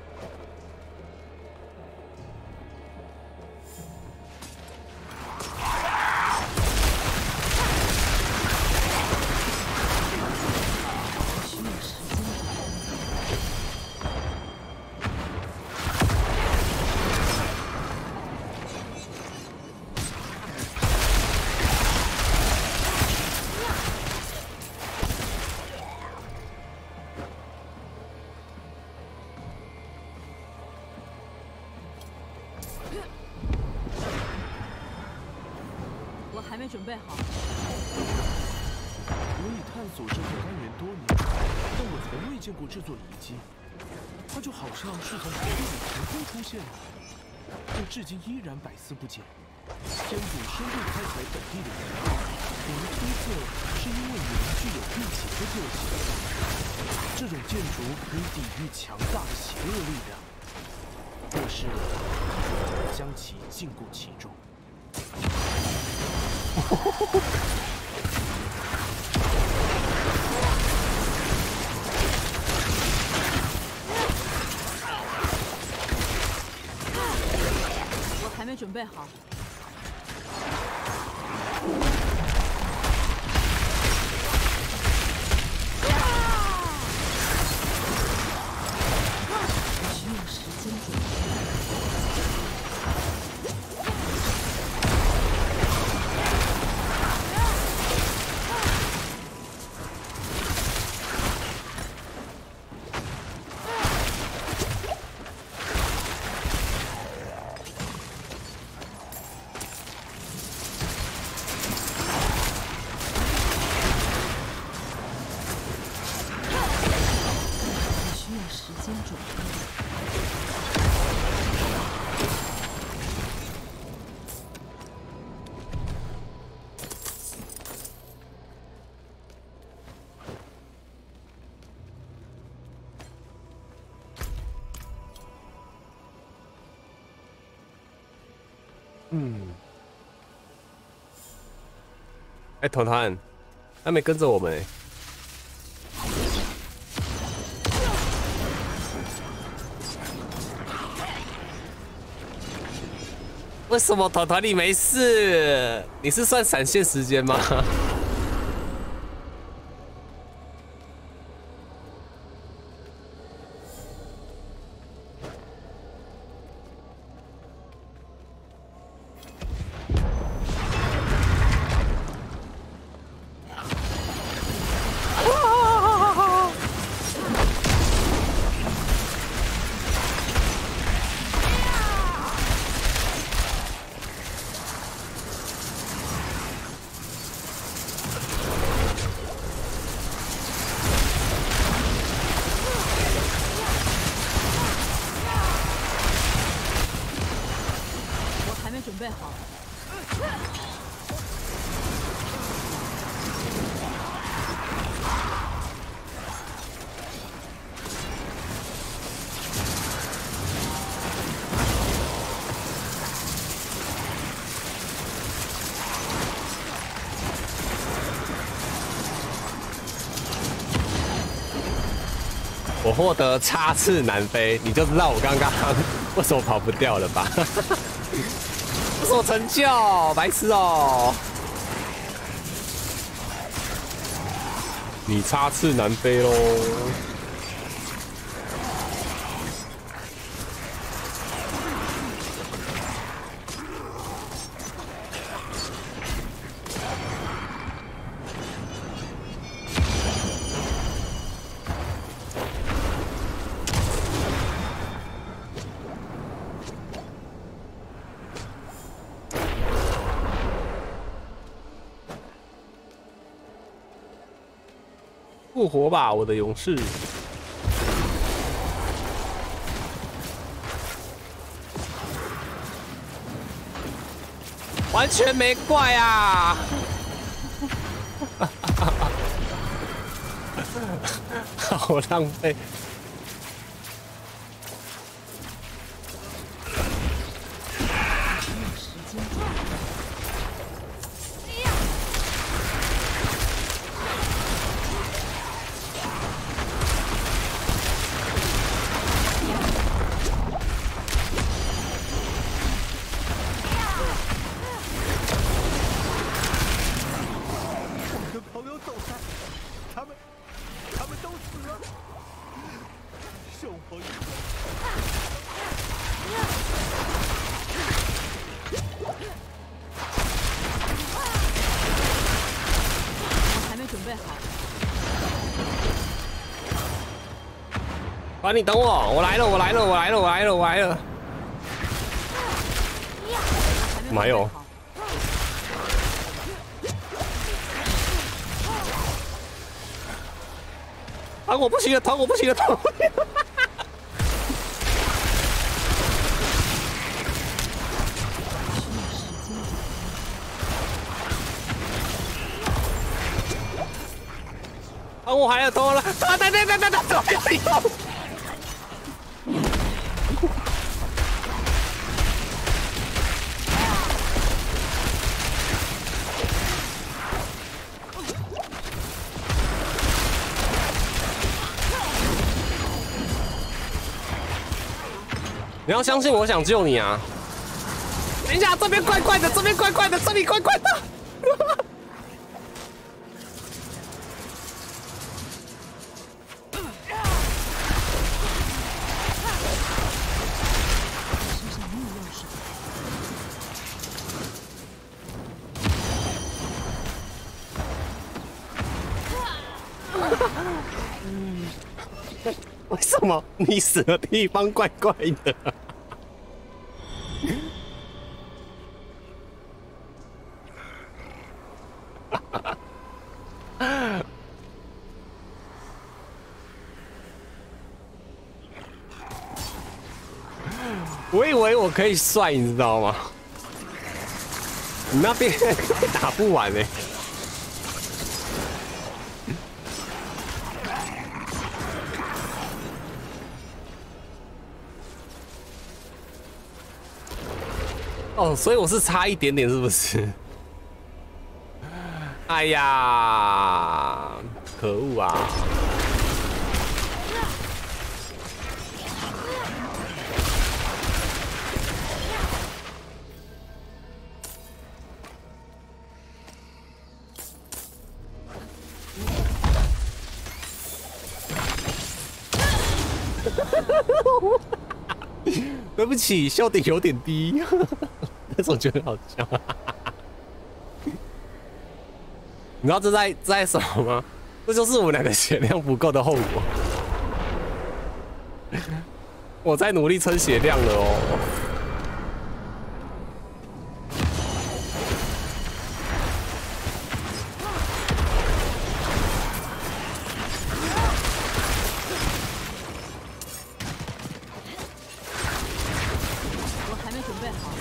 准备好。 我已探索这个单元多年，但我从未见过这座遗迹。它就好像是从土地里凭空出现的，但至今依然百思不解。先祖深入开采本地的原料，我们推测是因为你们具有辟邪的特性。这种建筑可以抵御强大的邪恶力量，或是将其禁锢其中。 我还没准备好。我需要时间准备。 哎，团团，他没跟着我们哎。为什么团团你没事？你是算闪现时间吗？ 准备好。 我获得插翅难飞，你就知道我刚刚为什么跑不掉了吧？这是我成就，白痴哦！你插翅难飞喽！复活吧，我的勇士！完全没怪啊！好浪费。啊！你等我，我来了，我来了，我来了，我来了，我来了！没有。团我不行了，团我不行了，团！啊！我还要脱了！啊！等，不要用！你要相信我想救你啊！等一下，这边怪怪的，这边怪怪的，这里怪怪的。为什么你死的地方怪怪的？我以为我可以帅，你知道吗？你那边打不完哎、欸。 哦，所以我是差一点点，是不是？哎呀，可恶啊！对不起，笑点有点低，但是我觉得好笑。你知道这在什么吗？这就是我们两个血量不够的后果。我在努力撑血量了哦。 我还没准备好。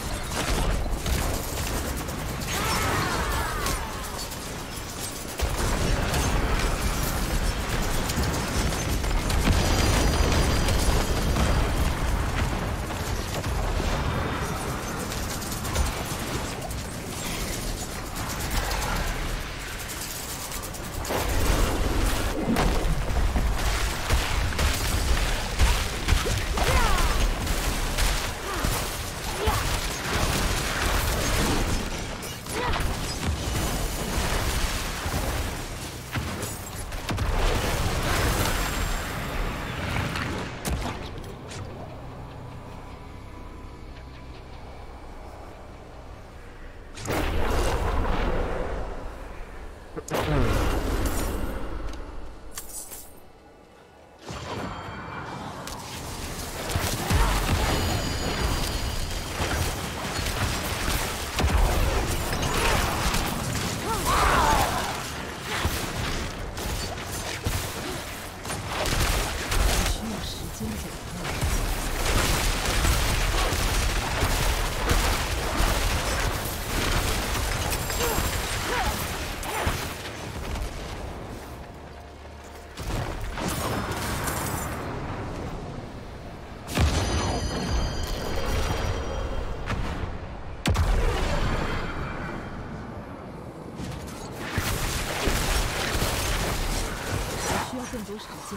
更多时间。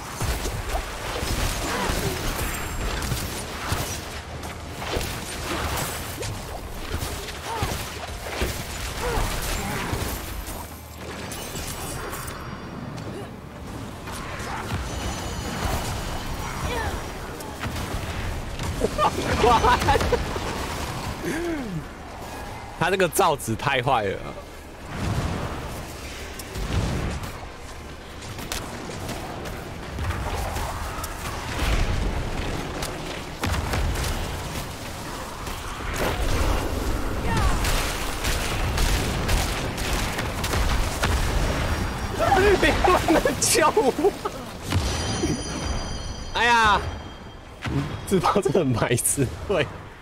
他这个造纸太坏了。别乱来救我！哎呀，自爆真的很白痴，对。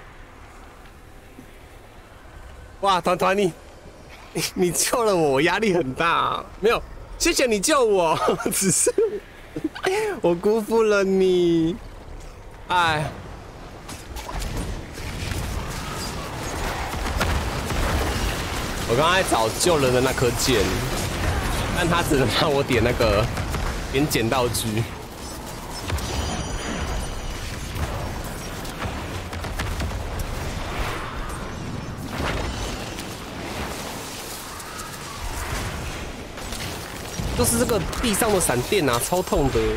哇，团团你救了我，我压力很大。没有，谢谢你救我，只是我辜负了你。哎，我刚才找救人的那颗剑，但他只能让我点那个点捡道具。就是这个地上的闪电啊，超痛的。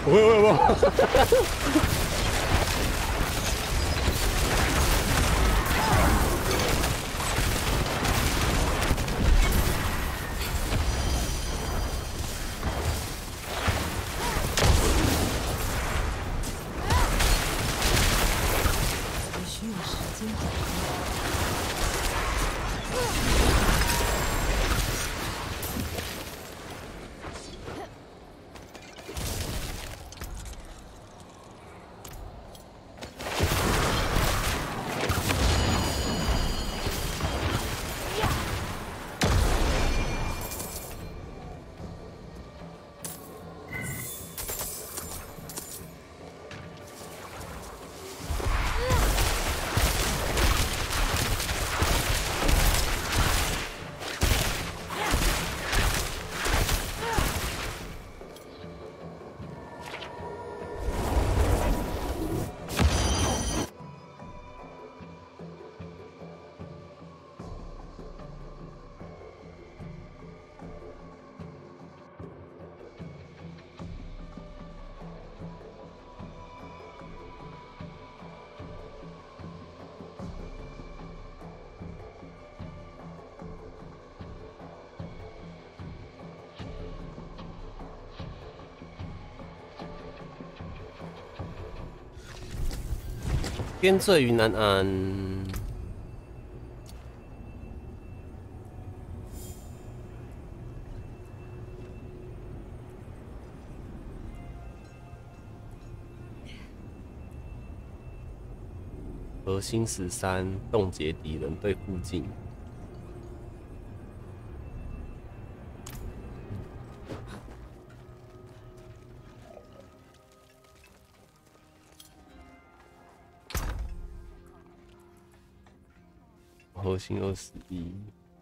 边醉于南安。核心13冻结敌人对附近。核心21。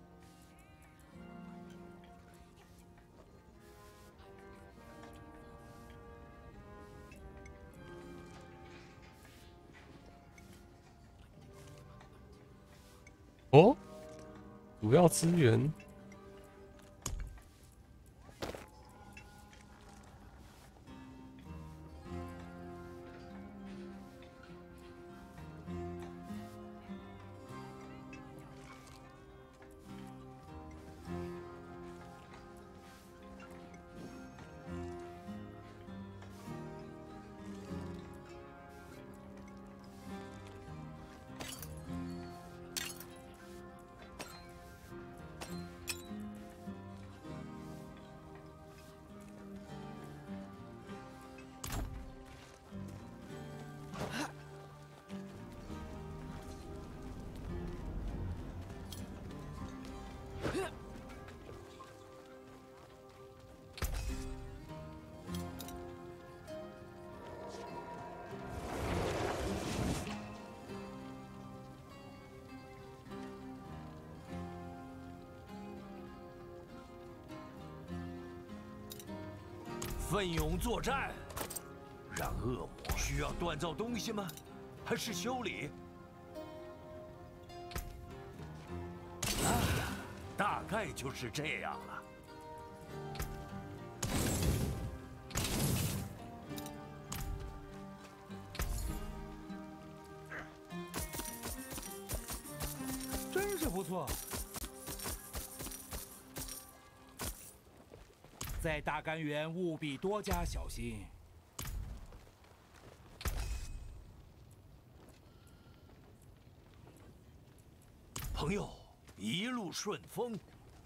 哦，主要资源。 奋勇作战，让恶魔需要锻造东西吗？还是修理？啊，大概就是这样了。 真是不错。 在大干园务必多加小心。 朋友，一路顺风。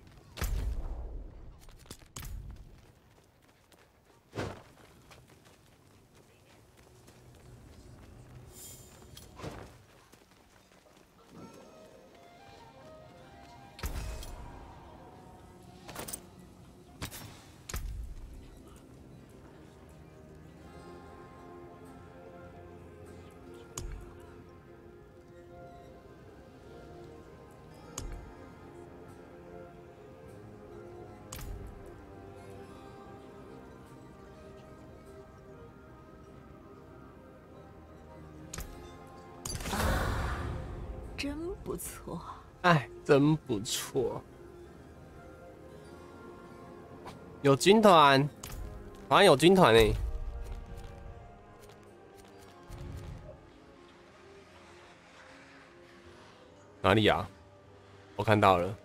真不错， 哎，真不错。有军团，好像有军团诶。 哪里啊？我看到了，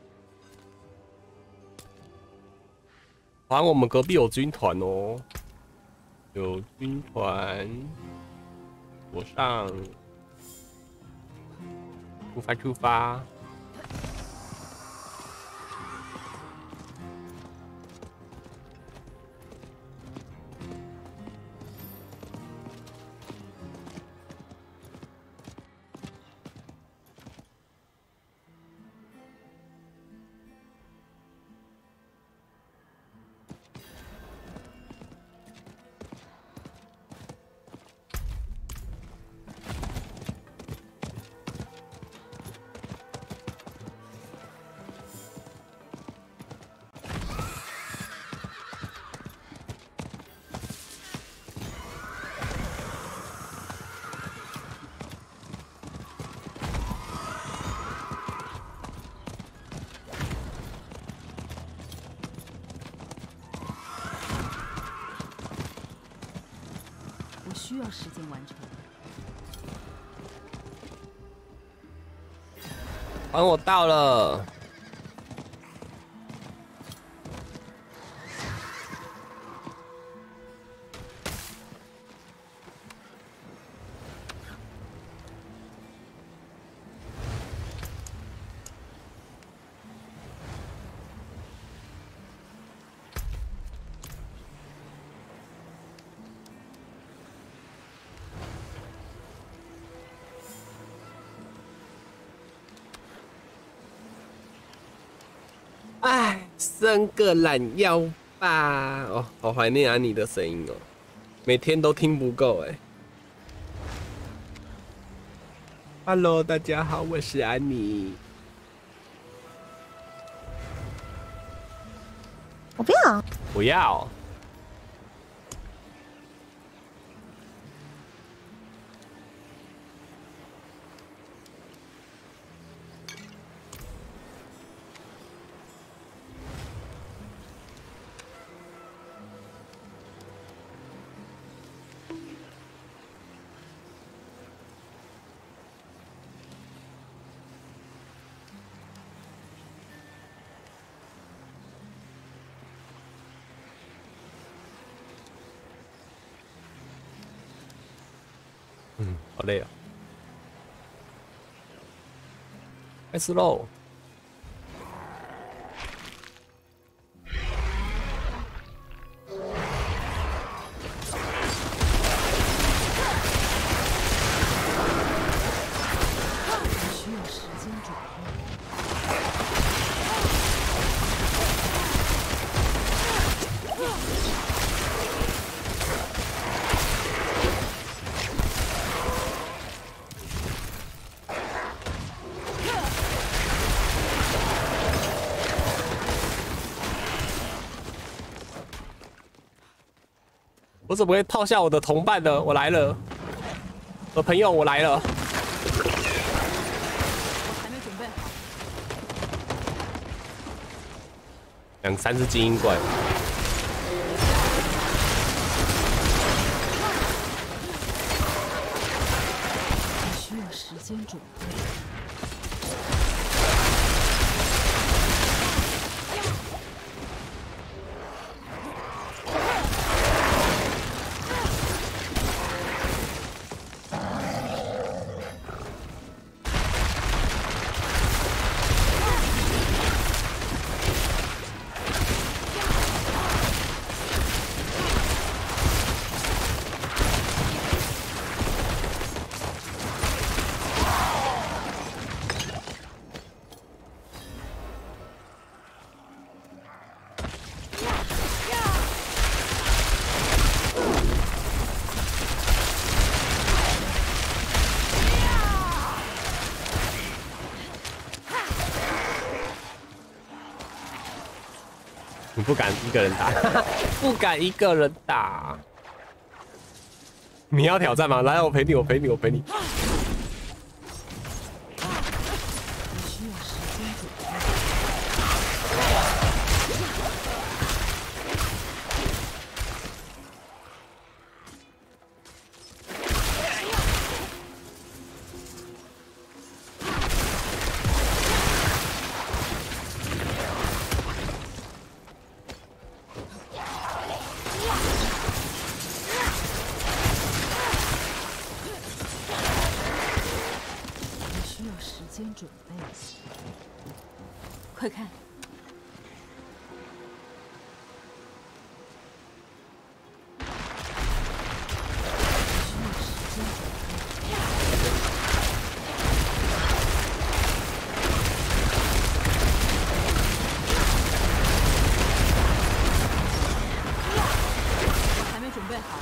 好像我们隔壁有军团哦，有军团，左上，出发。 需要时间完成。 还我到了。哎，伸个懒腰吧！哦，好怀念安妮的声音哦，每天都听不够哎。Hello， 大家好，我是安妮。 我不要， 不要。好累啊！开始喽！ 需要时间准备。 我怎么会抛下我的同伴呢？我来了，我的朋友，我来了。 我还没准备好。 2、3只精英怪。 需要时间准备。 你不敢一个人打，不敢一个人打。你要挑战吗？来，我陪你，我陪你，我陪你。 需要时间准备。 快看，我还没准备好。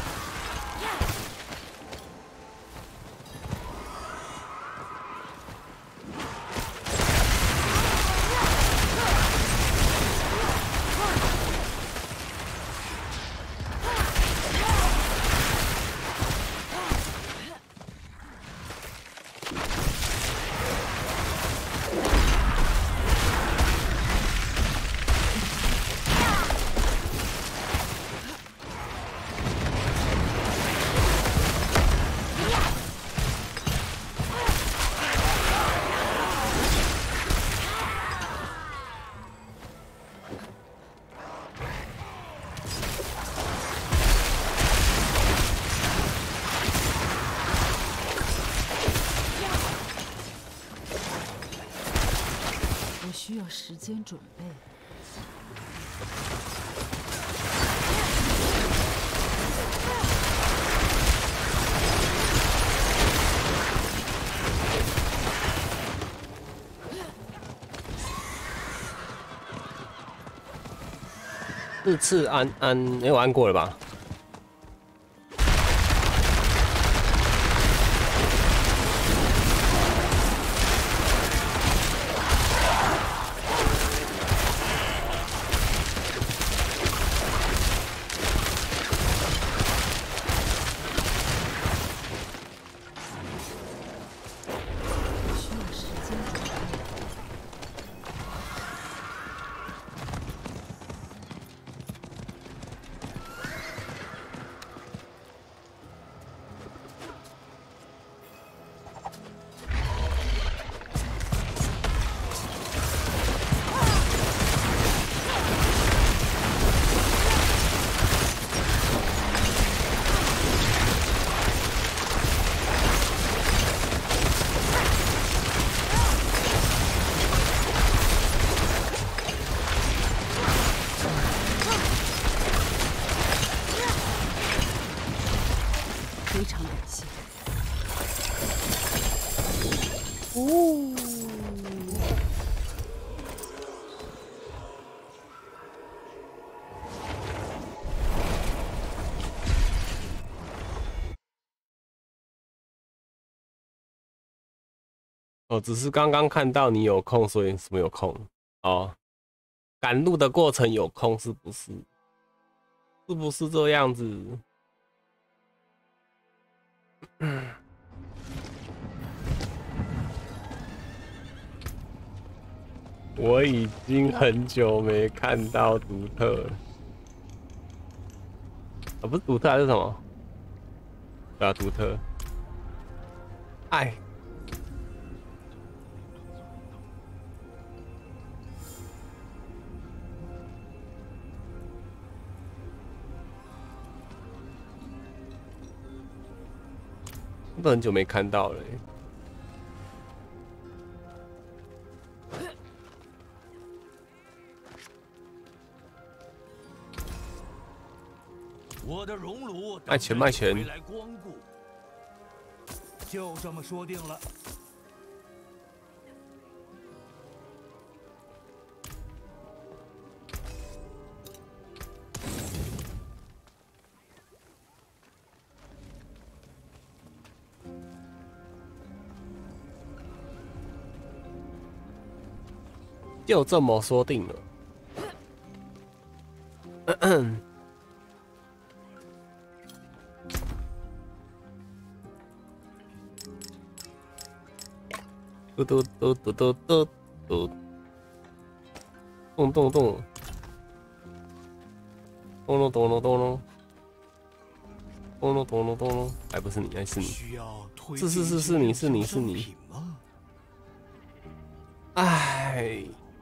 需要时间准备。 日次安，没有安过了吧？ 非常感谢。 哦，只是刚刚看到你有空，所以什么有空？哦，赶路的过程有空是不是？是不是这样子？我已经很久没看到独特了。啊，不是独特还是什么？对啊，独特。哎。 都很久没看到了欸。 我的熔炉卖钱卖钱， 回来光顾， 就这么说定了。 就这么说定了。嘟嘟嘟嘟嘟嘟嘟，咚咚咚，咚咚咚咚咚咚，咚咚咚咚咚咚，还不是你，还是你？是你。唉，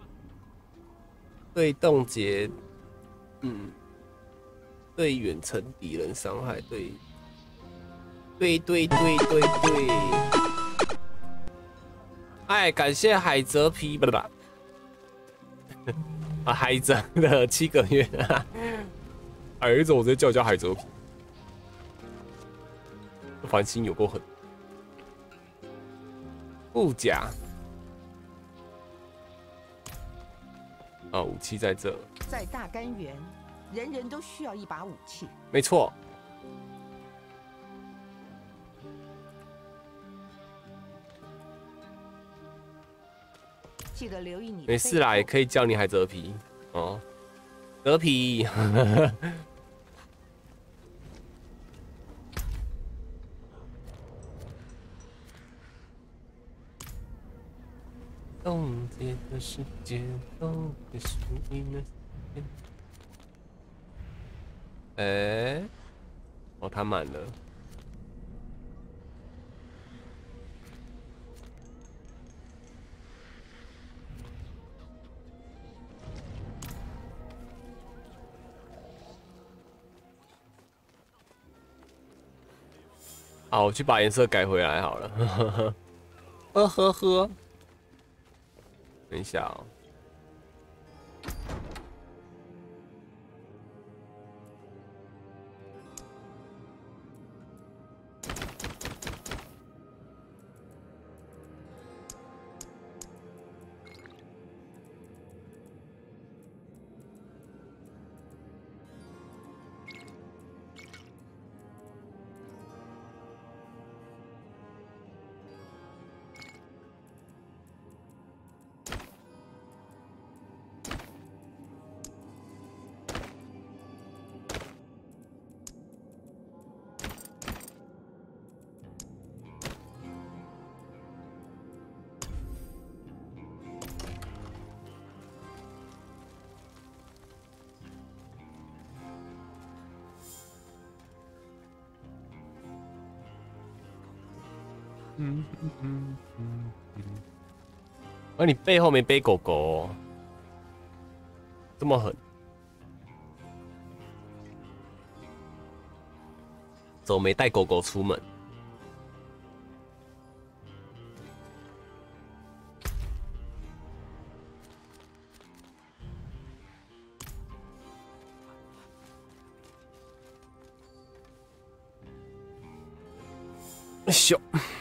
对冻结，对远程敌人伤害，对。哎，感谢海蜇皮，不对吧？ 啊，海蜇的7个月，儿子，我直接叫海蜇皮。繁星有够狠。护甲。啊，武器在这。 在大干园，人人都需要一把武器。 没错。 记得留意你。 没事啦，也可以叫你海蜇皮哦，蜇皮。冻结的时间都会属于那天。哎，哦，它满了。好，我去把颜色改回来好了。呵呵呵。等一下哦。而你背后没背狗狗哦，这么狠，怎么没带狗狗出门？咻！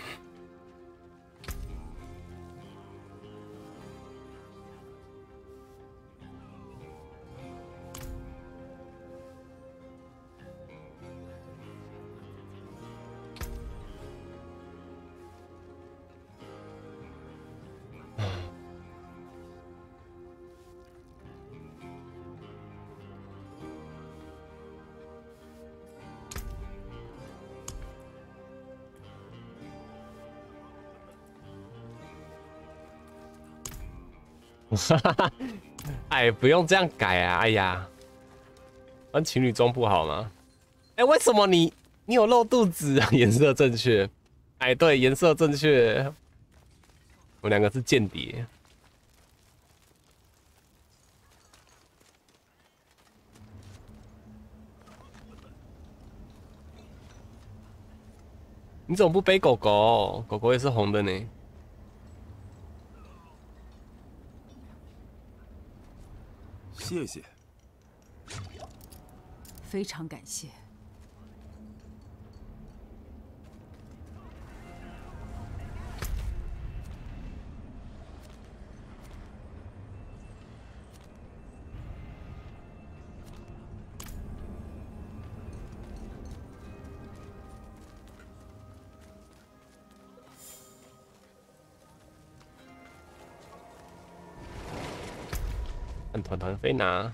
哎，不用这样改啊！哎呀，穿情侣装不好吗？哎，为什么你有露肚子啊？颜色正确。哎，对，颜色正确。我们两个是间谍。你怎么不背狗狗？狗狗也是红的呢。 谢谢。 非常感谢。 看团团飞拿。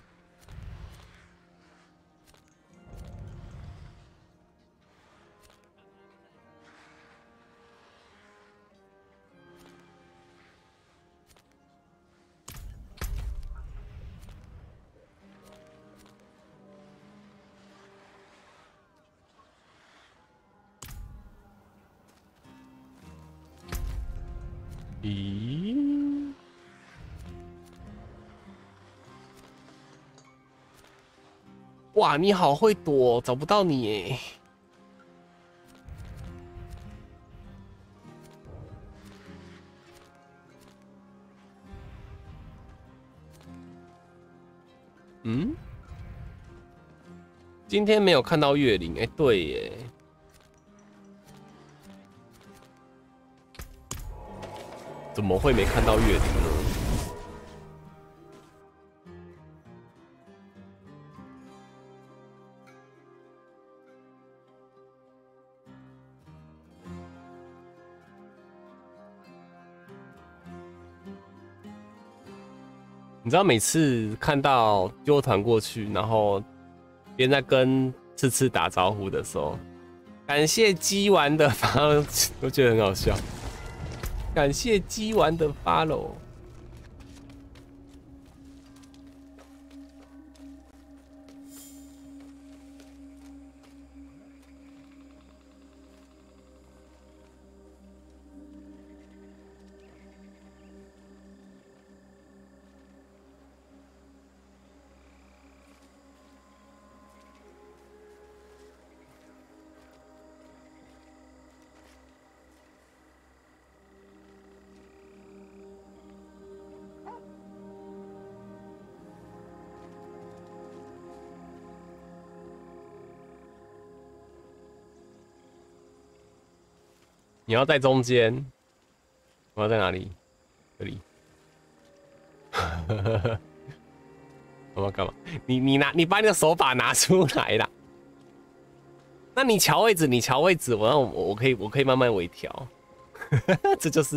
咦？哇，你好会躲，找不到你耶！ 嗯，今天没有看到月灵，哎，对耶。怎么会没看到月灵呢？你知道每次看到纠团过去，然后别人在跟次次打招呼的时候，感谢鸡丸的 follow， 我觉得很好笑。感谢鸡丸的 follow。你要在中间，我要在哪里？这里。我要干嘛？你把你的手把拿出来啦。那你调位置，我可以慢慢微调。这就是，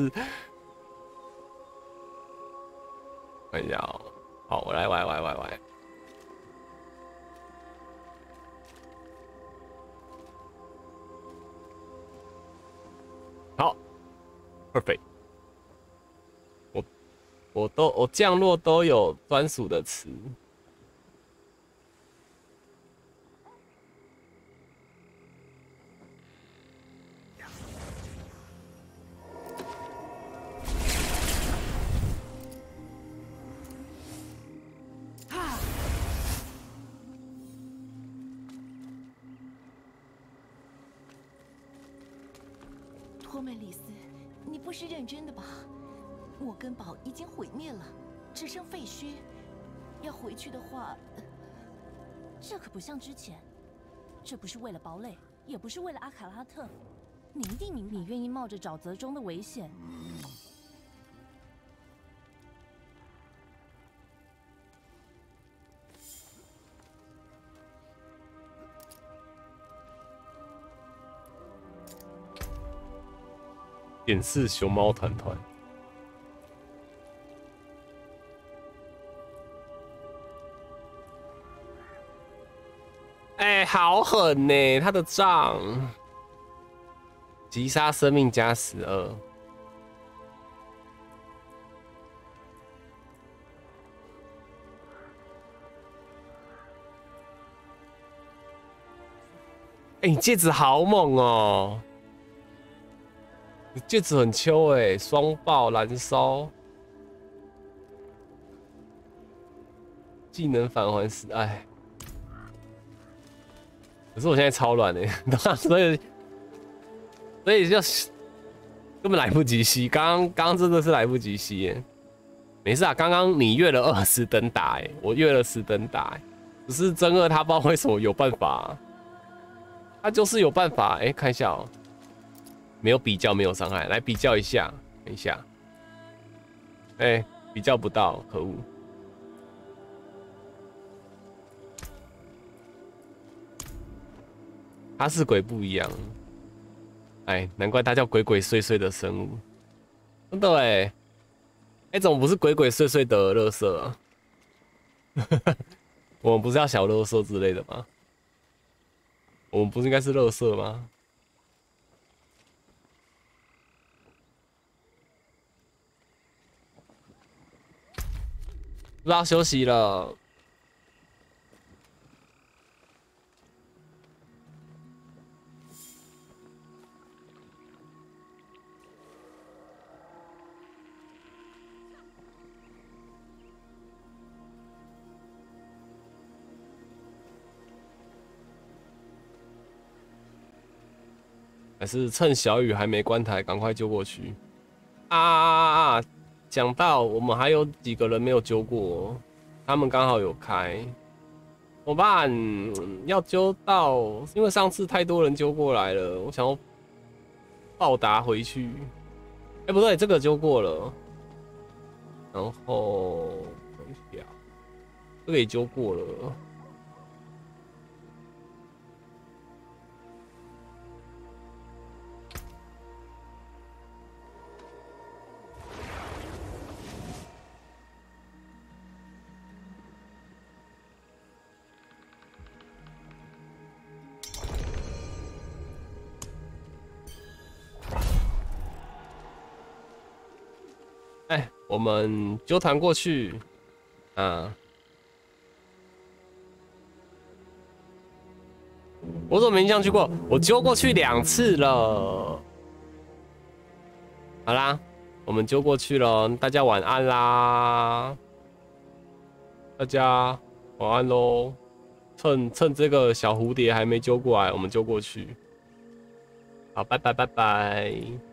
看一下哦。好，我来。好 ，perfect。我降落都有专属的词。 托梅里斯，你不是认真的吧？我跟堡已经毁灭了，只剩废墟。要回去的话，这可不像之前。这不是为了堡垒，也不是为了阿卡拉特。你一定明白，你愿意冒着沼泽中的危险。 点是熊猫团团。哎，好狠呢！他的杖，击杀生命加12。哎，你戒指好猛哦！你戒指很秋哎，双爆燃烧，技能返还时，哎。可是我现在超软的，所以就根本来不及吸，刚真的是来不及吸耶。没事啊，刚刚你越了20灯打哎，我越了10灯打哎，只是真二他不知道为什么有办法，他就是有办法哎，看一下哦，没有比较没有伤害，来比较一下，等一下，哎，比较不到，可恶。他是鬼不一样，哎，难怪他叫鬼鬼祟祟的生物。真的哎，哎，怎么不是鬼鬼祟祟的垃圾啊？我们不是要小垃圾之类的吗？我们不是应该是垃圾吗？不要休息了。还是趁小雨还没关台，赶快揪过去！讲到我们还有几个人没有揪过，他们刚好有开， 怎么办？要揪到，因为上次太多人揪过来了，我想要报答回去。哎，不对，这个揪过了，然后等一下，这个也揪过了。哎，我们纠团过去，啊，我怎么没印象去过？我揪过去2次了。好啦，我们揪过去了，大家晚安啦！大家晚安喽！趁这个小蝴蝶还没揪过来，我们揪过去。好，拜拜拜拜。